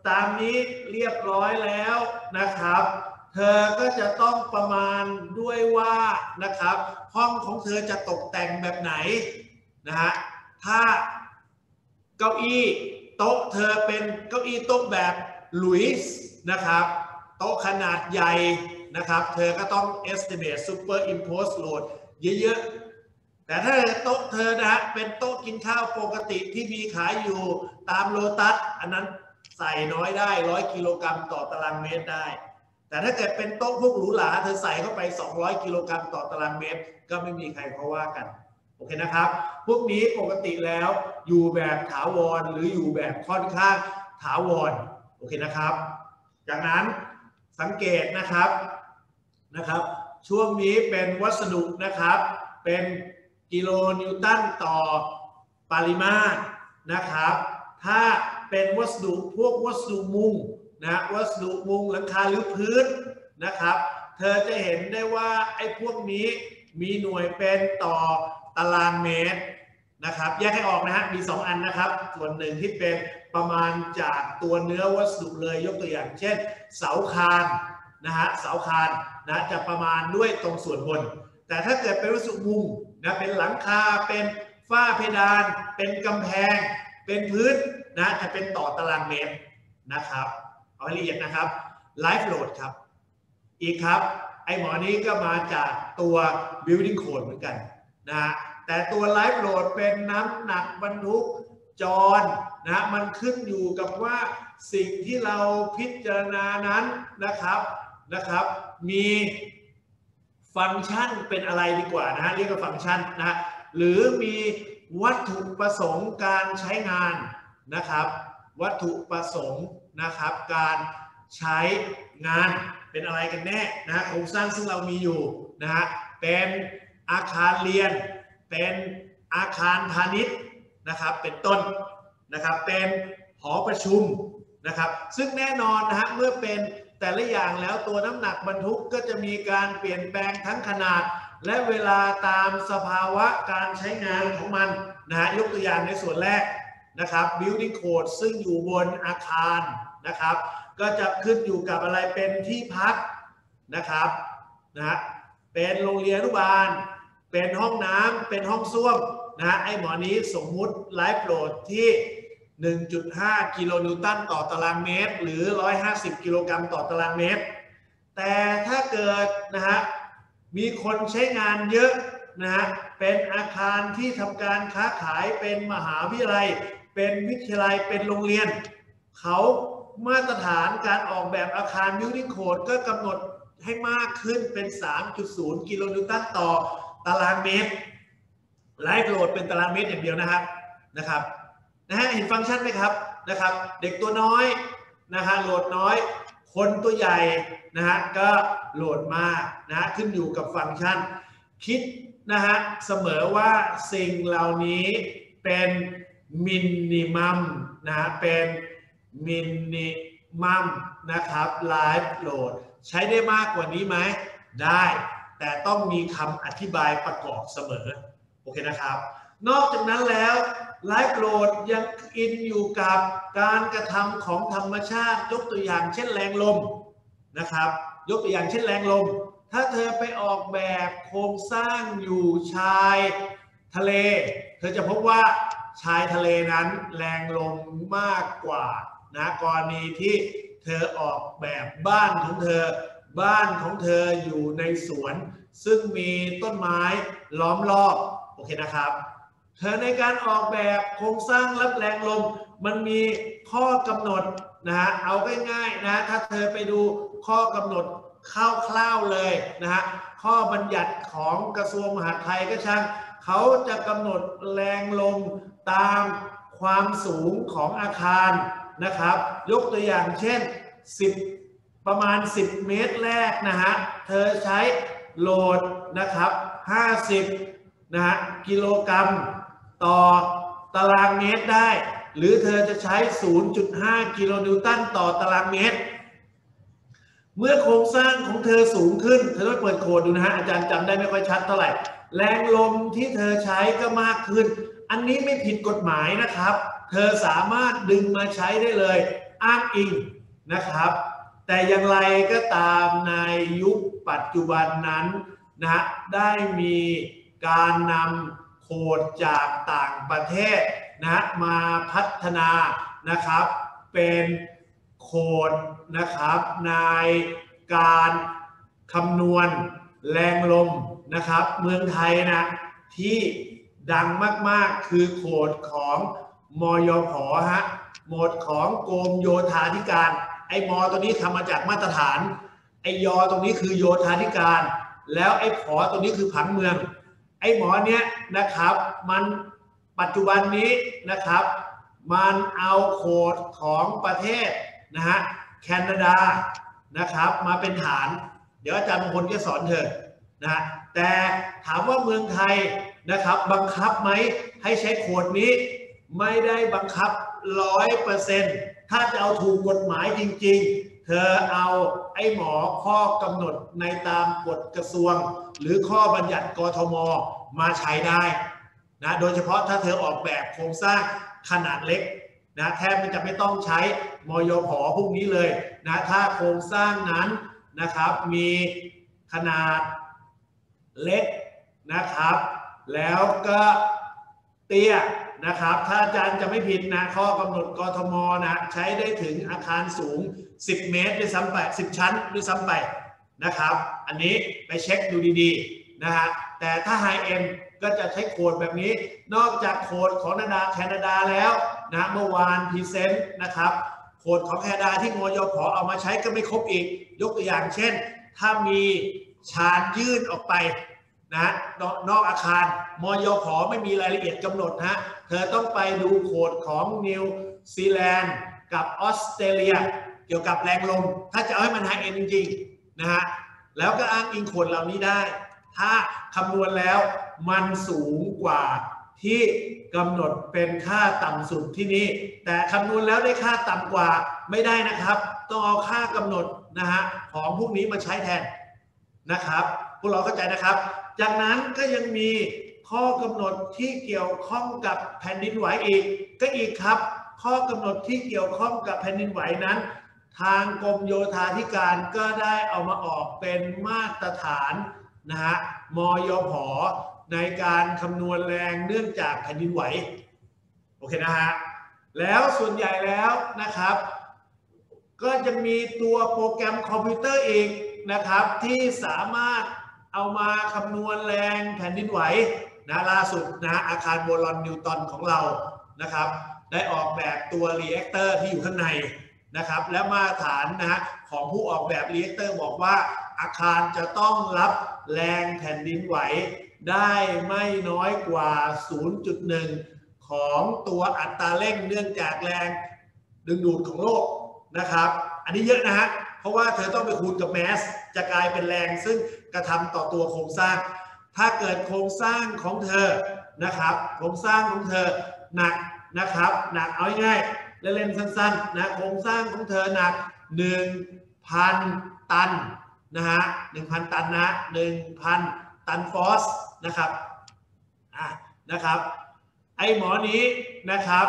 ตามนี้เรียบร้อยแล้วนะครับเธอก็จะต้องประมาณด้วยว่านะครับห้องของเธอจะตกแต่งแบบไหนนะฮะถ้าเก้าอี้โต๊ะเธอเป็นเก้าอี้โต๊ะแบบหลุยส์นะครับโต๊ะขนาดใหญ่นะครับเธอก็ต้อง estimate superimpose load เยอะๆแต่ถ้าโต๊ะเธอนะฮะเป็นโต๊ะกินข้าวปกติที่มีขายอยู่ตามโลตัสอันนั้นใส่น้อยได้100 กิโลกรัมต่อตารางเมตรได้แต่ถ้าเกิดเป็นโต๊ะพวกหรูหราเธอใส่เข้าไป200 กิโลกรัมต่อตารางเมตรก็ไม่มีใครเขาว่ากันโอเคนะครับพวกนี้ปกติแล้วอยู่แบบถาวรหรืออยู่แบบค่อนข้างถาวรโอเคนะครับจากนั้นสังเกตนะครับช่วงนี้เป็นวัสดุนะครับเป็นกิโลนิวตันต่อปริมาตรนะครับถ้าเป็นวัสดุพวกวัสดุมุงนะวัสดุมุงหลังคาหรือพื้นนะครับเธอจะเห็นได้ว่าไอ้พวกนี้มีหน่วยเป็นต่อตารางเมตรนะครับแยกให้ออกนะฮะมี2อันนะครับส่วนหนึ่งที่เป็นประมาณจากตัวเนื้อวัสดุเลยยกตัวอย่างเช่นเสาคานนะฮะเสาคานนะจะประมาณด้วยตรงส่วนบนแต่ถ้าเกิดเป็นวัสดุมุงนะเป็นหลังคาเป็นฝ้าเพดานเป็นกำแพงเป็นพื้นนะจะเป็นต่อตารางเมตรนะครับเอาให้ละเอียดนะครับไลฟ์โหลดครับอีกครับไอหมอนี้ก็มาจากตัว building code เหมือนกันนะแต่ตัวไลฟ์โหลดเป็นน้ำหนักบรรทุกจรนะมันขึ้นอยู่กับว่าสิ่งที่เราพิจารณานั้นนะครับมีฟังก์ชันเป็นอะไรดีกว่านะฮะเรียกว่าฟังก์ชันนะหรือมีวัตถุประสงค์การใช้งานนะครับวัตถุประสงค์นะครับการใช้งานเป็นอะไรกันแน่นะฮะโครงสร้างซึ่งเรามีอยู่นะฮะเป็นอาคารเรียนเป็นอาคารพาณิชย์นะครับเป็นต้นนะครับเป็นหอประชุมนะครับซึ่งแน่นอนนะฮะเมื่อเป็นแต่ละอย่างแล้วตัวน้ำหนักบรรทุกก็จะมีการเปลี่ยนแปลงทั้งขนาดและเวลาตามสภาวะการใช้งานของมันนะฮะยกตัวอย่างในส่วนแรกนะครับ building code ซึ่งอยู่บนอาคารนะครับก็จะขึ้นอยู่กับอะไรเป็นที่พักนะครับนะเป็นโรงเรียนอนุบาลเป็นห้องน้ำเป็นห้องส้วมนะไอ้หมอนี้สมมุติไลฟ์โหลดที่ 1.5 กิโลนิวตันต่อตารางเมตรหรือ150 กิโลกรัมต่อตารางเมตรแต่ถ้าเกิดนะฮะมีคนใช้งานเยอะนะฮะเป็นอาคารที่ทำการค้าขายเป็นมหาวิทยาลัยเป็นวิทยาลัยเป็นโรงเรียนเขามาตรฐานการออกแบบอาคาร building code ก็กำหนดให้มากขึ้นเป็น 3.0 กิโลนิวตันต่อตารางเมตรไลฟ์โหลดเป็นตารางเมตรอย่างเดียวนะครับเห็นฟังก์ชันไหมครับนะครับเด็กตัวน้อยนะฮะโหลดน้อยคนตัวใหญ่นะฮะก็โหลดมากนะขึ้นอยู่กับฟังก์ชันคิดนะฮะเสมอว่าสิ่งเหล่านี้เป็นมินิมัมนะเป็นมินิมัมนะครับไลฟ์โหลดใช้ได้มากกว่านี้ไหมได้แต่ต้องมีคำอธิบายประกอบเสมอโอเคนะครับนอกจากนั้นแล้วไลฟ์โหลดยังอินอยู่กับการกระทำของธรรมชาติยกตัวอย่างเช่นแรงลมนะครับยกตัวอย่างเช่นแรงลมถ้าเธอไปออกแบบโครงสร้างอยู่ชายทะเลเธอจะพบว่าชายทะเลนั้นแรงลมมากกว่านะกรณีที่เธอออกแบบบ้านของเธออยู่ในสวนซึ่งมีต้นไม้ล้อมรอบโอเคนะครับเธอในการออกแบบโครงสร้างรับแรงลมมันมีข้อกำหนดนะฮะเอาง่ายๆนะถ้าเธอไปดูข้อกำหนดคร่าวๆเลยนะฮะข้อบัญญัติของกระทรวงมหาดไทยก็ช่างเขาจะกำหนดแรงลมตามความสูงของอาคารนะครับยกตัวอย่างเช่นประมาณ10 เมตรแรกนะฮะเธอใช้โหลดนะครับ50นะฮะกิโลกรัมต่อตารางเมตรได้หรือเธอจะใช้ 0.5 กิโลนิวตันต่อตารางเมตรเมื่อโครงสร้างของเธอสูงขึ้นเธอต้องเปิดโคดดูนะฮะอาจารย์จำได้ไม่ค่อยชัดเท่าไหร่แรงลมที่เธอใช้ก็มากขึ้นอันนี้ไม่ผิดกฎหมายนะครับเธอสามารถดึงมาใช้ได้เลยอ้างอิงนะครับแต่อย่างไรก็ตามในยุคปัจจุบันนั้นนะได้มีการนำโค้ดจากต่างประเทศนะมาพัฒนานะครับเป็นโค้ดนะครับในการคำนวณแรงลมนะครับเมืองไทยนะที่ดังมากๆคือโค้ดของมยผ.ฮะโหมดของกรมโยธาธิการไอ้มตัวนี้ทำมาจากมาตรฐานไอ้ยตรงนี้คือโยธาธิการแล้วไอ้ผ.ตัวนี้คือผังเมืองไอ้หมอเนี้ยนะครับมันปัจจุบันนี้นะครับมันเอาโค้ดของประเทศนะฮะแคนาดานะครับมาเป็นฐานเดี๋ยวอาจารย์มงคลจะสอนเธอนะแต่ถามว่าเมืองไทยนะครับบังคับไหมให้ใช้โค้ดนี้ไม่ได้บังคับ 100%ถ้าจะเอาถูกกฎหมายจริงๆเธอเอาไอ้หมอข้อกำหนดในตามกฎกระทรวงหรือข้อบัญญัติกทม.มาใช้ได้นะโดยเฉพาะถ้าเธอออกแบบโครงสร้างขนาดเล็กนะแทบจะไม่ต้องใช้มยผ.พวกนี้เลยนะถ้าโครงสร้างนั้นนะครับมีขนาดเล็กนะครับแล้วก็เตี้ยนะครับถ้าอาจารย์จะไม่ผิดนะข้อกำหนดกทม.นะใช้ได้ถึงอาคารสูง10 เมตรด้วยซ้ำไป10 ชั้นด้วยซ้ำไปนะครับอันนี้ไปเช็คดูดีๆนะฮะแต่ถ้าไฮเอ็นก็จะใช้โค้ดแบบนี้นอกจากโค้ดของแคนาดาแล้วนะเมื่อวานพรีเซนต์นะครับโค้ดของแคนาดาที่มยผ.เอามาใช้ก็ไม่ครบอีกยกตัวอย่างเช่นถ้ามีชานยื่นออกไปนะนอกอาคารมยผ.ไม่มีรายละเอียดกำหนดฮะเธอต้องไปดูโค้ดของนิวซีแลนด์กับออสเตรเลียเกี่ยวกับแรงลมถ้าจะเอาให้มันไฮเอ็นจริงๆนะฮะแล้วก็อ้างอิงโค้ดเหล่านี้ได้ถ้าคำนวณแล้วมันสูงกว่าที่กำหนดเป็นค่าต่ำสุดที่นี่แต่คำนวณแล้วได้ค่าต่ำกว่าไม่ได้นะครับต้องเอาค่ากำหนดนะฮะของพวกนี้มาใช้แทนนะครับพวกเราเข้าใจนะครับจากนั้นก็ยังมีข้อกำหนดที่เกี่ยวข้องกับแผ่นดินไหวอีกก็อีกครับข้อกำหนดที่เกี่ยวข้องกับแผ่นดินไหวนั้นทางกรมโยธาธิการก็ได้เอามาออกเป็นมาตรฐานนะฮะมยผ.ในการคำนวณแรงเนื่องจากแผ่นดินไหวโอเคนะฮะแล้วส่วนใหญ่แล้วนะครับก็จะมีตัวโปรแกรมคอมพิวเตอร์อีกนะครับที่สามารถเอามาคำนวณแรงแผ่นดินไหวนะล่าสุดนะอาคารโบลอนนิวตันของเรานะครับได้ออกแบบตัวรีแอคเตอร์ที่อยู่ข้างในนะครับและมาตรฐานนะฮะของผู้ออกแบบรีแอคเตอร์บอกว่าอาคารจะต้องรับแรงแผ่นดินไหวได้ไม่น้อยกว่า 0.1 ของตัวอัตราเร่งเนื่องจากแรงดึงดูดของโลกนะครับอันนี้เยอะนะฮะเพราะว่าเธอต้องไปคูณกับแมสจะกลายเป็นแรงซึ่งกระทำต่อตัวโครงสร้างถ้าเกิดโครงสร้างของเธอนะครับโครงสร้างของเธอหนักนะครับหนักเอาง่ายๆเล่นๆสั้นๆนะโครงสร้างของเธอหนัก 1,000 ตันนะฮะ 1,000 ตันนะ 1,000 ตันฟอสนะครับนะครับไอ้หมอนี้นะครับ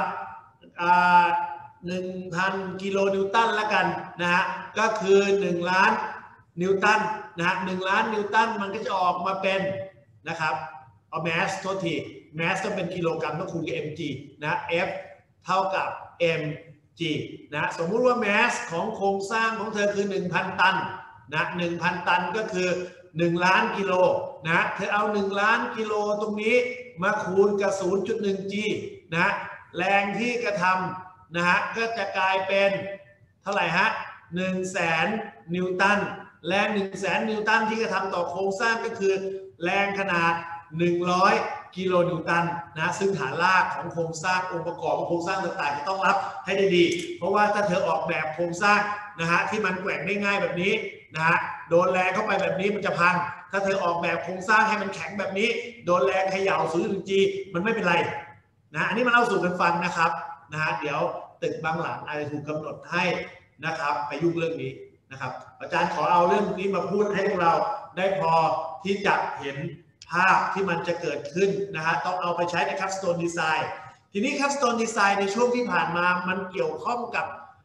1,000 กิโลนิวตันละกันนะฮะก็คือ1 ล้านนิวตันนะฮะ1 ล้านนิวตันมันก็จะออกมาเป็นนะครับเอาแมสโทษทีแมสต้องเป็นกิโลกรัมต้องคูณกับ mg นะ F เท่ากับ mg นะสมมุติว่าแมสของโครงสร้างของเธอคือ 1,000 ตันนะ 1,000 ตันก็คือ1 ล้านกิโลนะเธอเอา1 ล้านกิโลตรงนี้มาคูณกับ 0.1g นะแรงที่กระทำนะฮะก็จะกลายเป็นเท่าไหร่ฮะ 100,000 นิวตันแรง 100,000 นิวตันที่กระทำต่อโครงสร้างก็คือแรงขนาด100 กิโลนิวตันนะซึ่งฐานรากของโครงสร้างองค์ประกอบของโครงสร้างต่างๆจะต้องรับให้ได้ดีเพราะว่าถ้าเธอออกแบบโครงสร้างนะฮะที่มันแกว่งได้ง่ายแบบนี้นะฮะโดนแรงเข้าไปแบบนี้มันจะพังถ้าเธอออกแบบโครงสร้างให้มันแข็งแบบนี้โดนแรงเขย่า0.1g มันไม่เป็นไรนะอันนี้มาเล่าสู่กันฟังนะครับนะฮะเดี๋ยวตึกบางหลังอาจจะถูกกำหนดให้นะครับไปยุ่งเรื่องนี้นะครับอาจารย์ขอเอาเรื่องนี้มาพูดให้พวกเราได้พอที่จะเห็นภาพที่มันจะเกิดขึ้นนะฮะต้องเอาไปใช้ในคัพสโตนดีไซน์ทีนี้คัพสโตนดีไซน์ในช่วงที่ผ่านมามันเกี่ยวข้องกับ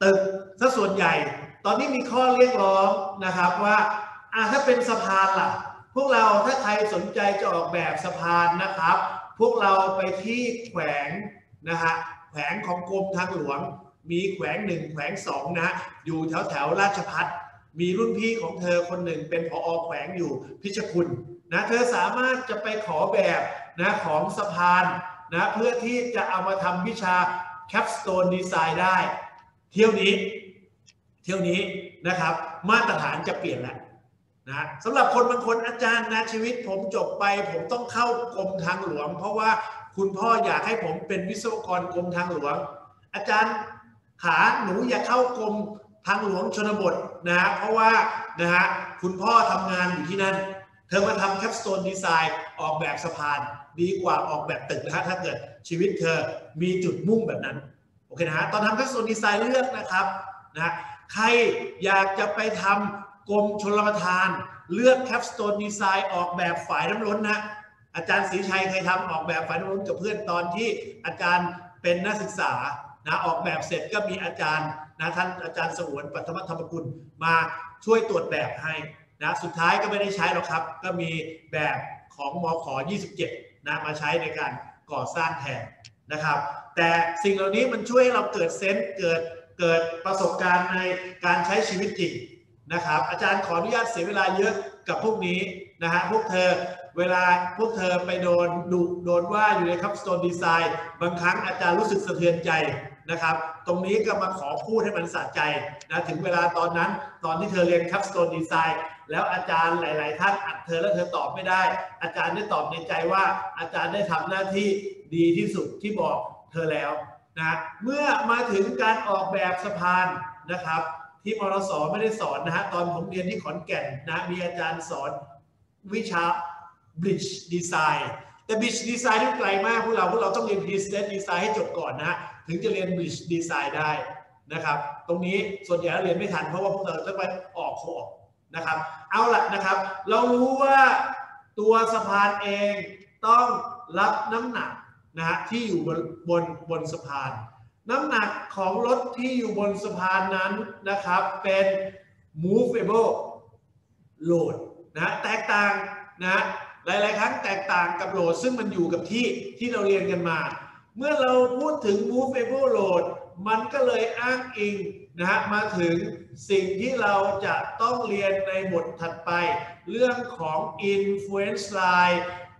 ตึกซะส่วนใหญ่ตอนนี้มีข้อเรียกร้องนะครับว่าถ้าเป็นสะพานล่ะพวกเราถ้าใครสนใจจะออกแบบสะพานนะครับพวกเราไปที่แขวงนะฮะแขวงของกรมทางหลวงมีแขวง1แขวง2นะอยู่แถวราชภัฏมีรุ่นพี่ของเธอคนหนึ่งเป็นผอ.แขวงอยู่พิชคุณนะเธอสามารถจะไปขอแบบนะของสะพานนะเพื่อที่จะเอามาทำวิชา Capstone Design ได้เที่ยวนี้นะครับมาตรฐานจะเปลี่ยนแล้วนะสำหรับคนบางคนอาจารย์นะชีวิตผมจบไปผมต้องเข้ากรมทางหลวงเพราะว่าคุณพ่ออยากให้ผมเป็นวิศวกรกรมทางหลวงอาจารย์ขาหนูอยากเข้ากรมทางหลวงชนบทนะเพราะว่านะฮะคุณพ่อทำงานอยู่ที่นั่นเธอมาทำ Capstone Design ออกแบบสะพานดีกว่าออกแบบตึกนะฮะถ้าเกิดชีวิตเธอมีจุดมุ่งแบบนั้นโอเคนะฮะตอนทำ Capstone Design เลือกนะครับนะใครอยากจะไปทำกรมชลประทานเลือก Capstone Design ออกแบบฝายน้ำล้นนะอาจารย์ศรีชัยเคยทำออกแบบฝายน้ำล้นกับเพื่อนตอนที่อาจารย์เป็นนักศึกษานะออกแบบเสร็จก็มีอาจารย์นะท่านอาจารย์สงวนปัทมธรรมกุลมาช่วยตรวจแบบให้นะสุดท้ายก็ไม่ได้ใช้หรอกครับก็มีแบบของมข. 27นะมาใช้ในการก่อสร้างแทนนะครับแต่สิ่งเหล่านี้มันช่วยให้เราเกิดเซนส์เกิดประสบการณ์ในการใช้ชีวิตจริงนะครับอาจารย์ขออนุญาตเสียเวลาเยอะกับพวกนี้นะฮะพวกเธอเวลาพวกเธอไปโดนดุโดนว่าอยู่ใน Capstone Design บางครั้งอาจารย์รู้สึกสะเทือนใจนะครับตรงนี้ก็มาขอพูดให้มันสะใจนะถึงเวลาตอนนั้นตอนที่เธอเรียน Capstone Design แล้วอาจารย์หลายๆท่านอัดเธอแล้วเธอตอบไม่ได้อาจารย์ได้ตอบในใจว่าอาจารย์ได้ทำหน้าที่ดีที่สุดที่บอกเธอแล้วนะเมื่อมาถึงการออกแบบสะพานนะครับที่มรส.ไม่ได้สอนนะฮะตอนผมเรียนที่ขอนแก่นนะมีอาจารย์สอนวิชา Bridge Design แต่ Bridge Design นี่ไกลมากพวกเราต้องเรียน President Design ให้จบก่อนนะฮะถึงจะเรียน Bridge Design ได้นะครับตรงนี้ส่วนใหญ่เรียนไม่ทันเพราะว่าพวกเราต้องไปออกนะครับเอาล่ะนะครับเรารู้ว่าตัวสะพานเองต้องรับน้ำหนักนะฮะที่อยู่บนสะพานน้ำหนักของรถที่อยู่บนสะพานนั้นนะครับเป็น movable load นะแตกต่างนะหลายๆครั้งแตกต่างกับโหลดซึ่งมันอยู่กับที่เราเรียนกันมาเมื่อเราพูดถึง movable load มันก็เลยอ้างอิงนะฮะมาถึงสิ่งที่เราจะต้องเรียนในบทถัดไปเรื่องของ influence line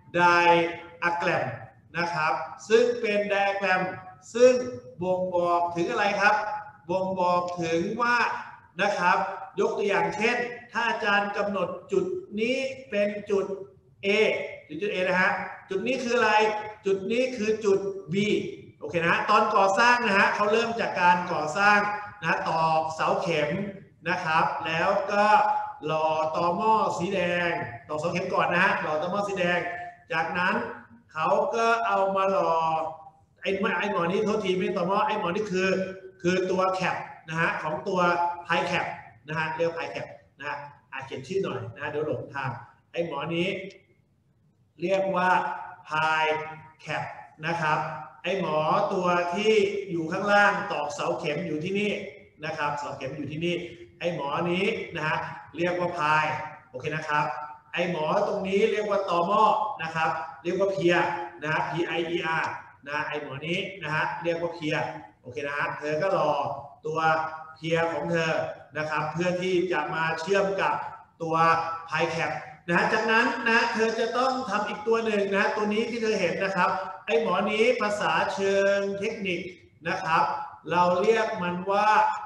diagram นะครับซึ่งเป็น diagram ซึ่งบ่งบอกถึงอะไรครับบ่งบอกถึงว่านะครับยกตัวอย่างเช่นถ้าอาจารย์กำหนดจุดนี้เป็นจุด A จุด A นะฮะจุดนี้คืออะไรจุดนี้คือจุด B โอเคนะตอนก่อสร้างนะฮะเขาเริ่มจากการก่อสร้างนะตอกเสาเข็มนะครับแล้วก็หล่อตอหม้อสีแดงตอกเสาเข็มก่อนนะฮะหล่อตอหม้อสีแดงจากนั้นเขาก็เอามาหล่อไอ้หมอนี้โทษทีไม่ตอหม้อไอ้หมอนี่คือตัวแคปนะฮะของตัวไพแคปนะฮะเรียกไพแคปนะฮะเขียนชื่อหน่อยนะเดี๋ยวหลงทางไอ้หมอนี้เรียกว่าไพแคปนะครับไอ้หมอตัวที่อยู่ข้างล่างตอกเสาเข็มอยู่ที่นี่นะครับเสาเข็มอยู่ที่นี่ไอ้หมอนี้นะฮะเรียกว่าพายโอเคนะครับไอ้หมอตรงนี้เรียกว่าตอหม้อนะครับเรียกว่าเพียนะฮะ PIER นะไอ้หมอนี้นะฮะเรียกว่าเพียโอเคนะฮะเธอก็รอตัวเพียของเธอนะครับเพื่อที่จะมาเชื่อมกับตัวพายแคปนะจากนั้นนะเธอจะต้องทำอีกตัวหนึ่งนะตัวนี้ที่เธอเห็นนะครับไอ้หมอนี้ภาษาเชิงเทคนิคนะครับเราเรียกมันว่า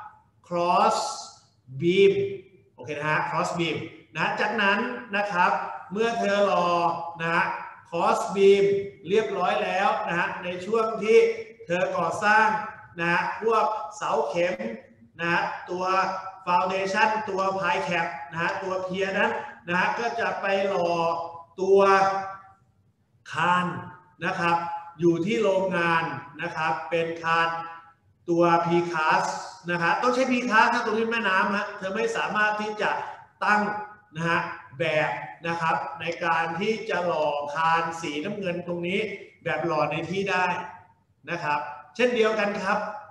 cross beam โอเคนะฮะ cross beam นะจากนั้นนะครับเมื่อเธอรอนะฮะ cross beam เรียบร้อยแล้วนะฮะในช่วงที่เธอก่อสร้างนะฮะพวกเสาเข็มนะฮะตัว foundation ตัว pie cap นะฮะตัวเพียนั้นนะฮะก็จะไปหล่อตัวคานนะครับอยู่ที่โรงงานนะครับเป็นคานตัว Precast นะครับต้องใช้ Precast นะตรงนี้แม่น้ำฮะเธอไม่สามารถที่จะตั้งนะฮะแบบนะครับในการที่จะหล่อคานสีน้ำเงินตรงนี้แบบหล่อในที่ได้นะครับเช่นเดียวกันครับ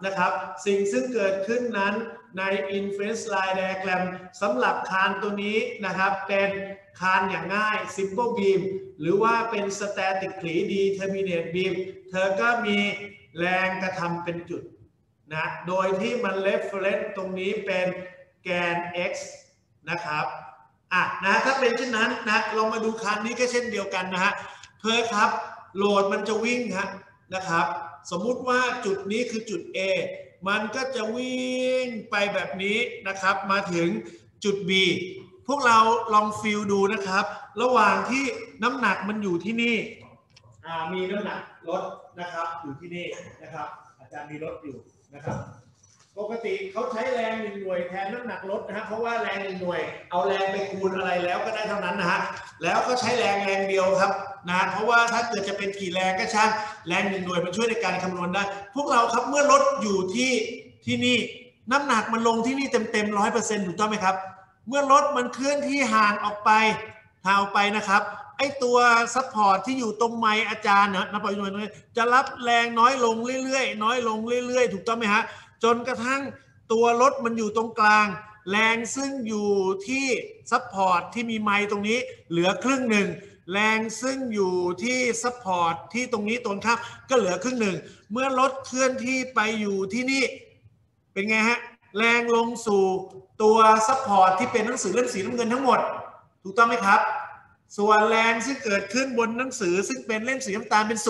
นะครับสิ่งซึ่งเกิดขึ้นนั้นใน Inference Line Diagram สำหรับคานตัวนี้นะครับเป็นคานอย่างง่าย Simple Beam หรือว่าเป็น Statically Determinate Beam เธอก็มีแรงกระทำเป็นจุดนะโดยที่มัน reference ตรงนี้เป็นแกน x นะครับนะถ้าเป็นเช่นนั้นนะลองมาดูคานนี้ก็เช่นเดียวกันนะฮะเพื่อครับโหลดมันจะวิ่งนะครับสมมุติว่าจุดนี้คือจุด A มันก็จะวิ่งไปแบบนี้นะครับมาถึงจุด B พวกเราลองฟีลดูนะครับระหว่างที่น้ำหนักมันอยู่ที่นี่มีน้ำหนักรถนะครับอยู่ที่นี่นะครับอาจารย์มีรถอยู่นะครับปกติเขาใช้แรง1 หน่วยแทนน้ำหนักรถนะฮะเพราะว่าแรง1 หน่วยเอาแรงไปคูณอะไรแล้วก็ได้เท่านั้นนะฮะแล้วก็ใช้แรงเดียวครับนะเพราะว่าถ้าเกิดจะเป็นกี่แรงก็ช่างแรง1 หน่วยมันช่วยในการคำนวณได้พวกเราครับเมื่อรถอยู่ที่นี่น้ำหนักมันลงที่นี่เต็ม 100% ถูกต้องไหมครับเมื่อรถมันเคลื่อนที่ห่างออกไปนะครับไอตัวซัพพอร์ตที่อยู่ตรงไมค์อาจารย์นะปอยจะรับแรงน้อยลงเรื่อยๆน้อยลงเรื่อยๆถูกต้องไหมฮะจนกระทั่งตัวรถมันอยู่ตรงกลางแรงซึ่งอยู่ที่ซัพพอร์ตที่มีไมค์ตรงนี้เหลือครึ่งหนึ่งแรงซึ่งอยู่ที่ซัพพอร์ตที่ตรงนี้ตรงข้ามก็เหลือครึ่งหนึ่งเมื่อรถเคลื่อนที่ไปอยู่ที่นี่เป็นไงฮะแรงลงสู่ตัวซัพพอร์ตที่เป็นหนังสือเล่มสีน้ำเงินทั้งหมดถูกต้องไหมครับส่วนแรงซึ่งเกิดขึ้นบนหนังสือซึ่งเป็นเล่มสีน้ำตาลเป็น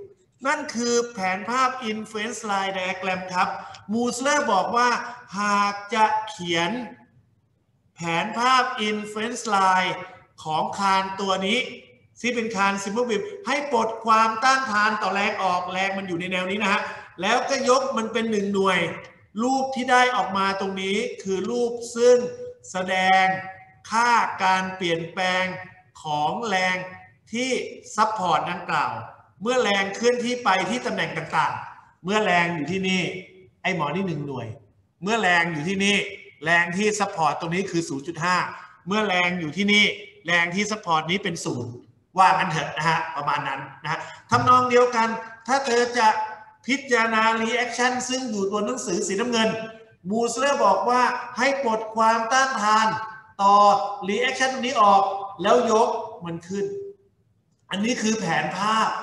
0นั่นคือแผนภาพ Inference Line Diagram ครับมูสเลอร์บอกว่าหากจะเขียนแผนภาพ Inference Line ของคานตัวนี้ที่เป็นคาน Simple Beam ให้ปลดความต้านทานต่อแรงออกแรงมันอยู่ในแนวนี้นะฮะแล้วก็ยกมันเป็น1 หน่วยรูปที่ได้ออกมาตรงนี้คือรูปซึ่งแสดงค่าการเปลี่ยนแปลงของแรงที่ซัพพอร์ตดังกล่าวเมื่อแรงเคลื่อนที่ไปที่ตำแหน่งต่างๆเมื่อแรงอยู่ที่นี่ไอ้หมอนี่1 หน่วยเมื่อแรงอยู่ที่นี่แรงที่ซัพพอร์ตตรงนี้คือ 0.5 เมื่อแรงอยู่ที่นี่แรงที่ซัพพอร์ตนี้เป็น0ว่ากันเถอะนะฮะประมาณนั้นนะฮะทำนองเดียวกันถ้าเธอจะพิจารณา reaction ซึ่งอยู่บนหนังสือสีน้ำเงินมูสเลอร์บอกว่าให้ปลดความต้านทานต่อ reaction ตรงนี้ออกแล้วยกมันขึ้นอันนี้คือแผนภาพ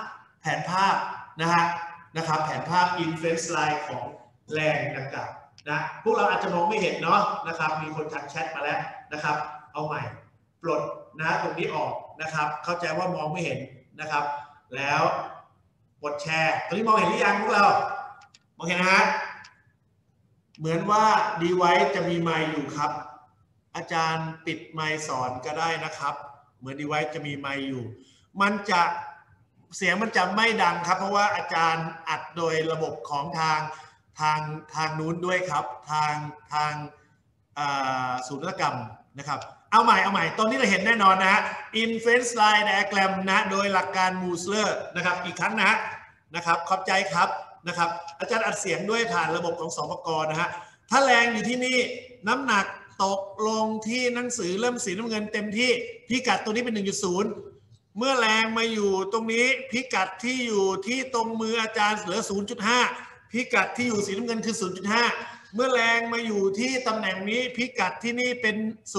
นะครับแผนภาพ Inference Line ของแรงดังกล่าวนะพวกเราอาจจะมองไม่เห็นเนาะนะครับมีคนทักแชทมาแล้วนะครับเอาใหม่ปลดนะตรงนี้ออกนะครับเข้าใจว่ามองไม่เห็นนะครับแล้วกดแชร์ตอนนี้มองเห็นหรือยังพวกเรามองเห็นนะฮะเหมือนว่า device จะมีไมค์อยู่ครับอาจารย์ปิดไมค์สอนก็ได้นะครับเหมือน device จะมีไมค์อยู่มันจะเสียงมันจะไม่ดังครับเพราะว่าอาจารย์อัดโดยระบบของทางนู้นด้วยครับทางศูนย์นวัตกรรมนะครับเอาใหม่ตอนนี้เราเห็นแน่นอนนะฮะ Inference Line Diagram นะโดยหลักการมูสเลอร์นะครับอีกครั้งนะครับขอบใจครับนะครับอาจารย์อัดเสียงด้วยผ่านระบบของสปก.นะฮะถ้าแรงอยู่ที่นี่น้ำหนักตกลงที่หนังสือเล่มสีน้ำเงินเต็มที่พิกัดตัวนี้เป็น 1.0 เมื่อแรงมาอยู่ตรงนี้พิกัดที่อยู่ที่ตรงมืออาจารย์เหลือ 0.5 พิกัดที่อยู่สีน้ำเงินคือ 0.5 เมื่อแรงมาอยู่ที่ตำแหน่งนี้พิกัดที่นี่เป็น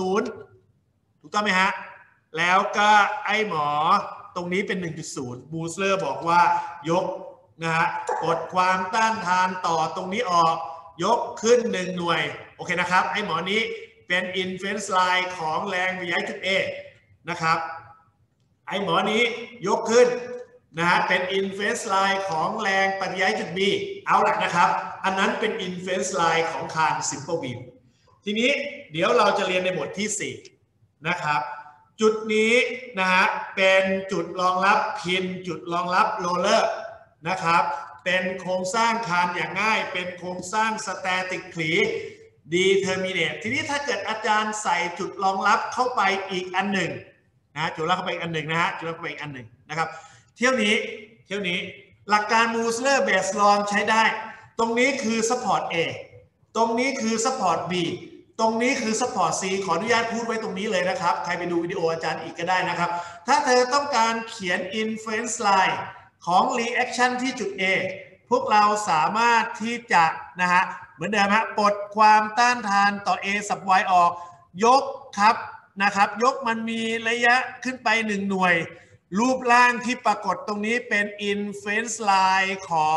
0ถูกต้องไหมฮะแล้วก็ไอ้หมอตรงนี้เป็น 1.0 บูสเลอร์บอกว่ายกนะฮะกดความต้านทานต่อตรงนี้ออกยกขึ้น1 หน่วยโอเคนะครับไอ้หมอนี้เป็น Inference Line ของแรงวิทยาจุด A นะครับไอ้หมอนี้ยกขึ้นนะฮะเป็น Inference Line ของแรงปฏิกิริยาจุด B เอาล่ะนะครับอันนั้นเป็น Inference Line ของคาน Simple Beam ทีนี้เดี๋ยวเราจะเรียนในบทที่4นะครับจุดนี้นะฮะเป็นจุดรองรับพินจุดรองรับโรลเลอร์นะครับเป็นโครงสร้างคานอย่างง่ายเป็นโครงสร้าง Statically Determinate ทีนี้ถ้าเกิดอาจารย์ใส่จุดรองรับเข้าไปอีกอันหนึ่งนะจุดรองรับเข้าไปอีกอันหนึ่งนะฮะจุดรองรับเข้าไปอีกอันหนึ่งนะครับเที่ยวนี้หลักการมูสเลอร์เบสลอนใช้ได้ตรงนี้คือ support A ตรงนี้คือ support B ตรงนี้คือ support C ขออนุญาตพูดไว้ตรงนี้เลยนะครับใครไปดูวิดีโออาจารย์อีกก็ได้นะครับถ้าเธอต้องการเขียน Inference Line ของ reaction ที่จุด A พวกเราสามารถที่จะนะฮะเหมือนเดิมฮะปลดความต้านทานต่อ a sub y ออกยกครับนะครับยกมันมีระยะขึ้นไป1หน่วยรูปร่างที่ปรากฏตรงนี้เป็น inference line ของ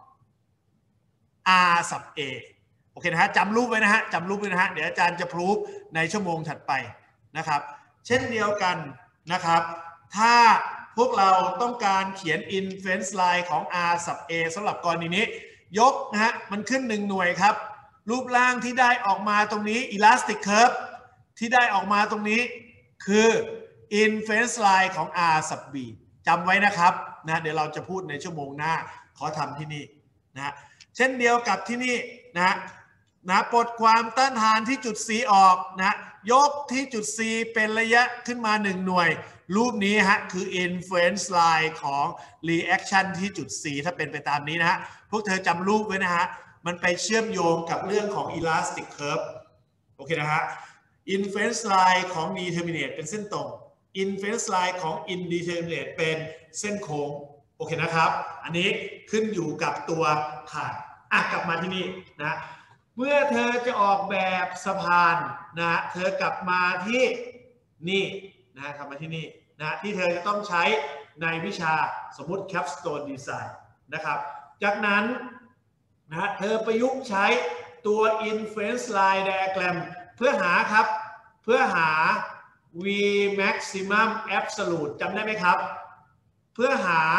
r sub a โอเคนะฮะจำรูปไว้นะฮะจำรูปไว้นะฮะเดี๋ยวอาจารย์จะพรูฟในชั่วโมงถัดไปนะครับเช่นเดียวกันนะครับถ้าพวกเราต้องการเขียน inference line ของ r sub a สำหรับกรณีนี้ยกนะฮะมันขึ้น1หน่วยครับรูปร่างที่ได้ออกมาตรงนี้ elastic curve ที่ได้ออกมาตรงนี้คือ inference line ของ r sub b จำไว้นะครับนะเดี๋ยวเราจะพูดในชั่วโมงหน้าขอทำที่นี่นะเช่นเดียวกับที่นี่นะปลดความต้านทานที่จุด C ออกนะยกที่จุด C เป็นระยะขึ้นมา1หน่วยรูปนี้ฮะคือ inference line ของ reaction ที่จุด C ถ้าเป็นไปตามนี้นะฮะพวกเธอจำรูปไว้นะฮะมันไปเชื่อมโยงกับเรื่องของ elastic curve โอเคนะฮะ inference line ของ determinate เป็นเส้นตรง inference line ของ indeterminate เป็นเส้นโค้งโอเคนะครับอันนี้ขึ้นอยู่กับตัวฐานกลับมาที่นี่นะเมื่อเธอจะออกแบบสะพานนะเธอกลับมาที่นี่นะกลับมาที่นี่นะที่เธอจะต้องใช้ในวิชาสมมุติ capstone design นะครับจากนั้นนะเธอประยุกต์ใช้ตัว inference line diagram เพื่อหาครับเพื่อหา v maximum absolute จำได้ไหมครับเพื่อหา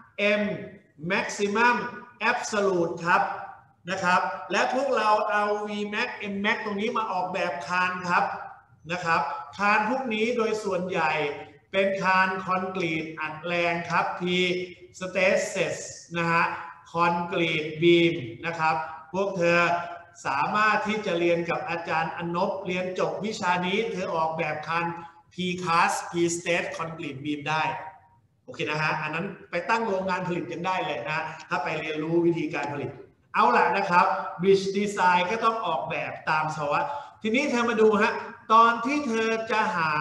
m maximum absolute ครับนะครับและพวกเราเอา v max m max ตรงนี้มาออกแบบคานครับนะครับคานพวกนี้โดยส่วนใหญ่เป็นคานคอนกรีตอัดแรงครับ P stresses นะฮะคอนกรีตบีมนะครับพวกเธอสามารถที่จะเรียนกับอาจารย์อนบเรียนจบวิชานี้เธอออกแบบคาน P cast P state คอนกรีตบีมได้โอเคนะฮะอันนั้นไปตั้งโรงงานผลิตกันได้เลยนะถ้าไปเรียนรู้วิธีการผลิตเอาล่ะนะครับ Bridge Design ก็ต้องออกแบบตามภาวะทีนี้เธอมาดูฮะตอนที่เธอจะหา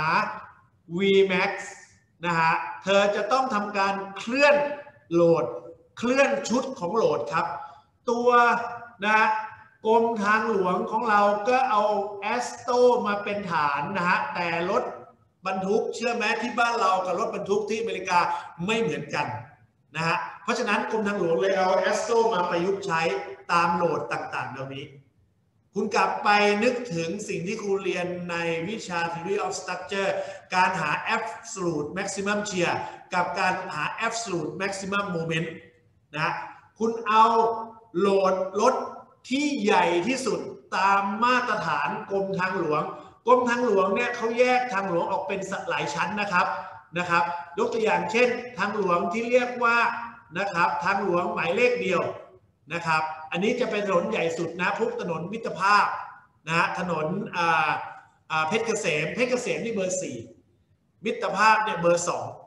Vmax นะฮะเธอจะต้องทำการเคลื่อนโหลดเคลื่อนชุดของโหลดครับตัวนะกรมทางหลวงของเราก็เอาแอสโตมาเป็นฐานนะฮะแต่รถบรรทุกเชื่อไหมที่บ้านเรากับรถบรรทุกที่อเมริกาไม่เหมือนกันนะฮะเพราะฉะนั้นกรมทางหลวงเลยเอาแอสโตมาประยุกต์ใช้ตามโหลดต่างๆเหล่านี้คุณกลับไปนึกถึงสิ่งที่ครูเรียนในวิชา Theory of Structure การหา Absolute Maximum Shear กับการหา Absolute Maximum Moment นะคุณเอาโหลดรถที่ใหญ่ที่สุดตามมาตรฐานกรมทางหลวงกรมทางหลวงเนี่ยเขาแยกทางหลวงออกเป็นหลายชั้นนะครับยกตัวอย่างเช่นทางหลวงที่เรียกว่านะครับทางหลวงหมายเลขเดียวนะครับอันนี้จะเป็นถนนใหญ่สุดนะพวกถนนมิตรภาพนะถนนเพชรเกษมนี่เบอร์4มิตรภาพเนี่ยเบอร์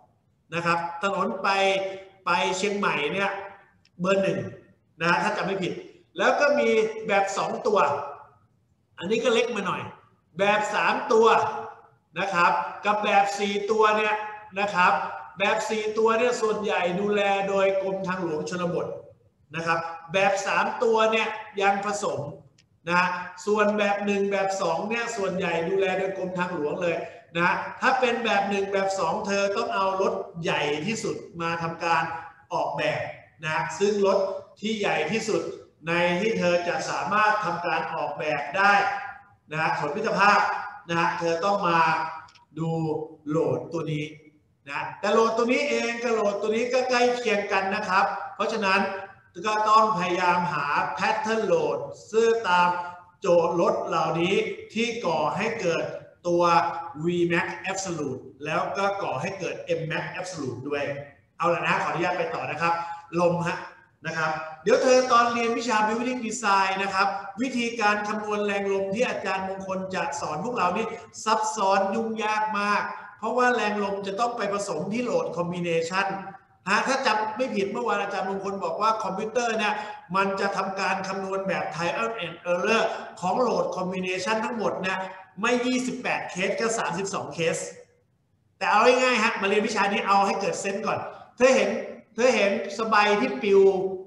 2นะครับถนนไปเชียงใหม่เนี่ยเบอร์1นะถ้าจำไม่ผิดแล้วก็มีแบบ2ตัวอันนี้ก็เล็กมาหน่อยแบบ3ตัวนะครับกับแบบ4ตัวเนี่ยนะครับแบบ4ตัวเนี่ยส่วนใหญ่ดูแลโดยกรมทางหลวงชนบทนะครับแบบ3ตัวเนี่ยยังผสมนะส่วนแบบ1แบบ2เนี่ยส่วนใหญ่ดูแลโดยกรมทางหลวงเลยนะถ้าเป็นแบบ1แบบ2เธอต้องเอารถใหญ่ที่สุดมาทำการออกแบบนะซึ่งรถที่ใหญ่ที่สุดในที่เธอจะสามารถทำการออกแบบได้นะถนนมิตรภาพนะเธอต้องมาดูโหลดตัวนี้นะแต่โหลดตัวนี้เองกับโหลดตัวนี้ก็ใกล้เคียงกันนะครับเพราะฉะนั้นก็ต้องพยายามหา pattern load ซึ่งตามโจทย์รถเหล่านี้ที่ก่อให้เกิดตัว Vmax absolute แล้วก็ก่อให้เกิด Mmax absolute ด้วยเอาละนะขออนุญาตไปต่อนะครับลมฮะนะครับเดี๋ยวเธอตอนเรียนวิชา Building Design นะครับวิธีการคำนวณแรงลมที่อาจารย์มงคลจะสอนพวกเรานี่ซับซ้อนยุ่งยากมากเพราะว่าแรงลมจะต้องไปผสมที่โหลดคอมบิเนชันถ้าจำไม่ผิดเมื่อวานอาจารย์มงคลบอกว่าคอมพิวเตอร์เนี่ยมันจะทำการคำนวณแบบ trial and error ของโหลดคอมบิเนชันทั้งหมดเนี่ยไม่28เคสก็32เคสแต่เอาง่ายๆฮะมาเรียนวิชานี้เอาให้เกิดเซนส์ก่อนเธอเห็นสบายที่ปิว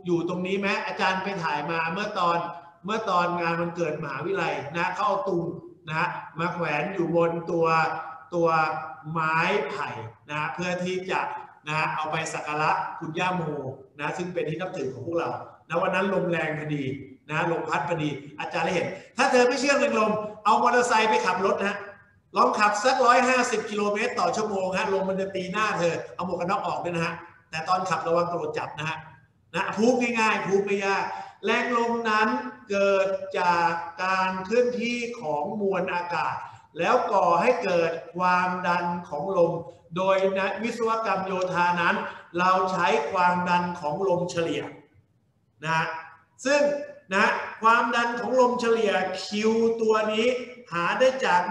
อยู่ตรงนี้ไหมอาจารย์ไปถ่ายมาเมื่อตอนงานวันเกิดมหาวิทยาลัยนะเขาเอาตุงนะมาแขวนอยู่บนตัวไม้ไผ่นะเพื่อที่จะนะเอาไปสักการะคุณย่าโมนะซึ่งเป็นที่นับถือของพวกเรานะวันนั้นลมแรงพอดีนะลมพัดพอดีอาจารย์ได้เห็นถ้าเธอไม่เชื่อเรื่องลมเอามอเตอร์ไซค์ไปขับรถนะลองขับสัก150 กิโลเมตรต่อชั่วโมงฮะลมมันจะตีหน้าเธอเอาหมวกกันน็อกออกด้วยนะฮะแต่ตอนขับระวังตำรวจจับนะฮะพูดง่ายๆพูดไม่ยากแรงลมนั้นเกิดจากการเคลื่อนที่ของมวลอากาศแล้วก่อให้เกิดความดันของลมโดยนักวิศวกรรมโยธานั้นเราใช้ความดันของลมเฉลี่ยนะซึ่งนะความดันของลมเฉลี่ย Q ตัวนี้หาได้จาก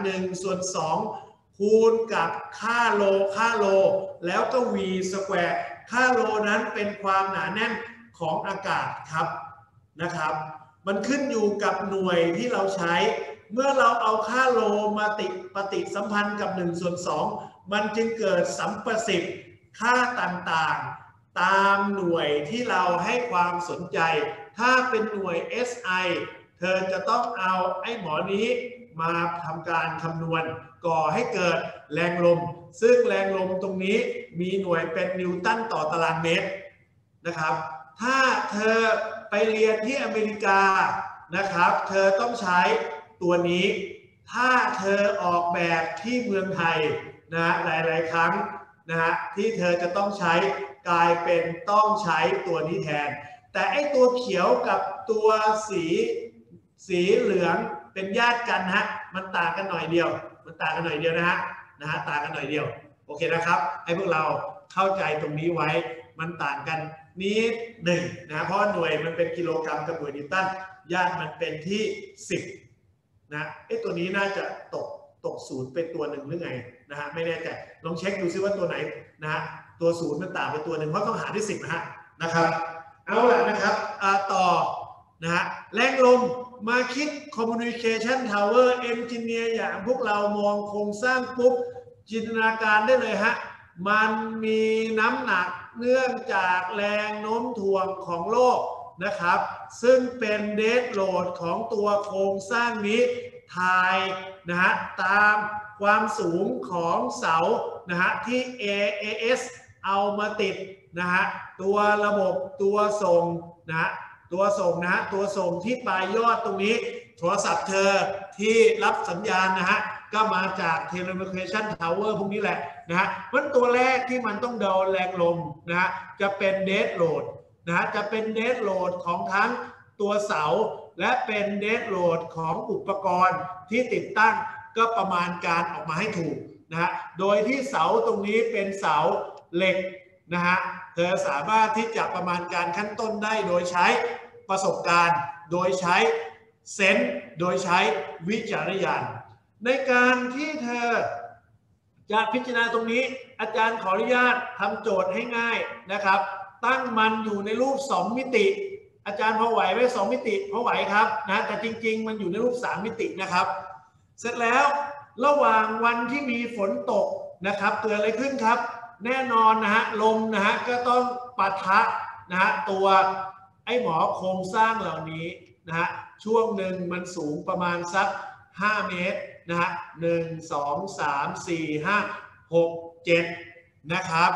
1/2คูณกับค่าโลแล้วก็ V สแควร์ค่าโลนั้นเป็นความหนาแน่นของอากาศครับนะครับมันขึ้นอยู่กับหน่วยที่เราใช้เมื่อเราเอาค่าโลมาปฏิสัมพันธ์กับ1/2มันจึงเกิดสัมประสิทธิ์ค่าต่างๆตามหน่วยที่เราให้ความสนใจถ้าเป็นหน่วย SI เธอจะต้องเอาไอ้หมอนี้มาทำการคำนวณก่อให้เกิดแรงลมซึ่งแรงลมตรงนี้มีหน่วยเป็นนิวตันต่อตารางเมตรนะครับถ้าเธอไปเรียนที่อเมริกานะครับเธอต้องใช้ตัวนี้ถ้าเธอออกแบบที่เมืองไทยนะหลายๆครั้งนะฮะที่เธอจะต้องใช้กลายเป็นต้องใช้ตัวนี้แทนแต่ไอ้ตัวเขียวกับตัวสีเหลืองเป็นญาติกันฮะมันต่างกันหน่อยเดียวนะฮะต่างกันหน่อยเดียวโอเคนะครับให้พวกเราเข้าใจตรงนี้ไว้มันต่างกันนิดหนึ่งนะเพราะหน่วยมันเป็นกิโลกรัมกับหน่วยนิวตันญาติมันเป็นที่10นะตัวนี้น่าจะตกศูนย์เป็นตัวหนึ่งหรือไงนะฮะไม่แน่ใจลองเช็คดูซิว่าตัวไหนนะฮะตัวศูนย์มันต่างไปตัวหนึ่งเพราะต้องหาที่10นะครับเอาล่ะนะครับต่อนะฮะแรงลมมาคิด Communication Tower Engineer อย่างพวกเรามองโครงสร้างปุ๊บจินตนาการได้เลยฮะมันมีน้ำหนักเนื่องจากแรงโน้มถ่วงของโลกนะครับซึ่งเป็นเดดโหลดของตัวโครงสร้างนี้ถ่ายนะฮะตามความสูงของเสานะฮะที่ AAS เอามาติดนะฮะตัวระบบตัวส่งนะฮะตัวส่งที่ปลายยอดตรงนี้โทรศัพท์เธอที่รับสัญญาณนะฮะก็มาจาก Telecommunication Tower พวกนี้แหละนะฮะมันตัวแรกที่มันต้องโดนแรงลมนะฮะจะเป็นเดดโหลดนะฮะจะเป็นเดดโหลดของทั้งตัวเสาและเป็นเดดโหลดของอุปกรณ์ที่ติดตั้งก็ประมาณการออกมาให้ถูกนะฮะโดยที่เสาตรงนี้เป็นเสาเหล็กนะฮะเธอสามารถที่จะประมาณการขั้นต้นได้โดยใช้ประสบการณ์โดยใช้เซนส์โดยใช้วิจารณญาณในการที่เธอจะพิจารณาตรงนี้อาจารย์ขออนุญาตทำโจทย์ให้ง่ายนะครับตั้งมันอยู่ในรูป2มิติอาจารย์พอไหวไหม2มิติพอไหวครับนะแต่จริงๆมันอยู่ในรูป3มิตินะครับเสร็จแล้วระหว่างวันที่มีฝนตกนะครับเกิดอะไรขึ้นครับแน่นอนนะฮะลมนะฮะก็ต้องปะทะนะฮะตัวไอ้หมอโครงสร้างเหล่านี้นะฮะช่วงหนึ่งมันสูงประมาณสัก5 เมตรนะฮะ1 2 3 4 5 6 7นะครับ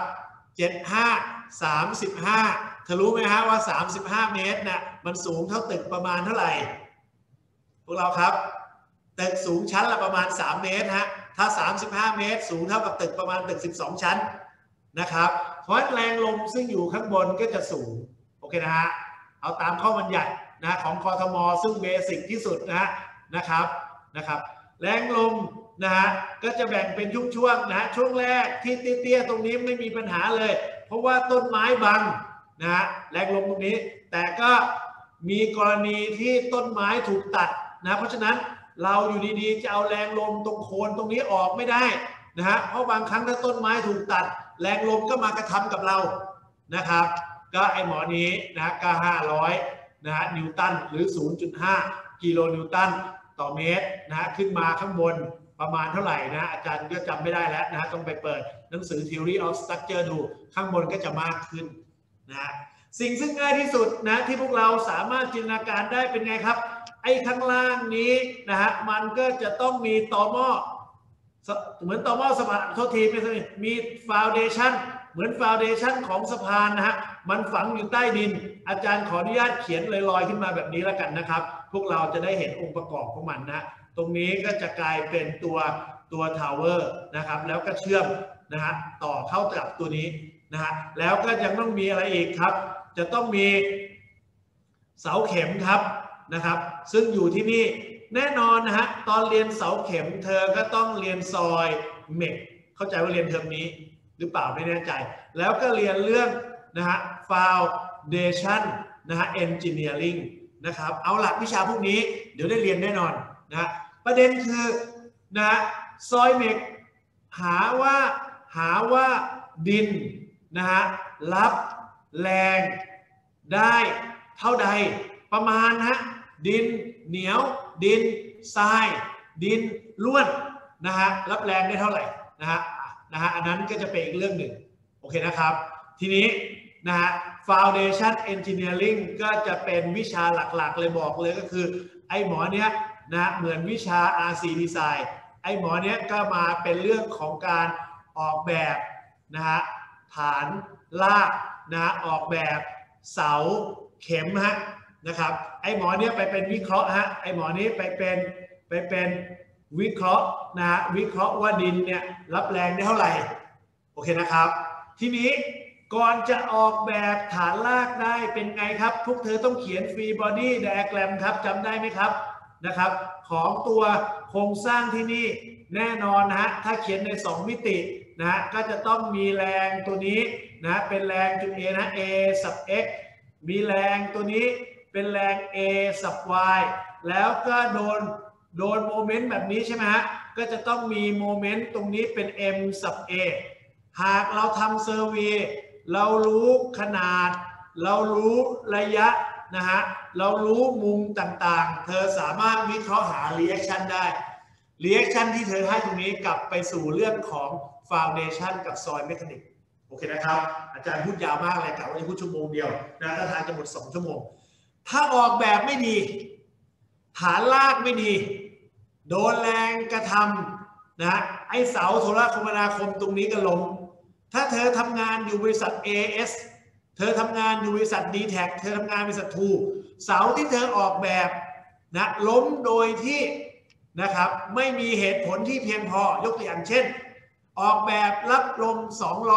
35เธอรู้ไหมฮะว่า35 เมตรเนี่ยมันสูงเท่าตึกประมาณเท่าไหร่พวกเราครับตึกสูงชั้นละประมาณ3 เมตรฮะถ้า35 เมตรสูงเท่ากับตึกประมาณตึก12 ชั้นนะครับเพราะแรงลมซึ่งอยู่ข้างบนก็จะสูงโอเคนะฮะเอาตามข้อบัญญัตินะของกทมซึ่งเบสิกที่สุดนะครับแรงลมนะฮะก็จะแบ่งเป็นช่วงๆนะช่วงแรกที่เตี้ยๆตรงนี้ไม่มีปัญหาเลยเพราะว่าต้นไม้บังนะฮะแรงลมตรงนี้แต่ก็มีกรณีที่ต้นไม้ถูกตัดนะเพราะฉะนั้นเราอยู่ดีๆจะเอาแรงลมตรงโคนตรงนี้ออกไม่ได้นะฮะเพราะบางครั้งถ้าต้นไม้ถูกตัดแรงลมก็มากระทำกับเรานะครับก็ไอหมอนี้นะก็500นะฮะนิวตันหรือ 0.5 กิโลนิวตันต่อเมตรนะฮะขึ้นมาข้างบนประมาณเท่าไหร่นะอาจารย์ก็จำไม่ได้แล้วนะต้องไปเปิดหนังสือ Theory of Structure ดูข้างบนก็จะมากขึ้นนะสิ่งซึ่งง่ายที่สุดนะที่พวกเราสามารถจินตนาการได้เป็นไงครับไอ้ข้างล่างนี้นะฮะมันก็จะต้องมีตอหม้อเหมือนตอหม้อสะพานโทษทีไม่ใช่มีฟาวเดชั่นเหมือนฟาวเดชั่นของสะพานนะฮะมันฝังอยู่ใต้ดินอาจารย์ขออนุญาตเขียนลอยๆขึ้นมาแบบนี้แล้วกันนะครับพวกเราจะได้เห็นองค์ประกอบของมันนะตรงนี้ก็จะกลายเป็นตัวทาวเวอร์นะครับแล้วก็เชื่อมนะฮะต่อเข้ากับตัวนี้นะฮะแล้วก็ยังต้องมีอะไรอีกครับจะต้องมีเสาเข็มครับนะครับซึ่งอยู่ที่นี่แน่นอนนะฮะตอนเรียนเสาเข็มเธอก็ต้องเรียนซอยเมกเข้าใจว่าเรียนเทอมนี้หรือเปล่าไม่แน่ใจแล้วก็เรียนเรื่องนะฮะ foundation นะฮะ engineering นะครับเอาหลักวิชาพวกนี้เดี๋ยวได้เรียนแน่นอนนะประเด็นคือนะซอยเมกหาว่าดินนะฮะรับแรงได้เท่าใดประมาณนะดินเหนียวดินทรายดินล้วนนะฮะรับแรงได้เท่าไหร่นะฮะอันนั้นก็จะเป็นอีกเรื่องหนึ่งโอเคนะครับทีนี้นะฮะ foundation engineering ก็จะเป็นวิชาหลักๆเลยบอกเลยก็คือไอ้หมอเนี้ยนะเหมือนวิชา RC design ไอ้หมอเนี้ยก็มาเป็นเรื่องของการออกแบบนะฮะฐานรากนะฮะออกแบบเสาเข็มฮะนะครับไอ้หมอเนี้ยไปเป็นวิเคราะห์ฮะไอ้หมอนี้ไปเป็นวิเคราะห์นะฮะวิเคราะห์ว่าดินเนี่ยรับแรงได้เท่าไหร่โอเคนะครับทีนี้ก่อนจะออกแบบฐานรากได้เป็นไงครับพวกเธอต้องเขียน free body diagram ครับจำได้ไหมครับนะครับของตัวโครงสร้างที่นี่แน่นอนนะฮะถ้าเขียนใน2มิตินะฮะก็จะต้องมีแรงตัวนี้นะเป็นแรงจุด A นะ A sub x มีแรงตัวนี้เป็นแรง A sub y แล้วก็โดนโมเมนต์แบบนี้ใช่ไหมฮะก็จะต้องมีโมเมนต์ตรงนี้เป็น m sub a หากเราทำเซอร์เวย์เรารู้ขนาดเรารู้ระยะนะฮะเรารู้มุมต่างๆเธอสามารถวิเคราะห์หา reaction ได้ reaction ที่เธอให้ตรงนี้กลับไปสู่เรื่องของ foundation กับ soil mechanics โอเคนะครับอาจารย์พูดยาวมากเลยกะว่าจะพูดชั่วโมงเดียวนะถ้าทางจะหมด2 ชั่วโมงถ้าออกแบบไม่ดีฐานรากไม่ดีโดนแรงกระทำนะไอเสาโทรคมนาคมตรงนี้ก็ล้มถ้าเธอทำงานอยู่บริษัท AS เธอทำงานอยู่บริษัท D-Tech เธอทำงานบริษัททูเสาที่เธอออกแบบนะล้มโดยที่นะครับไม่มีเหตุผลที่เพียงพอยกตัวอย่างเช่นออกแบบรับลม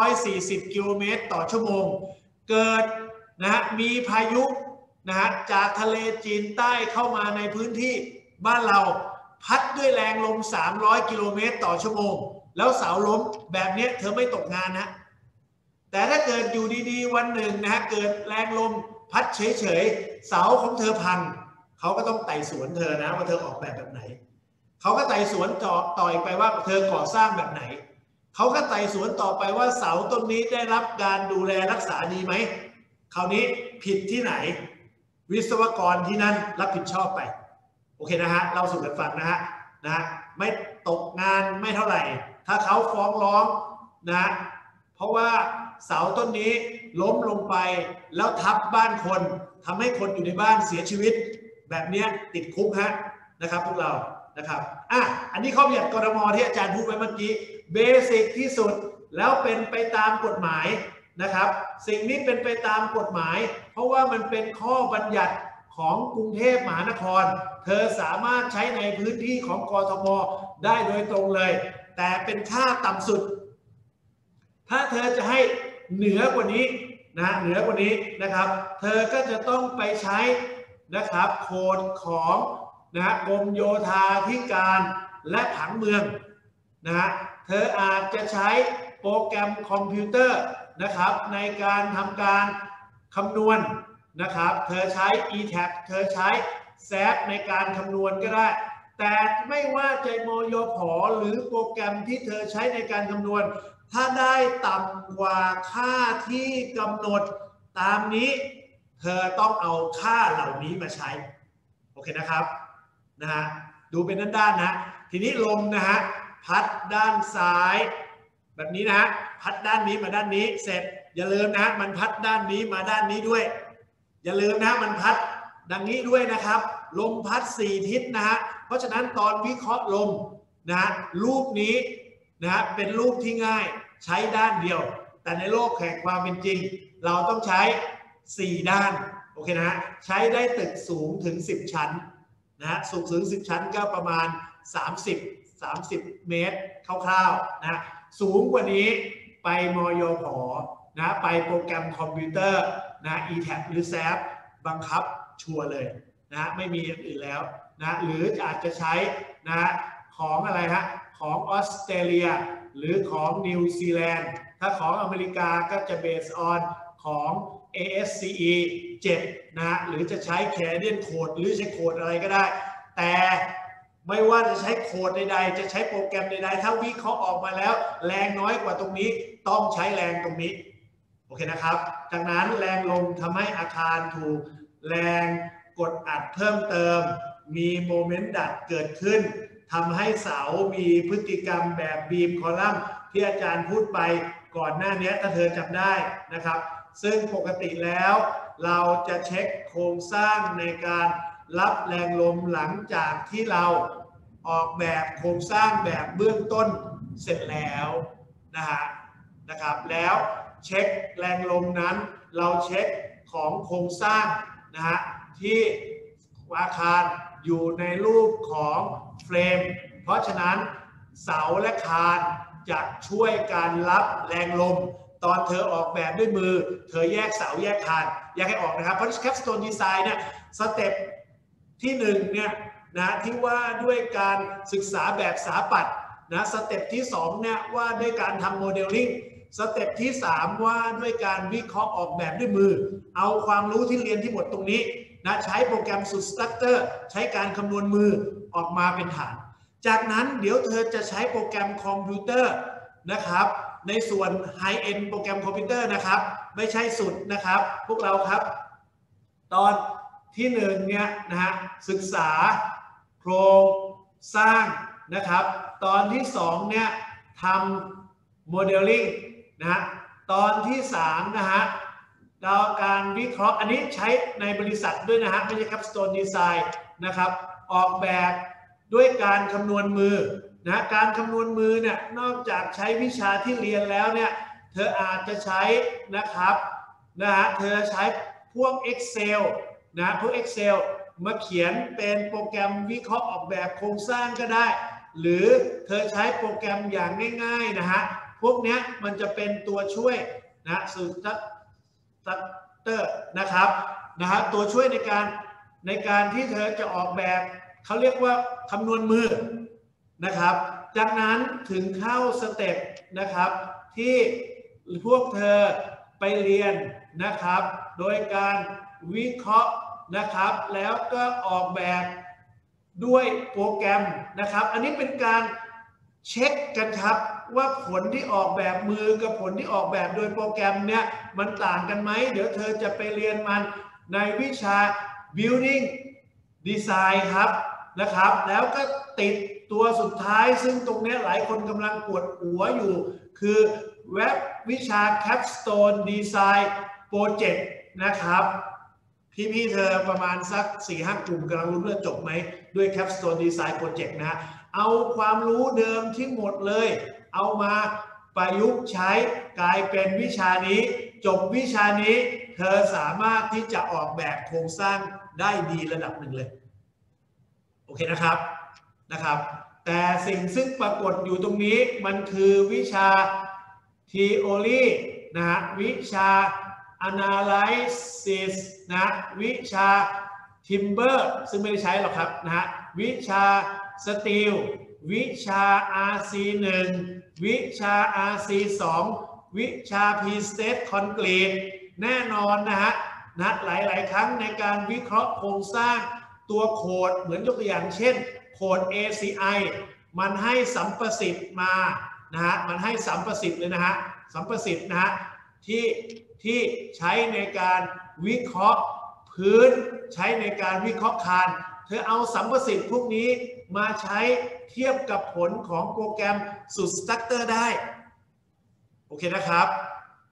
240กิโลเมตรต่อชั่วโมงเกิดนะมีพายุนะฮะจากทะเลจีนใต้เข้ามาในพื้นที่บ้านเราพัดด้วยแรงลม300กิโลเมตรต่อชั่วโมงแล้วเสาล้มแบบนี้เธอไม่ตกงานนะแต่ถ้าเกิดอยู่ดีๆวันหนึ่งนะฮะเกิดแรงลมพัดเฉยๆเสาของเธอพังเขาก็ต้องไต่สวนเธอนะว่าเธอออกแบบไหนเขาก็ไต่สวนต่อไปว่าเธอก่อสร้างแบบไหนเขาก็ไต่สวนต่อไปว่าเสาต้นนี้ได้รับการดูแลรักษาดีไหมคราวนี้ผิดที่ไหนวิศวกรที่นั่นรับผิดชอบไปโอเคนะฮะเราสู่กันฟังนะฮะไม่ตกงานไม่เท่าไหร่ถ้าเขาฟ้องร้องนะเพราะว่าเสาต้นนี้ล้มลงไปแล้วทับบ้านคนทำให้คนอยู่ในบ้านเสียชีวิตแบบนี้ติดคุกฮะนะครับพวกเรานะครับอันนี้ข้อบัญญัติกรม.ที่อาจารย์พูดไว้เมื่อกี้เบสิกที่สุดแล้วเป็นไปตามกฎหมายนะครับสิ่งนี้เป็นไปตามกฎหมายเพราะว่ามันเป็นข้อบัญญัติของกรุงเทพมหานครเธอสามารถใช้ในพื้นที่ของกทม.ได้โดยตรงเลยแต่เป็นค่าต่ำสุดถ้าเธอจะให้เหนือกว่านี้เหนือกว่านี้นะครับเธอก็จะต้องไปใช้นะครับโคดของกรมโยธาธิการและผังเมืองเธออาจจะใช้โปรแกรมคอมพิวเตอร์นะครับในการทำการคำนวณนะครับเธอใช้ ETAB เธอใช้ SAP ในการคำนวณก็ได้แต่ไม่ว่าจะมยผ.หรือโปรแกรมที่เธอใช้ในการคำนวณถ้าได้ต่ำกว่าค่าที่กำหนดตามนี้เธอต้องเอาค่าเหล่านี้มาใช้โอเคนะครับดูเป็นด้านๆนะทีนี้ลมนะฮะพัดด้านซ้ายแบบนี้นะพัดด้านนี้มาด้านนี้เสร็จอย่าลืมนะมันพัดด้านนี้มาด้านนี้ด้วยอย่าลืมนะมันพัดดังนี้ด้วยนะครับลมพัด4 ทิศนะฮะเพราะฉะนั้นตอนวิเคราะห์ลมนะรูปนี้นะเป็นรูปที่ง่ายใช้ด้านเดียวแต่ในโลกแห่งความเป็นจริงเราต้องใช้4 ด้านโอเคนะฮะใช้ได้ตึกสูงถึง10 ชั้นนะฮะสูงถึง10 ชั้นก็ประมาณ30 เมตรคร่าวๆนะสูงกว่านี้ไปมยผ.นะไปโปรแกรมคอมพิวเตอร์นะ ETAB หรือ SAP บังคับชัวร์เลยนะไม่มีอย่างอื่นแล้วนะหรืออาจจะใช้นะของอะไรฮะของออสเตรเลียหรือของนิวซีแลนด์ถ้าของอเมริกาก็จะ based on ของ ASCE 7นะหรือจะใช้ Canadian Code หรือใช้โค้ดอะไรก็ได้แต่ไม่ว่าจะใช้โค้ดใดๆจะใช้โปรแกรมใดๆถ้าวิเคราะห์ออกมาแล้วแรงน้อยกว่าตรงนี้ต้องใช้แรงตรงนี้โอเคนะครับจากนั้นแรงลมทำให้อาคารถูกแรงกดอัดเพิ่มเติมมีโมเมนต์ดัดเกิดขึ้นทำให้เสามีพฤติกรรมแบบบีมคอลัมน์ที่อาจารย์พูดไปก่อนหน้านี้ถ้าเธอจำได้นะครับซึ่งปกติแล้วเราจะเช็คโครงสร้างในการรับแรงลมหลังจากที่เราออกแบบโครงสร้างแบบเบื้องต้นเสร็จแล้วนะครับแล้วเช็คแรงลมนั้นเราเช็คของโครงสร้างนะฮะที่อาคารอยู่ในรูปของเฟรมเพราะฉะนั้นเสาและคานจะช่วยการรับแรงลมตอนเธอออกแบบด้วยมือเธอแยกเสาแยกคานแยกให้ออกนะครับเพราะ Capstone Design เนี่ยสเต็ปที่1เนี่ยนะที่ว่าด้วยการศึกษาแบบสถาปัตย์นะสเต็ปที่2เนี่ยว่าด้วยการทำโมเดลลิ่งสเต็ปที่3ว่าด้วยการวิเคราะห์ออกแบบด้วยมือเอาความรู้ที่เรียนที่หมดตรงนี้นะใช้โปรแกรมสุดสตรัคเจอร์ใช้การคำนวณมือออกมาเป็นฐานจากนั้นเดี๋ยวเธอจะใช้โปรแกรมคอมพิวเตอร์นะครับในส่วนไฮเอ็นโปรแกรมคอมพิวเตอร์นะครับไม่ใช่สุดนะครับพวกเราครับตอนที่1เนี่ยนะฮะศึกษาโครงสร้างนะครับตอนที่2เนี่ยทำโมเดลลิ่งนะฮะตอนที่3นะฮะเราการวิเคราะห์อันนี้ใช้ในบริษัทด้วยนะฮะไม่ใช่ Capstone Design นะครับออกแบบด้วยการคำนวณมือนะการคำนวณมือเนี่ยนอกจากใช้วิชาที่เรียนแล้วเนี่ยเธออาจจะใช้นะครับเธอใช้พวก Excel นะพวก Excel มาเขียนเป็นโปรแกรมวิเคราะห์ออกแบบโครงสร้างก็ได้หรือเธอใช้โปรแกรมอย่างง่ายๆนะฮะพวกนี้มันจะเป็นตัวช่วยนะสุดเตอร์นะครับตัวช่วยในการที่เธอจะออกแบบเขาเรียกว่าคำนวณมือนะครับจากนั้นถึงเข้าสเต็ปนะครับที่พวกเธอไปเรียนนะครับโดยการวิเคราะห์นะครับแล้วก็ออกแบบด้วยโปรแกรมนะครับอันนี้เป็นการเช็คกันครับว่าผลที่ออกแบบมือกับผลที่ออกแบบโดยโปรแกรมเนี่ยมันต่างกันไหมเดี๋ยวเธอจะไปเรียนมันในวิชา Building Design ครับนะครับแล้วก็ติดตัวสุดท้ายซึ่งตรงนี้หลายคนกำลังปวดหัวอยู่คือเว็บวิชา Capstone Design Project นะครับพี่เธอประมาณสัก 4-5 กลุ่มกำลังรู้เรื่องจบไหมด้วย Capstone Design Project นะเอาความรู้เดิมที่หมดเลยเอามาประยุกต์ใช้กลายเป็นวิชานี้จบวิชานี้เธอสามารถที่จะออกแบบโครงสร้างได้ดีระดับหนึ่งเลยโอเคนะครับแต่สิ่งซึ่งปรากฏอยู่ตรงนี้มันคือวิชา Theory นะฮะวิชา Analysis นะวิชา Timber ซึ่งไม่ได้ใช้หรอกครับนะฮะวิชา Steel วิชา RC1 วิชา RC2 วิชา P-State Concrete แน่นอนนะฮะหลายๆครั้งในการวิเคราะห์โครงสร้างตัวโค้ดเหมือนยกตัวอย่างเช่นโค้ด ACI มันให้สัมประสิทธิ์มานะฮะมันให้สัมประสิทธิ์เลยนะฮะสัมประสิทธิ์นะฮะที่ใช้ในการวิเคราะห์พื้นใช้ในการวิเคราะห์คานเธอเอาสัมประสิทธิ์พวกนี้มาใช้เทียบกับผลของโปรแกรมสุดสตรัคเจอร์ได้โอเคนะครับ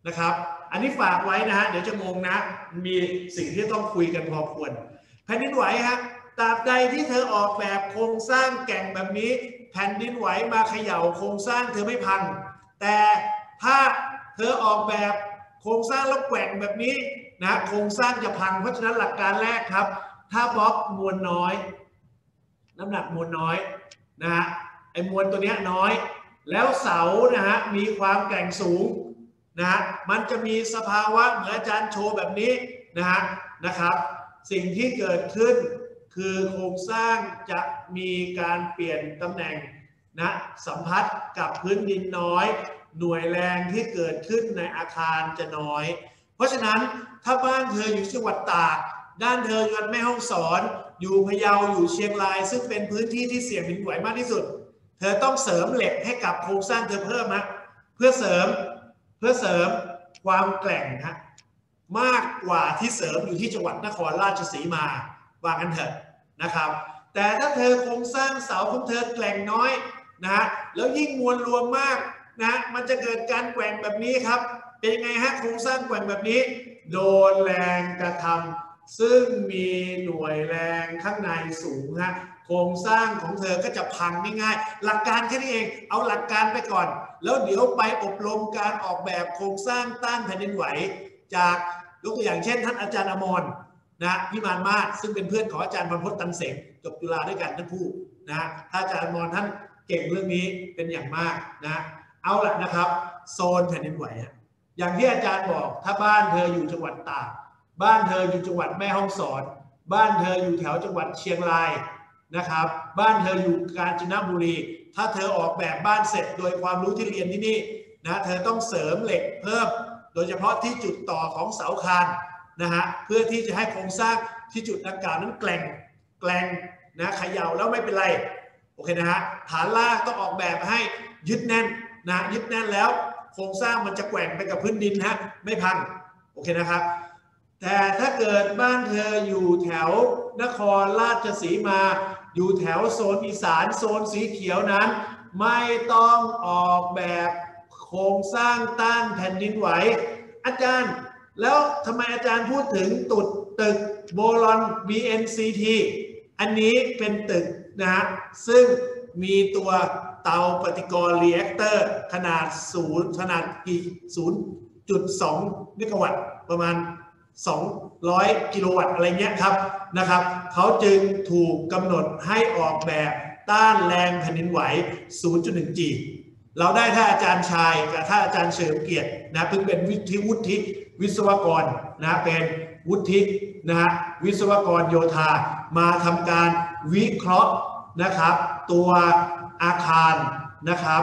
นะครับอันนี้ฝากไว้นะฮะเดี๋ยวจะงงนะมีสิ่งที่ต้องคุยกันพอควรแผ่นดินไหวฮะตราบใดที่เธอออกแบบโครงสร้างแก่งแบบนี้แผ่นดินไหวมาเขย่าโครงสร้างเธอไม่พังแต่ถ้าเธอออกแบบโครงสร้างแล้วแกว่งแบบนี้นะโครงสร้างจะพังเพราะฉะนั้นหลักการแรกครับถ้าบล็อกมวลน้อยน้ำหนักมวลน้อยนะฮะไอ้มวลตัวนี้น้อยแล้วเสานะฮะมีความแกร่งสูงนะฮะมันจะมีสภาวะเหมือนอาจารย์โชว์แบบนี้นะครับสิ่งที่เกิดขึ้นคือโครงสร้างจะมีการเปลี่ยนตำแหน่งนะสัมผัสกับพื้นดินน้อยหน่วยแรงที่เกิดขึ้นในอาคารจะน้อยเพราะฉะนั้นถ้าบ้านเธออยู่จังหวัดตากด้านเธออยู่แม่ฮ่องสอนอยู่พะเยาอยู่เชียงรายซึ่งเป็นพื้นที่ที่เสี่ยงแผ่นดินไหวมากที่สุดเธอต้องเสริมเหล็กให้กับโครงสร้างเธอเพิ่มนะเพื่อเสริมความแกร่งนะมากกว่าที่เสริมอยู่ที่จังหวัดนครราชสีมาว่ากันเถอะนะครับแต่ถ้าเธอโครงสร้างเสาของเธอแกร่งน้อยนะแล้วยิ่งมวลรวมมากนะมันจะเกิดการแกว่งแบบนี้ครับเป็นยังไงฮะโครงสร้างแกว่งแบบนี้โดนแรงกระทำซึ่งมีหน่วยแรงข้างในสูงฮะโครงสร้างของเธอก็จะพังง่ายๆหลักการแค่นี้เองเอาหลักการไปก่อนแล้วเดี๋ยวไปอบรมการออกแบบโครงสร้างต้านแผ่นดินไหวจากยกตัวอย่างเช่นท่านอาจารย์อมรนะพิมานมาศซึ่งเป็นเพื่อนของอาจารย์บรรพตตันเสงจบจุฬาด้วยกันทั้งคู่นะถ้าอาจารย์อมรท่านเก่งเรื่องนี้เป็นอย่างมากนะเอาละนะครับโซนแผ่นดินไหวอย่างที่อาจารย์บอกถ้าบ้านเธออยู่จังหวัดตากบ้านเธออยู่จังหวัดแม่ฮ่องสอนบ้านเธออยู่แถวจังหวัดเชียงรายนะครับบ้านเธออยู่กาญจนบุรีถ้าเธอออกแบบบ้านเสร็จโดยความรู้ที่เรียนที่นี่นะเธอต้องเสริมเหล็กเพิ่มโดยเฉพาะที่จุดต่อของเสาคานนะฮะเพื่อที่จะให้โครงสร้างที่จุดดังกล่าวนั้นแกร่งนะเขย่าแล้วไม่เป็นไรโอเคนะฮะฐานรากต้องออกแบบให้ยึดแน่นนะยึดแน่นแล้วโครงสร้างมันจะแกว่งไปกับพื้นดินฮะไม่พังโอเคนะครับแต่ถ้าเกิดบ้านเธออยู่แถวนครราชสีมาอยู่แถวโซนอีสานโซนสีเขียวนั้นไม่ต้องออกแบบโครงสร้างต้านแผ่นดินไหวอาจารย์แล้วทำไมอาจารย์พูดถึงตึกโบลอน BNCT อันนี้เป็นตึกนะฮะซึ่งมีตัวเตาปฏิกรณ์รีแอคเตอร์ขนาดกี่ 0.2 เมกะวัตต์ประมาณ200 กิโลวัตต์อะไรเงี้ยครับนะครับเขาจึงถูกกำหนดให้ออกแบบต้านแรงแผ่นดินไหว 0.1 G เราได้ท่านอาจารย์ชายกับท่านอาจารย์เฉลิมเกียรตินะเพิ่งเป็นวุฒิวิศวกรนะเป็นวุฒินะฮะวิศวกรโยธามาทำการวิเคราะห์นะครับตัวอาคารนะครับ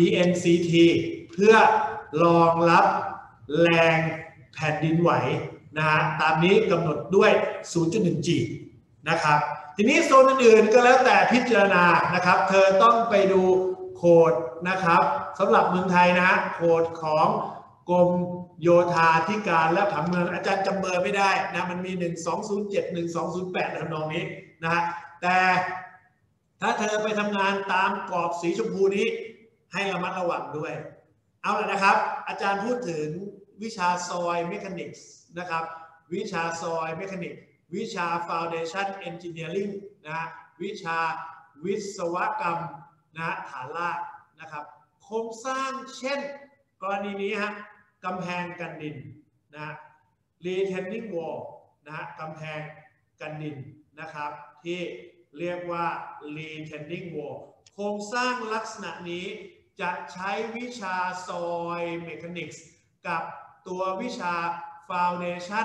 BNCT เพื่อรองรับแรงแผ่นดินไหวนะฮะตามนี้กำหนดด้วย 0.1 G นะครับทีนี้โซนอื่นๆก็แล้วแต่พิจารณานะครับเธอต้องไปดูโคดนะครับสำหรับเมืองไทยนะฮะโคดของกรมโยธาธิการและผังเมืองอาจารย์จำเบอร์ไม่ได้นะมันมี1207 1208ทำนองนี้นะฮะแต่ถ้าเธอไปทำงานตามกรอบสีชมพูนี้ให้ระมัดระวังด้วยเอาล่ะนะครับอาจารย์พูดถึงวิชาซอยเมคานิกส์นะครับวิชาซอยเมคานิกวิชา Foundation Engineering นะฮะวิชาวิศวกรรมนะฐานรากนะครับโครงสร้างเช่นกรณีนี้ฮะกำแพงกันดินนะ retaining wall นะฮะกำแพงกันดินนะครับที่เรียกว่า retaining wall โครงสร้างลักษณะนี้จะใช้วิชาซอยเมคานิกส์กับตัววิชา Foundation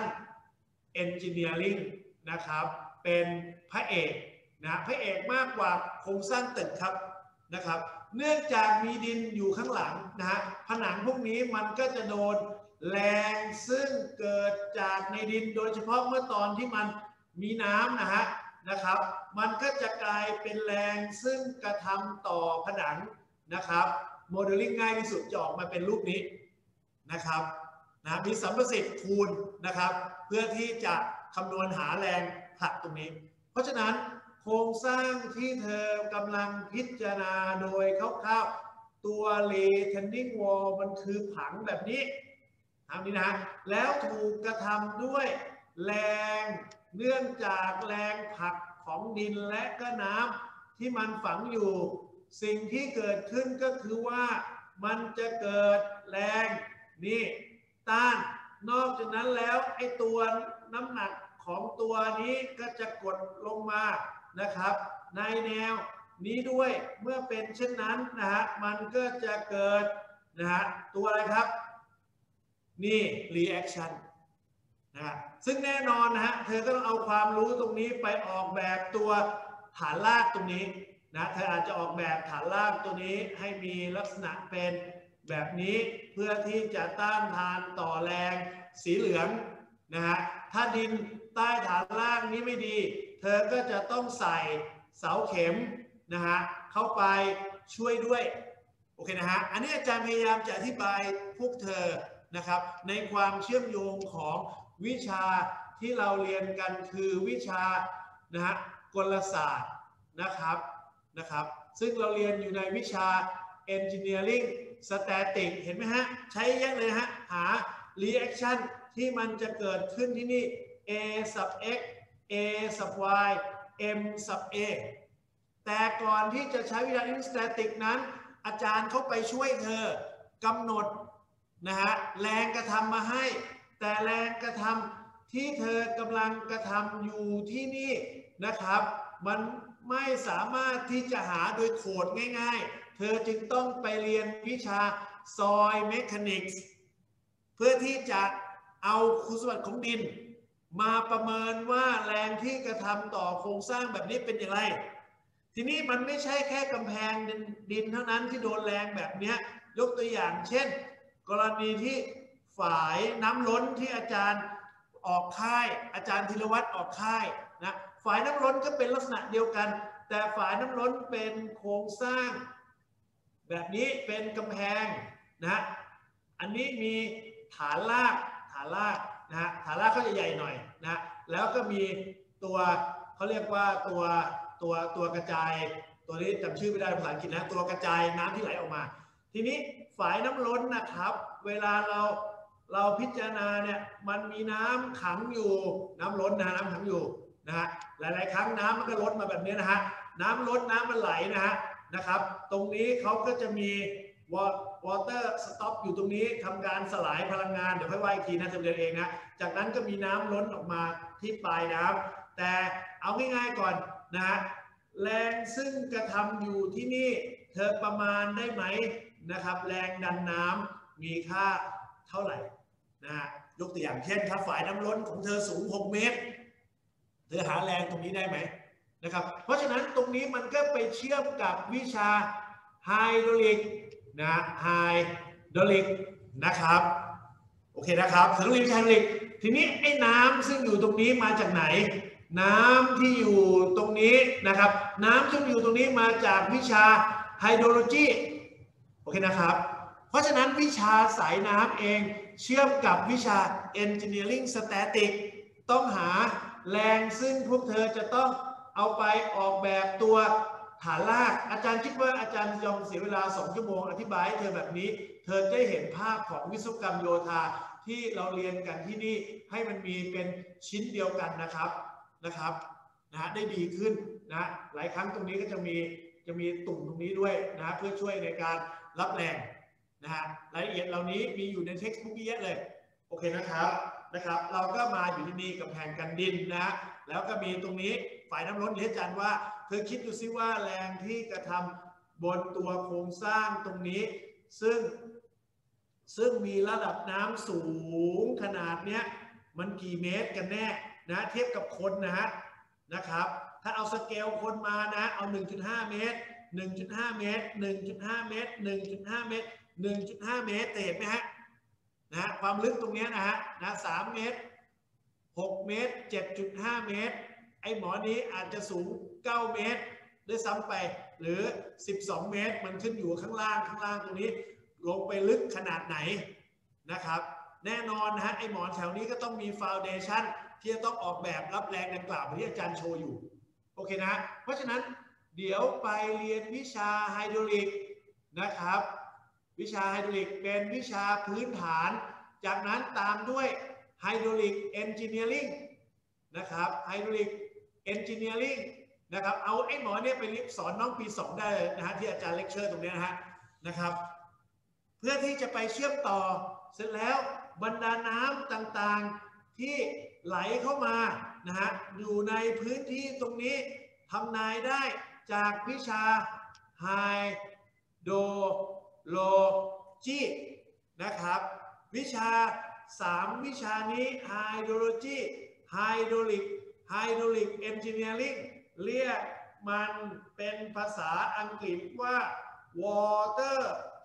Engineering นะครับเป็นพระเอกนะพระเอกมากกว่าโครงสร้างตึกครับนะครับเนื่องจากมีดินอยู่ข้างหลังนะฮะผนังพวกนี้มันก็จะโดนแรงซึ่งเกิดจากในดินโดยเฉพาะเมื่อตอนที่มันมีน้ำนะครับมันก็จะกลายเป็นแรงซึ่งกระทำต่อผนังนะครับโมเดลลิ่งง่ายที่สุดจะออกมาเป็นรูปนี้นะครับนะมีสัมประสิทธิ์คูณนะครับเพื่อที่จะคำนวณหาแรงผลักตรงนี้เพราะฉะนั้นโครงสร้างที่เธอกำลังพิจารณาโดยคร่าวๆตัว retaining wall มันคือผังแบบนี้ทำนี้นะแล้วถูกกระทำด้วยแรงเนื่องจากแรงผลักของดินและก็น้ำที่มันฝังอยู่สิ่งที่เกิดขึ้นก็คือว่ามันจะเกิดแรงนี่ต้านนอกจากนั้นแล้วไอ้ตัวน้ำหนักของตัวนี้ก็จะกดลงมานะครับในแนวนี้ด้วยเมื่อเป็นเช่นนั้นนะฮะมันก็จะเกิดนะฮะตัวอะไรครับนี่ reaction นะซึ่งแน่นอนนะฮะเธอก็ต้องเอาความรู้ตรงนี้ไปออกแบบตัวฐานรากตรงนี้นะเธออาจจะออกแบบฐานรากตัวนี้ให้มีลักษณะเป็นแบบนี้เพื่อที่จะต้านทานต่อแรงสีเหลืองนะฮะถ้าดินใต้ฐานรากนี้ไม่ดีเธอก็จะต้องใส่เสาเข็มนะฮะเข้าไปช่วยด้วยโอเคนะฮะอันนี้อาจารย์พยายามจะอธิบายพวกเธอนะครับในความเชื่อมโยงของวิชาที่เราเรียนกันคือวิชานะฮะกลศาสตร์นะครับซึ่งเราเรียนอยู่ในวิชา Engineering Static เห็นไหมฮะใช้เยอะเลยฮะหา reaction ที่มันจะเกิดขึ้นที่นี่ a sub x a sub y m sub a แต่ก่อนที่จะใช้วิชา Static นั้นอาจารย์เขาไปช่วยเธอกำหนดนะฮะแรงกระทำมาให้แต่แรงกระทำที่เธอกำลังกระทำอยู่ที่นี่นะครับมันไม่สามารถที่จะหาโดยโคดง่ายๆเธอจึงต้องไปเรียนวิชา Soil Mechanics เพื่อที่จะเอาคุณสมบัติของดินมาประเมินว่าแรงที่กระทำต่อโครงสร้างแบบนี้เป็นอย่างไรทีนี้มันไม่ใช่แค่กำแพงดินเท่านั้นที่โดนแรงแบบนี้ยกตัวอย่างเช่นกรณีที่ฝายน้ำล้นที่อาจารย์ออกค่ายอาจารย์ธีรวัตรออกค่ายนะฝายน้ำล้นก็เป็นลักษณะเดียวกันแต่ฝายน้ำล้นเป็นโครงสร้างแบบนี้เป็นกำแพงนะอันนี้มีฐานรากนะฮะฐานรากเขาจะใหญ่หน่อยนะแล้วก็มีตัวเขาเรียกว่าตัวกระจายตัวนี้จำชื่อไม่ได้ภาษาอังกฤษนะตัวกระจายน้ำที่ไหลออกมาทีนี้ฝายน้ำล้นนะครับเวลาเราพิจารณาเนี่ยมันมีน้ำขังอยู่น้ำล้นนะน้ำขังอยู่นะฮะหลายๆครั้งน้ำมันก็ล้นมาแบบนี้นะฮะน้ำล้นน้ำมันไหลนะครับตรงนี้เขาก็จะมีwater stop อยู่ตรงนี้ทำการสลายพลังงานเดี๋ยวค่อยว่าอีกทีนะจะเรียนเองนะจากนั้นก็มีน้ำล้นออกมาที่ปลายน้ำแต่เอาง่ายๆก่อนนะฮะแรงซึ่งกระทำอยู่ที่นี่เธอประมาณได้ไหมนะครับแรงดันน้ำมีค่าเท่าไหร่นะฮะยกตัวอย่างเช่นถ้าฝ่ายน้ำล้นของเธอสูง6 เมตรเธอหาแรงตรงนี้ได้ไหมนะครับเพราะฉะนั้นตรงนี้มันก็ไปเชื่อมกับวิชาไฮดรอลิกนะไฮดรอลิกนะครับโอเคนะครับถึงเรียนไฮดรอลิกทีนี้ไอ้น้ำซึ่งอยู่ตรงนี้มาจากไหนน้ำที่อยู่ตรงนี้นะครับน้ำที่อยู่ตรงนี้มาจากวิชาไฮโดรโลจีโอเคนะครับเพราะฉะนั้นวิชาสายน้ำเองเชื่อมกับวิชา Engineering Static ต้องหาแรงซึ่งพวกเธอจะต้องเอาไปออกแบบตัวฐานรากอาจารย์คิดว่าอาจารย์ยอมเสียเวลา2 ชั่วโมงอธิบายให้เธอแบบนี้เธอได้เห็นภาพของวิศวกรรมโยธาที่เราเรียนกันที่นี่ให้มันมีเป็นชิ้นเดียวกันนะครับได้ดีขึ้นนะหลายครั้งตรงนี้ก็จะมีตุ่มตรงนี้ด้วยนะเพื่อช่วยในการรับแรงนะฮะรายละเอียดเหล่านี้มีอยู่ในเท็กซ์บุ๊กเยอะเลยโอเคนะครับเราก็มาอยู่ที่นี่กำแพงกันดินนะแล้วก็มีตรงนี้ฝ่ายน้ำล้นเรียนอาจารย์ว่าเธอคิดดูซิว่าแรงที่กระทำบนตัวโครงสร้างตรงนี้ซึ่งมีระดับน้ำสูงขนาดเนี้ยมันกี่เมตรกันแน่นะเทียบกับคนนะครับถ้าเอาสเกลคนมานะเอา 1.5 เมตร 1.5 เมตร 1.5 เมตร 1.5 เมตร 1.5 เมตรเห็นไหมฮะนะความลึกตรงนี้นะ3 เมตร 6 เมตร 7.5 เมตรไอ้หมอนี้อาจจะสูง9 เมตรด้วยซ้ำไปหรือ12 เมตรมันขึ้นอยู่ข้างล่างตรงนี้ลงไปลึกขนาดไหนนะครับแน่นอนนะฮะไอ้หมอนแถวนี้ก็ต้องมีฟาวเดชั่นที่จะต้องออกแบบรับแรงดังกล่าวที่อาจารย์โชว์อยู่โอเคนะเพราะฉะนั้นเดี๋ยวไปเรียนวิชาไฮดรอลิกนะครับวิชาไฮดรอลิกเป็นวิชาพื้นฐานจากนั้นตามด้วยไฮดรอลิกเอนจิเนียริงนะครับไฮดรอลิกเอนจิเนียริงนะครับเอาไอ้หมอเนี่ยไปสอนน้องปี2ได้เลยนะฮะที่อาจารย์เลคเชอร์ตรงนี้นะครับเพื่อที่จะไปเชื่อมต่อเสร็จแล้วบรรดาน้ำต่างๆที่ไหลเข้ามานะฮะอยู่ในพื้นที่ตรงนี้ทำนายได้จากวิชาไฮโดโลจีนะครับวิชา3วิชานี้ไฮโดรโลจีไฮโดรลิกเอนจิเนียริงเรียกมันเป็นภาษาอังกฤษว่า water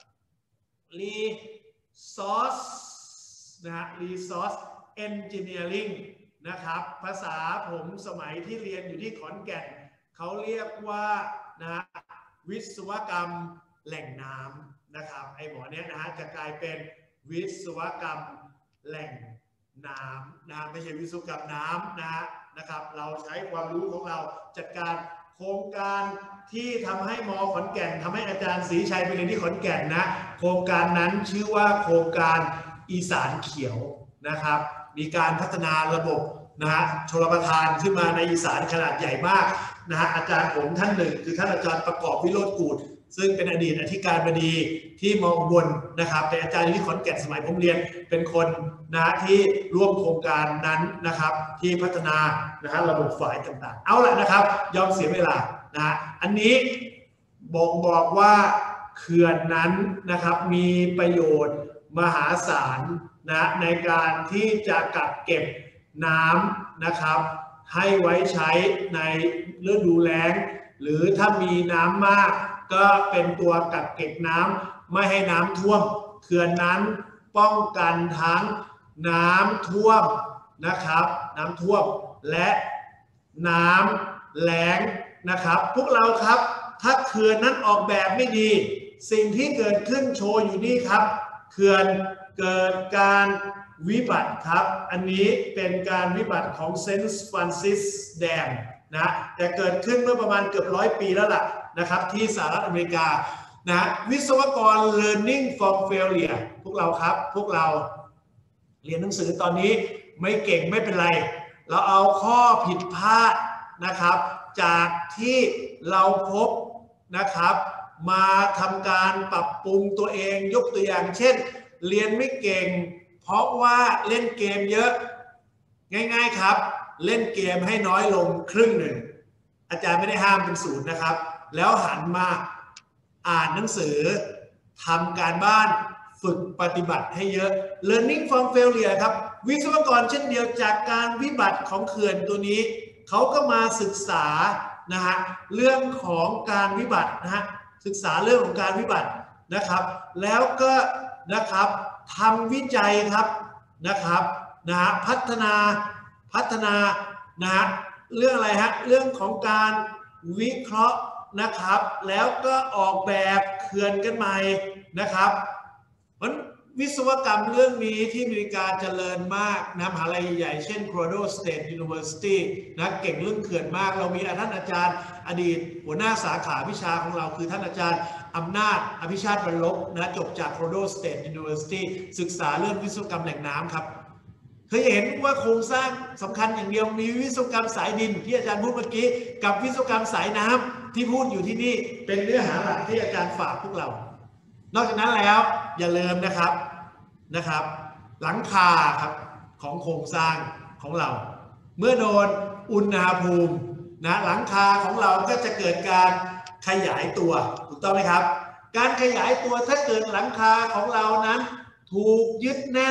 resource นะฮะ resource engineering นะครับภาษาผมสมัยที่เรียนอยู่ที่ขอนแก่นเขาเรียกว่านะวิศวกรรมแหล่งน้ำนะครับไอ้หมอเนี้ยนะฮะจะกลายเป็นวิศวกรรมแหล่งน้ำนะไม่ใช่วิศวกรรมน้ำนะครับเราใช้ความรู้ของเราจัดการโครงการที่ทำให้ม.ขอนแก่นทำให้อาจารย์ศรีชัยไปเรียนที่ขอนแก่นนะโครงการนั้นชื่อว่าโครงการอีสานเขียวนะครับมีการพัฒนาระบบนะฮะชลประทานขึ้นมาในอีสานขนาดใหญ่มากนะฮะอาจารย์ผมท่านหนึ่งคือท่านอาจารย์ประกอบวิโรจน์กูฏซึ่งเป็นอดีตอธิการบดีที่ม.อุบลนะครับเป็นอาจารย์ที่ขอนแก่นสมัยผมเรียนเป็นคนนะที่ร่วมโครงการนั้นนะครับที่พัฒนานะฮะระบบฝ่ายต่างๆเอาละนะครับยอมเสียเวลานะฮะอันนี้บอกว่าเขื่อนนั้นนะครับมีประโยชน์มหาศาลนะในการที่จะกักเก็บน้ำนะครับให้ไว้ใช้ในฤดูแล้งหรือถ้ามีน้ำมากก็เป็นตัวกักเก็บน้ำไม่ให้น้ำท่วมเขื่อนนั้นป้องกันทั้งน้ำท่วมนะครับน้ำท่วมและน้ำแล้งนะครับพวกเราครับถ้าเขื่อนนั้นออกแบบไม่ดีสิ่งที่เกิดขึ้นโชว์อยู่นี่ครับเขื่อนเกิดการวิบัติครับอันนี้เป็นการวิบัติของเซนต์ฟรานซิสแดมนะแต่เกิดขึ้นเมื่อประมาณเกือบ100 ปีแล้วล่ะนะครับที่สหรัฐอเมริกานะวิศวกร learning from failure พวกเราครับพวกเราเรียนหนังสือตอนนี้ไม่เก่งไม่เป็นไรเราเอาข้อผิดพลาดนะครับจากที่เราพบนะครับมาทำการปรับปรุงตัวเองยกตัวอย่างเช่นเรียนไม่เก่งเพราะว่าเล่นเกมเยอะง่ายๆครับเล่นเกมให้น้อยลงครึ่งหนึ่งอาจารย์ไม่ได้ห้ามเป็น0นะครับแล้วหันมาอ่านหนังสือทำการบ้านฝึกปฏิบัติให้เยอะ learning from failure ครับวิศวกรเช่นเดียวจากการวิบัติของเขื่อนตัวนี้เขาก็มาศึกษานะฮะเรื่องของการวิบัตินะฮะศึกษาเรื่องของการวิบัตินะครับแล้วก็นะครับทำวิจัยครับนะครับนะฮะพัฒนานะฮะเรื่องอะไรฮะเรื่องของการวิเคราะห์นะครับแล้วก็ออกแบบเขื่อนกันใหม่นะครับมันวิศวกรรมเรื่องนี้ที่อเมริกาเจริญมากนะมหาลัยใหญ่เช่น Colorado State University นะเก่งเรื่องเขื่อนมากเรามีท่านอาจารย์อดีตหัวหน้าสาขาวิชาของเราคือท่านอาจารย์อำนาจอภิชาติบรรลบนะจบจาก Colorado State University ศึกษาเรื่องวิศวกรรมแหล่งน้ำครับเคยเห็นว่าโครงสร้างสำคัญอย่างเดียวมีวิศวกรรมสายดินที่อาจารย์พูดเมื่อกี้กับวิศวกรรมสายน้ำที่พูดอยู่ที่นี่เป็นเนื้อหาหลักที่อาจารย์ฝากพวกเรานอกจากนั้นแล้วอย่าลืมนะครับหลังคาครับของโครงสร้างของเราเมื่อโดนอุณหภูมินะหลังคาของเราก็จะเกิดการขยายตัวถูกต้องไหมครับการขยายตัวถ้าเกิดหลังคาของเรานั้นถูกยึดแน่น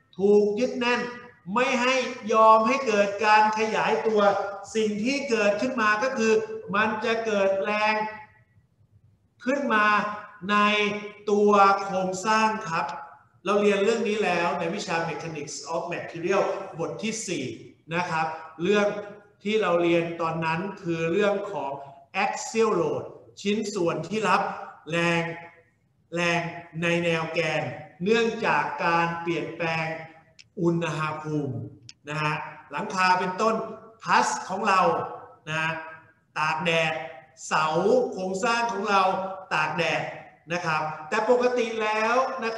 ไม่ให้ยอมให้เกิดการขยายตัวสิ่งที่เกิดขึ้นมาก็คือมันจะเกิดแรงขึ้นมาในตัวโครงสร้างครับเราเรียนเรื่องนี้แล้วในวิชา Mechanics of Material บทที่4นะครับเรื่องที่เราเรียนตอนนั้นคือเรื่องของ axial load ชิ้นส่วนที่รับแรงในแนวแกนเนื่องจากการเปลี่ยนแปลงอุณหภูมินะฮะหลังคาเป็นต้นพัสของเรานะตากแดดเสาโครงสร้างของเราตากแดดนะครับแต่ปกติแล้วนะครับ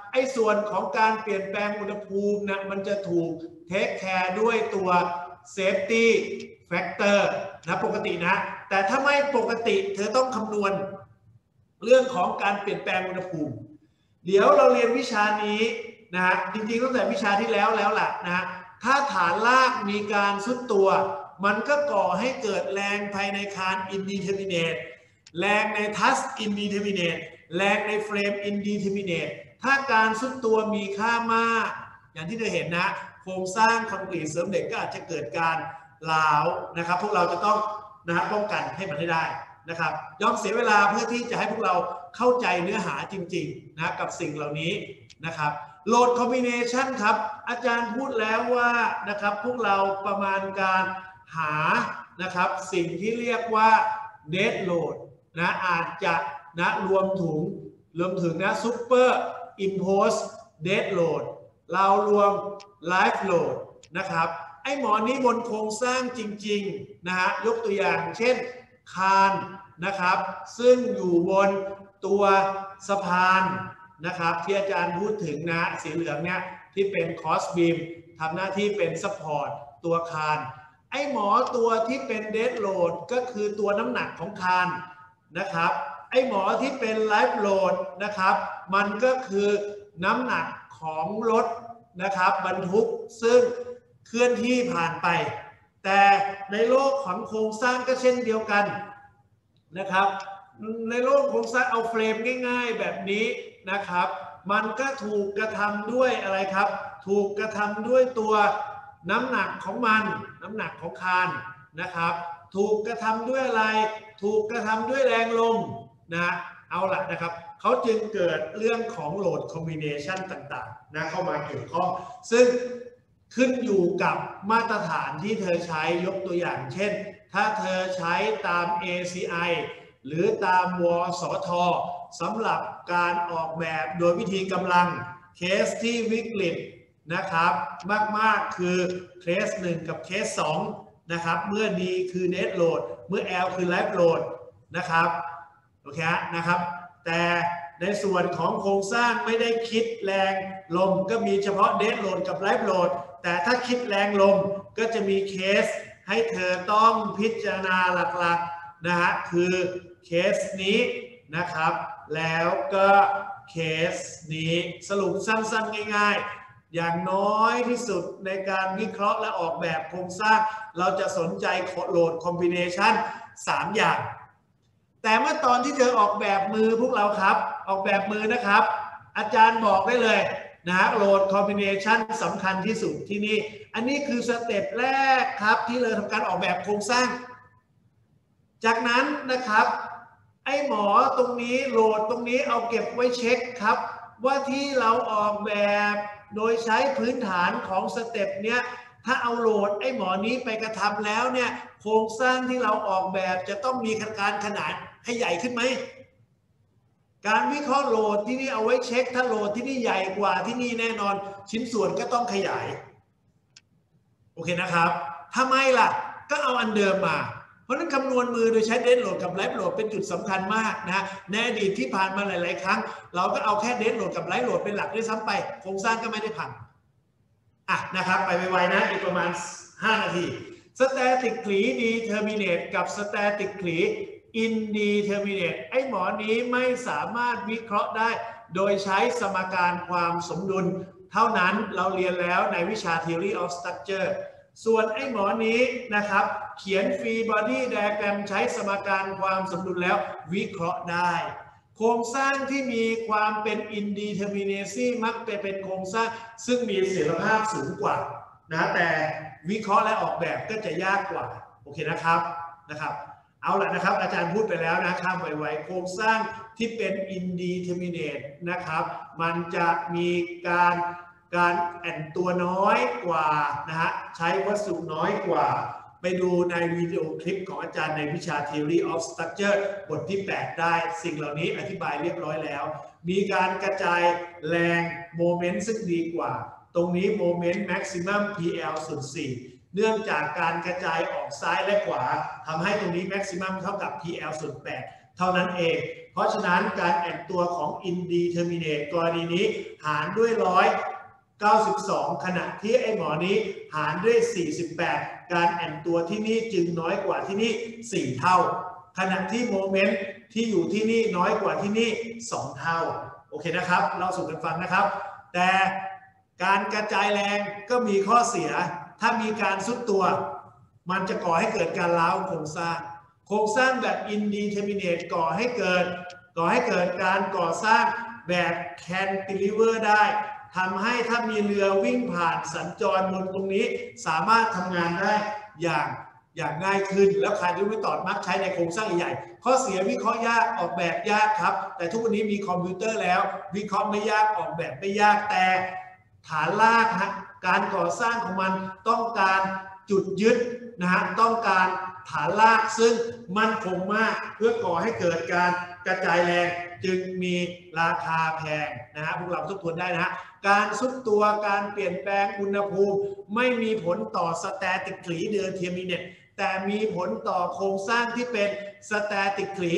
ไอ้ส่วนของการเปลี่ยนแปลงอุณหภูมินะมันจะถูกเทคแคร์ด้วยตัว safety factor นะปกตินะแต่ถ้าไม่ปกติเธอต้องคำนวณเรื่องของการเปลี่ยนแปลงอุณหภูมิเดี๋ยวเราเรียนวิชานี้นะฮะจริงๆตั้งแต่วิชาที่แล้วล่ะนะฮะถ้าฐานรากมีการซุดตัวมันก็ก่อให้เกิดแรงภายในคาน indeterminate แรงในทัส indeterminate แรงในเฟรม indeterminate ถ้าการซุดตัวมีค่ามากอย่างที่เราเห็นนะโครงสร้างคอนกรีตเสริมเหล็กก็อาจจะเกิดการร้าวนะครับพวกเราจะต้องนะป้องกันให้มันได้นะครับยอมเสียเวลาเพื่อที่จะให้พวกเราเข้าใจเนื้อหาจริงๆนะกับสิ่งเหล่านี้นะครับโหลดคอมบิเนชันครับอาจารย์พูดแล้วว่านะครับพวกเราประมาณการหานะครับสิ่งที่เรียกว่า net load นะอาจจะนะรวมถึงนะ super impose net load เรารวม live load นะครับไอ้หมอนี้บนโครงสร้างจริงๆนะฮะยกตัวอย่างเช่นคานนะครับซึ่งอยู่บนตัวสะพานนะครับที่อาจารย์พูดถึงนะสีเหลืองเนี่ยที่เป็นคอสบีมทำหน้าที่เป็นซัพพอร์ตตัวคานไอ้หมอตัวที่เป็นเดดโหลดก็คือตัวน้ำหนักของคานนะครับไอ้หมอที่เป็นไลฟ์โหลดนะครับมันก็คือน้ำหนักของรถนะครับบรรทุกซึ่งเคลื่อนที่ผ่านไปแต่ในโลกของโครงสร้างก็เช่นเดียวกันนะครับในโลกโครงสร้างเอาเฟรมง่ายๆแบบนี้นะครับมันก็ถูกกระทำด้วยอะไรครับถูกกระทำด้วยตัวน้ำหนักของมันน้ำหนักของคานนะครับถูกกระทำด้วยอะไรถูกกระทำด้วยแรงลมนะเอาล่ะนะครับเขาจึงเกิดเรื่องของโหลดคอมบิเนชันต่างๆนะเข้ามาเกี่ยวข้องซึ่งขึ้นอยู่กับมาตรฐานที่เธอใช้ยกตัวอย่างเช่นถ้าเธอใช้ตาม ACI หรือตามวสท.สำหรับการออกแบบโดยวิธีกำลังเคสที่วิกฤตนะครับมากๆคือเคส1กับเคส2นะครับเมื่อ D คือ Net Load เมื่อ L คือ Live Load นะครับโอเคนะครับแต่ในส่วนของโครงสร้างไม่ได้คิดแรงลมก็มีเฉพาะ Net Load กับ Live Load แต่ถ้าคิดแรงลมก็จะมีเคสให้เธอต้องพิจารณาหลักๆนะฮะคือเคสนี้นะครับแล้วก็เคสนี้สรุปสั้นๆง่ายๆอย่างน้อยที่สุดในการวิเคราะห์และออกแบบโครงสร้างเราจะสนใจโหลดคอมบิเนชัน3อย่างแต่เมื่อตอนที่เธอออกแบบมือพวกเราครับออกแบบมือนะครับอาจารย์บอกได้เลยนะฮะโหลดคอมบิเนชันสำคัญที่สุดที่นี่อันนี้คือสเต็ปแรกครับที่เราทำการออกแบบโครงสร้างจากนั้นนะครับไอ้หมอตรงนี้โหลดตรงนี้เอาเก็บไว้เช็คครับว่าที่เราออกแบบโดยใช้พื้นฐานของสเต็ปเนี้ยถ้าเอาโหลดไอ้หมอนี้ไปกระทำแล้วเนี่ยโครงสร้างที่เราออกแบบจะต้องมีการขนาดให้ใหญ่ขึ้นไหมการวิเคราะห์โหลดที่นี่เอาไว้เช็คถ้าโหลดที่นี่ใหญ่กว่าที่นี่แน่นอนชิ้นส่วนก็ต้องขยายโอเคนะครับถ้าไม่ล่ะก็เอาอันเดิมมาเพราะนั้นคำนวณมือโดยใช้เดดโหลดกับไลฟ์โหลดเป็นจุดสำคัญมากนะในอดีตที่ผ่านมาหลายๆครั้งเราก็เอาแค่เดดโหลดกับไลฟ์โหลดเป็นหลักด้วยซ้ำไปโครงสร้างก็ไม่ได้พังนะครับไปไวๆนะอีกประมาณ5 นาที statically determinate กับ statically indeterminate ไอ้หมอนี้ไม่สามารถวิเคราะห์ได้โดยใช้สมการความสมดุลเท่านั้นเราเรียนแล้วในวิชา theory of structureส่วนไอ้หมอนี้นะครับเขียน free body diagram ใช้สมการความสมดุลแล้ววิเคราะห์ได้โครงสร้างที่มีความเป็น indeterminacy มักเป็นโครงสร้างซึ่งมีเสถียรภาพสูงกว่านะแต่วิเคราะห์และออกแบบก็จะยากกว่าโอเคนะครับเอาล่ะนะครับอาจารย์พูดไปแล้วนะข้ามไปไวโครงสร้างที่เป็น indeterminate นะครับมันจะมีการแอนตัวน้อยกว่านะฮะใช้วัสดุน้อยกว่าไปดูในวิดีโอคลิปของอาจารย์ในวิชา Theory of Structure บทที่8ได้สิ่งเหล่านี้อธิบายเรียบร้อยแล้วมีการกระจายแรงโมเมนต์ซึ่งดีกว่าตรงนี้โมเมนต์ maximum PL ส่วน 4เนื่องจากการกระจายออกซ้ายและขวาทำให้ตรงนี้ maximum เท่ากับ PL ส่วน 8เท่านั้นเองเพราะฉะนั้นการแอนตัวของ indeterminate กรณีนี้หารด้วย192ขณะที่ไอ้หมอนี้หารด้วย48การแอนตัวที่นี่จึงน้อยกว่าที่นี่4เท่าขณะที่โมเมนต์ที่อยู่ที่นี่น้อยกว่าที่นี่2เท่าโอเคนะครับเราสู่กันฟังนะครับแต่การกระจายแรงก็มีข้อเสียถ้ามีการซุดตัวมันจะก่อให้เกิดการร้าวโครงสร้างแบบ indeterminate ก่อให้เกิดการก่อสร้างแบบ cantilever ได้ทำให้ถ้ามีเรือวิ่งผ่านสัญจรบนตรงนี้สามารถทำงานได้อย่างง่ายขึ้นแล้วคานดิลิเวอร์ตอดมักใช้ในโครงสร้างใหญ่ข้อเสียวิเคราะห์ยากออกแบบยากครับแต่ทุกวันนี้มีคอมพิวเตอร์แล้ววิเคราะห์ไม่ยากออกแบบไม่ยากแต่ฐานรากการก่อสร้างของมันต้องการจุดยึดนะฮะต้องการฐานรากซึ่งมั่นคงมากเพื่อก่อให้เกิดการกระจายแรงจึงมีราคาแพงนะฮะพวกเราทบทวนได้นะฮะการซุดตัวการเปลี่ยนแปลงอุณหภูมิไม่มีผลต่อ statically determinate แต่มีผลต่อโครงสร้างที่เป็น statically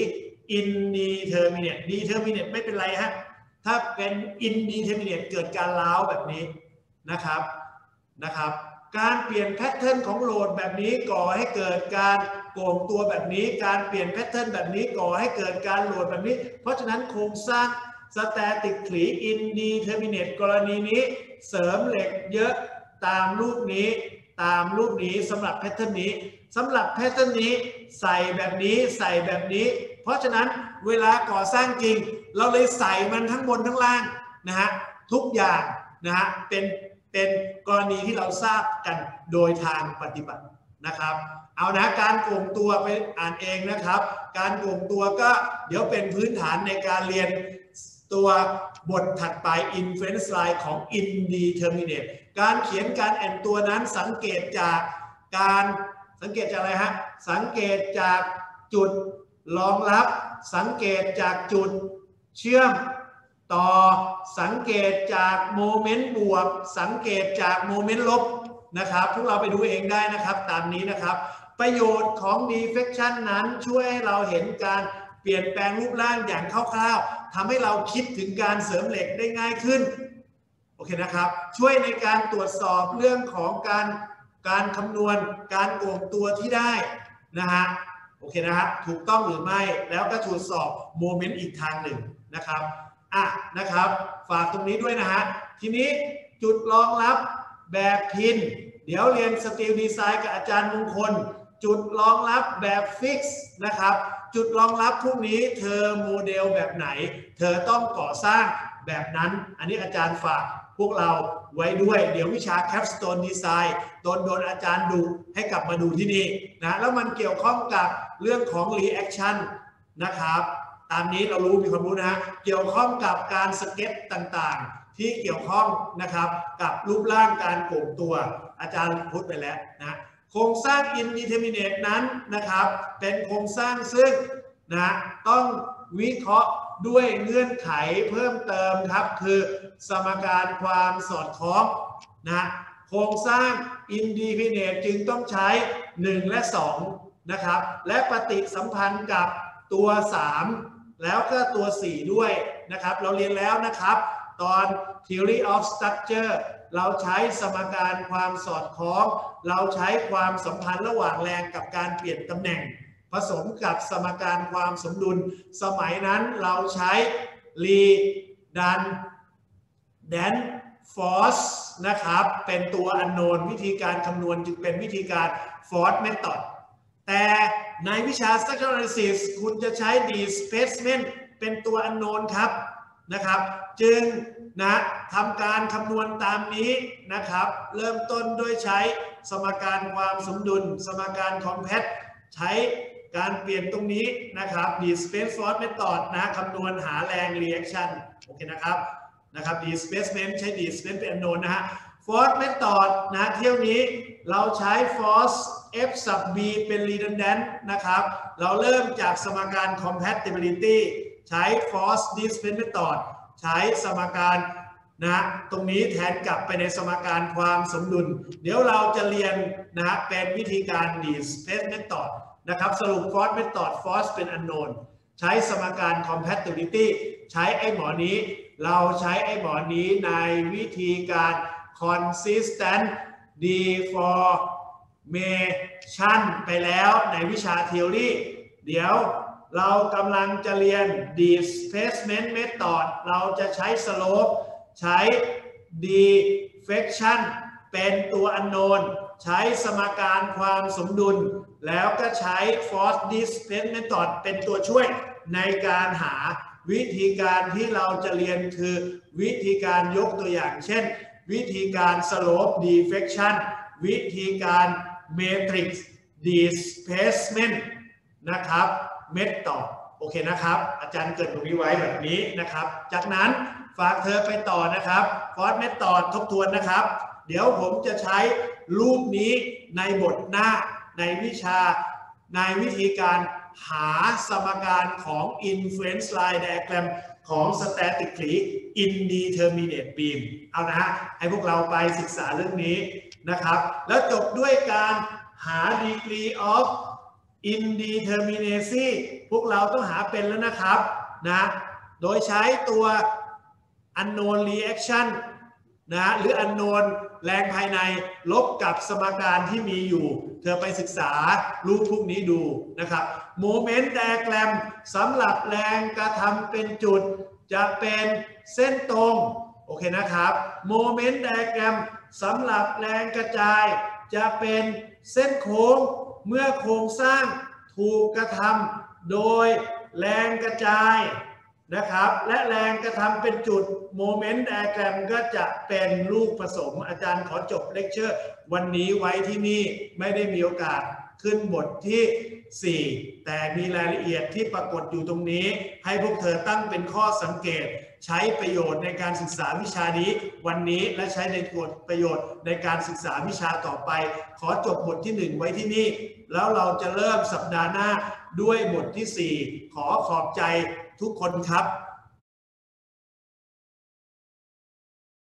indeterminate determinate ไม่เป็นไรฮะถ้าเป็น indeterminate เกิดการร้าวแบบนี้นะครับการเปลี่ยนแพทเทิร์นของโหลดแบบนี้ก่อให้เกิดการโก่งตัวแบบนี้การเปลี่ยนแพทเทิร์นแบบนี้ก่อให้เกิดการโหลดแบบนี้เพราะฉะนั้นโครงสร้าง statically indeterminate กรณีนี้เสริมเหล็กเยอะตามรูปนี้สำหรับแพทเทิร์นนี้ใส่แบบนี้เพราะฉะนั้นเวลาก่อสร้างจริงเราเลยใส่มันทั้งบนทั้งล่างนะฮะทุกอย่างนะฮะเป็นกรณีที่เราทราบกันโดยทางปฏิบัตินะครับเอานะการโก่งตัวไปอ่านเองนะครับการโก่งตัวก็เดี๋ยวเป็นพื้นฐานในการเรียนตัวบทถัดไป inference line ของ indeterminate การเขียนการแอนตัวนั้นสังเกตจากอะไรฮะสังเกตจากจุดรองรับสังเกตจากจุดเชื่อมต่อสังเกตจากโมเมนต์บวกสังเกตจากโมเมนต์ลบนะครับพวกเราไปดูเองได้นะครับตามนี้นะครับประโยชน์ของ deflection นั้นช่วยให้เราเห็นการเปลี่ยนแปลงรูปร่างอย่างคร่าวๆทำให้เราคิดถึงการเสริมเหล็กได้ง่ายขึ้นโอเคนะครับช่วยในการตรวจสอบเรื่องของการคำนวณการโก่งตัวที่ได้นะฮะโอเคนะฮะถูกต้องหรือไม่แล้วก็ตรวจสอบโมเมนต์อีกทางหนึ่งนะครับนะครับฝากตรงนี้ด้วยนะฮะทีนี้จุดรองรับแบบพินเดี๋ยวเรียนสตีลดีไซน์กับอาจารย์มงคลจุดรองรับแบบฟิกซ์นะครับจุดรองรับพวกนี้เธอโมเดลแบบไหนเธอต้องก่อสร้างแบบนั้นอันนี้อาจารย์ฝากพวกเราไว้ด้วยเดี๋ยววิชา Capstone Design โดนอาจารย์ดูให้กลับมาดูที่นี่นะแล้วมันเกี่ยวข้องกับเรื่องของ reaction นะครับตามนี้เรามีความรู้นะเกี่ยวข้องกับการสเก็ตต่างๆที่เกี่ยวข้องนะครับกับรูปร่างการโก่งตัวอาจารย์พูดไปแล้วนะโครงสร้าง indeterminate นั้นนะครับเป็นโครงสร้างซึ่งนะต้องวิเคราะห์ด้วยเงื่อนไขเพิ่มเติมครับคือสมการความสอดคล้องนะโครงสร้าง indeterminate จึงต้องใช้1และ2นะครับและปฏิสัมพันธ์กับตัว3แล้วก็ตัว4ด้วยนะครับเราเรียนแล้วนะครับตอน theory of structure เราใช้สมการความสอดคล้องเราใช้ความสัมพันธ์ระหว่างแรงกับการเปลี่ยนตำแหน่งผสมกับสมการความสมดุลสมัยนั้นเราใช้ redundant force นะครับเป็นตัว unknown วิธีการคำนวณจึงเป็นวิธีการ force method แต่ในวิชา structural analysis คุณจะใช้ displacement เป็นตัว unknown ครับนะครับจึงทำการคำนวณตามนี้นะครับเริ่มต้นด้วยใช้สมการความสมดุลสมการ compact ใช้การเปลี่ยนตรงนี้นะครับ displace force method คำนวณหาแรง reaction โอเคนะครับdisplacement ใช้ displacement เป็น unknown นะฮะ force method เที่ยวนี้เราใช้ force F sub b เป็น redundant นะครับเราเริ่มจากสมการ compatibility ใช้ force displacement method ใช้สมการตรงนี้แทนกลับไปในสมการความสมดุลเดี๋ยวเราจะเรียนเป็นวิธีการ displacement method นะครับสรุป force method force เป็น unknown ใช้สมการ compatibility ใช้ไอ้หมอนี้เราใช้ไอ้หมอนี้ในวิธีการ consistent deformation ไปแล้วในวิชา theory เดี๋ยวเรากำลังจะเรียน displacement method เราจะใช้ slope ใช้ deflection เป็นตัว unknown ใช้สมการความสมดุลแล้วก็ใช้ force displacement method เป็นตัวช่วยในการหาวิธีการที่เราจะเรียนคือวิธีการยกตัวอย่างเช่นวิธีการ slope deflection วิธีการ matrix displacement นะครับ method โอเคนะครับอาจารย์เกิดตรงนี้ไว้แบบนี้นะครับจากนั้นฝากเธอไปต่อนะครับ force method ทบทวนนะครับเดี๋ยวผมจะใช้รูปนี้ในบทหน้าในวิชาในวิธีการหาสมการของ influence line diagram ของ statically indeterminate beam เอานะฮะให้พวกเราไปศึกษาเรื่องนี้นะครับแล้วจบด้วยการหา degree of indeterminacy พวกเราต้องหาเป็นแล้วนะครับนะโดยใช้ตัว unknown reaction นะหรือ unknown แรงภายในลบกับสมการที่มีอยู่เธอไปศึกษารูปพวกนี้ดูนะครับ moment diagram สำหรับแรงกระทำเป็นจุดจะเป็นเส้นตรงโอเคนะครับ moment diagram สำหรับแรงกระจายจะเป็นเส้นโค้งเมื่อโครงสร้างถูกกระทำโดยแรงกระจายนะครับและแรงกระทำเป็นจุดโมเมนต์ไดอะแกรมก็จะเป็นลูกผสมอาจารย์ขอจบเลคเชอร์วันนี้ไว้ที่นี่ไม่ได้มีโอกาสขึ้นบทที่4แต่มีรายละเอียดที่ปรากฏอยู่ตรงนี้ให้พวกเธอตั้งเป็นข้อสังเกตใช้ประโยชน์ในการศึกษาวิชานี้วันนี้และใช้ในประโยชน์ในการศึกษาวิชาต่อไปขอจบบทที่1ไว้ที่นี่แล้วเราจะเริ่มสัปดาห์หน้าด้วยบทที่4ขอขอบใจทุกคนครับ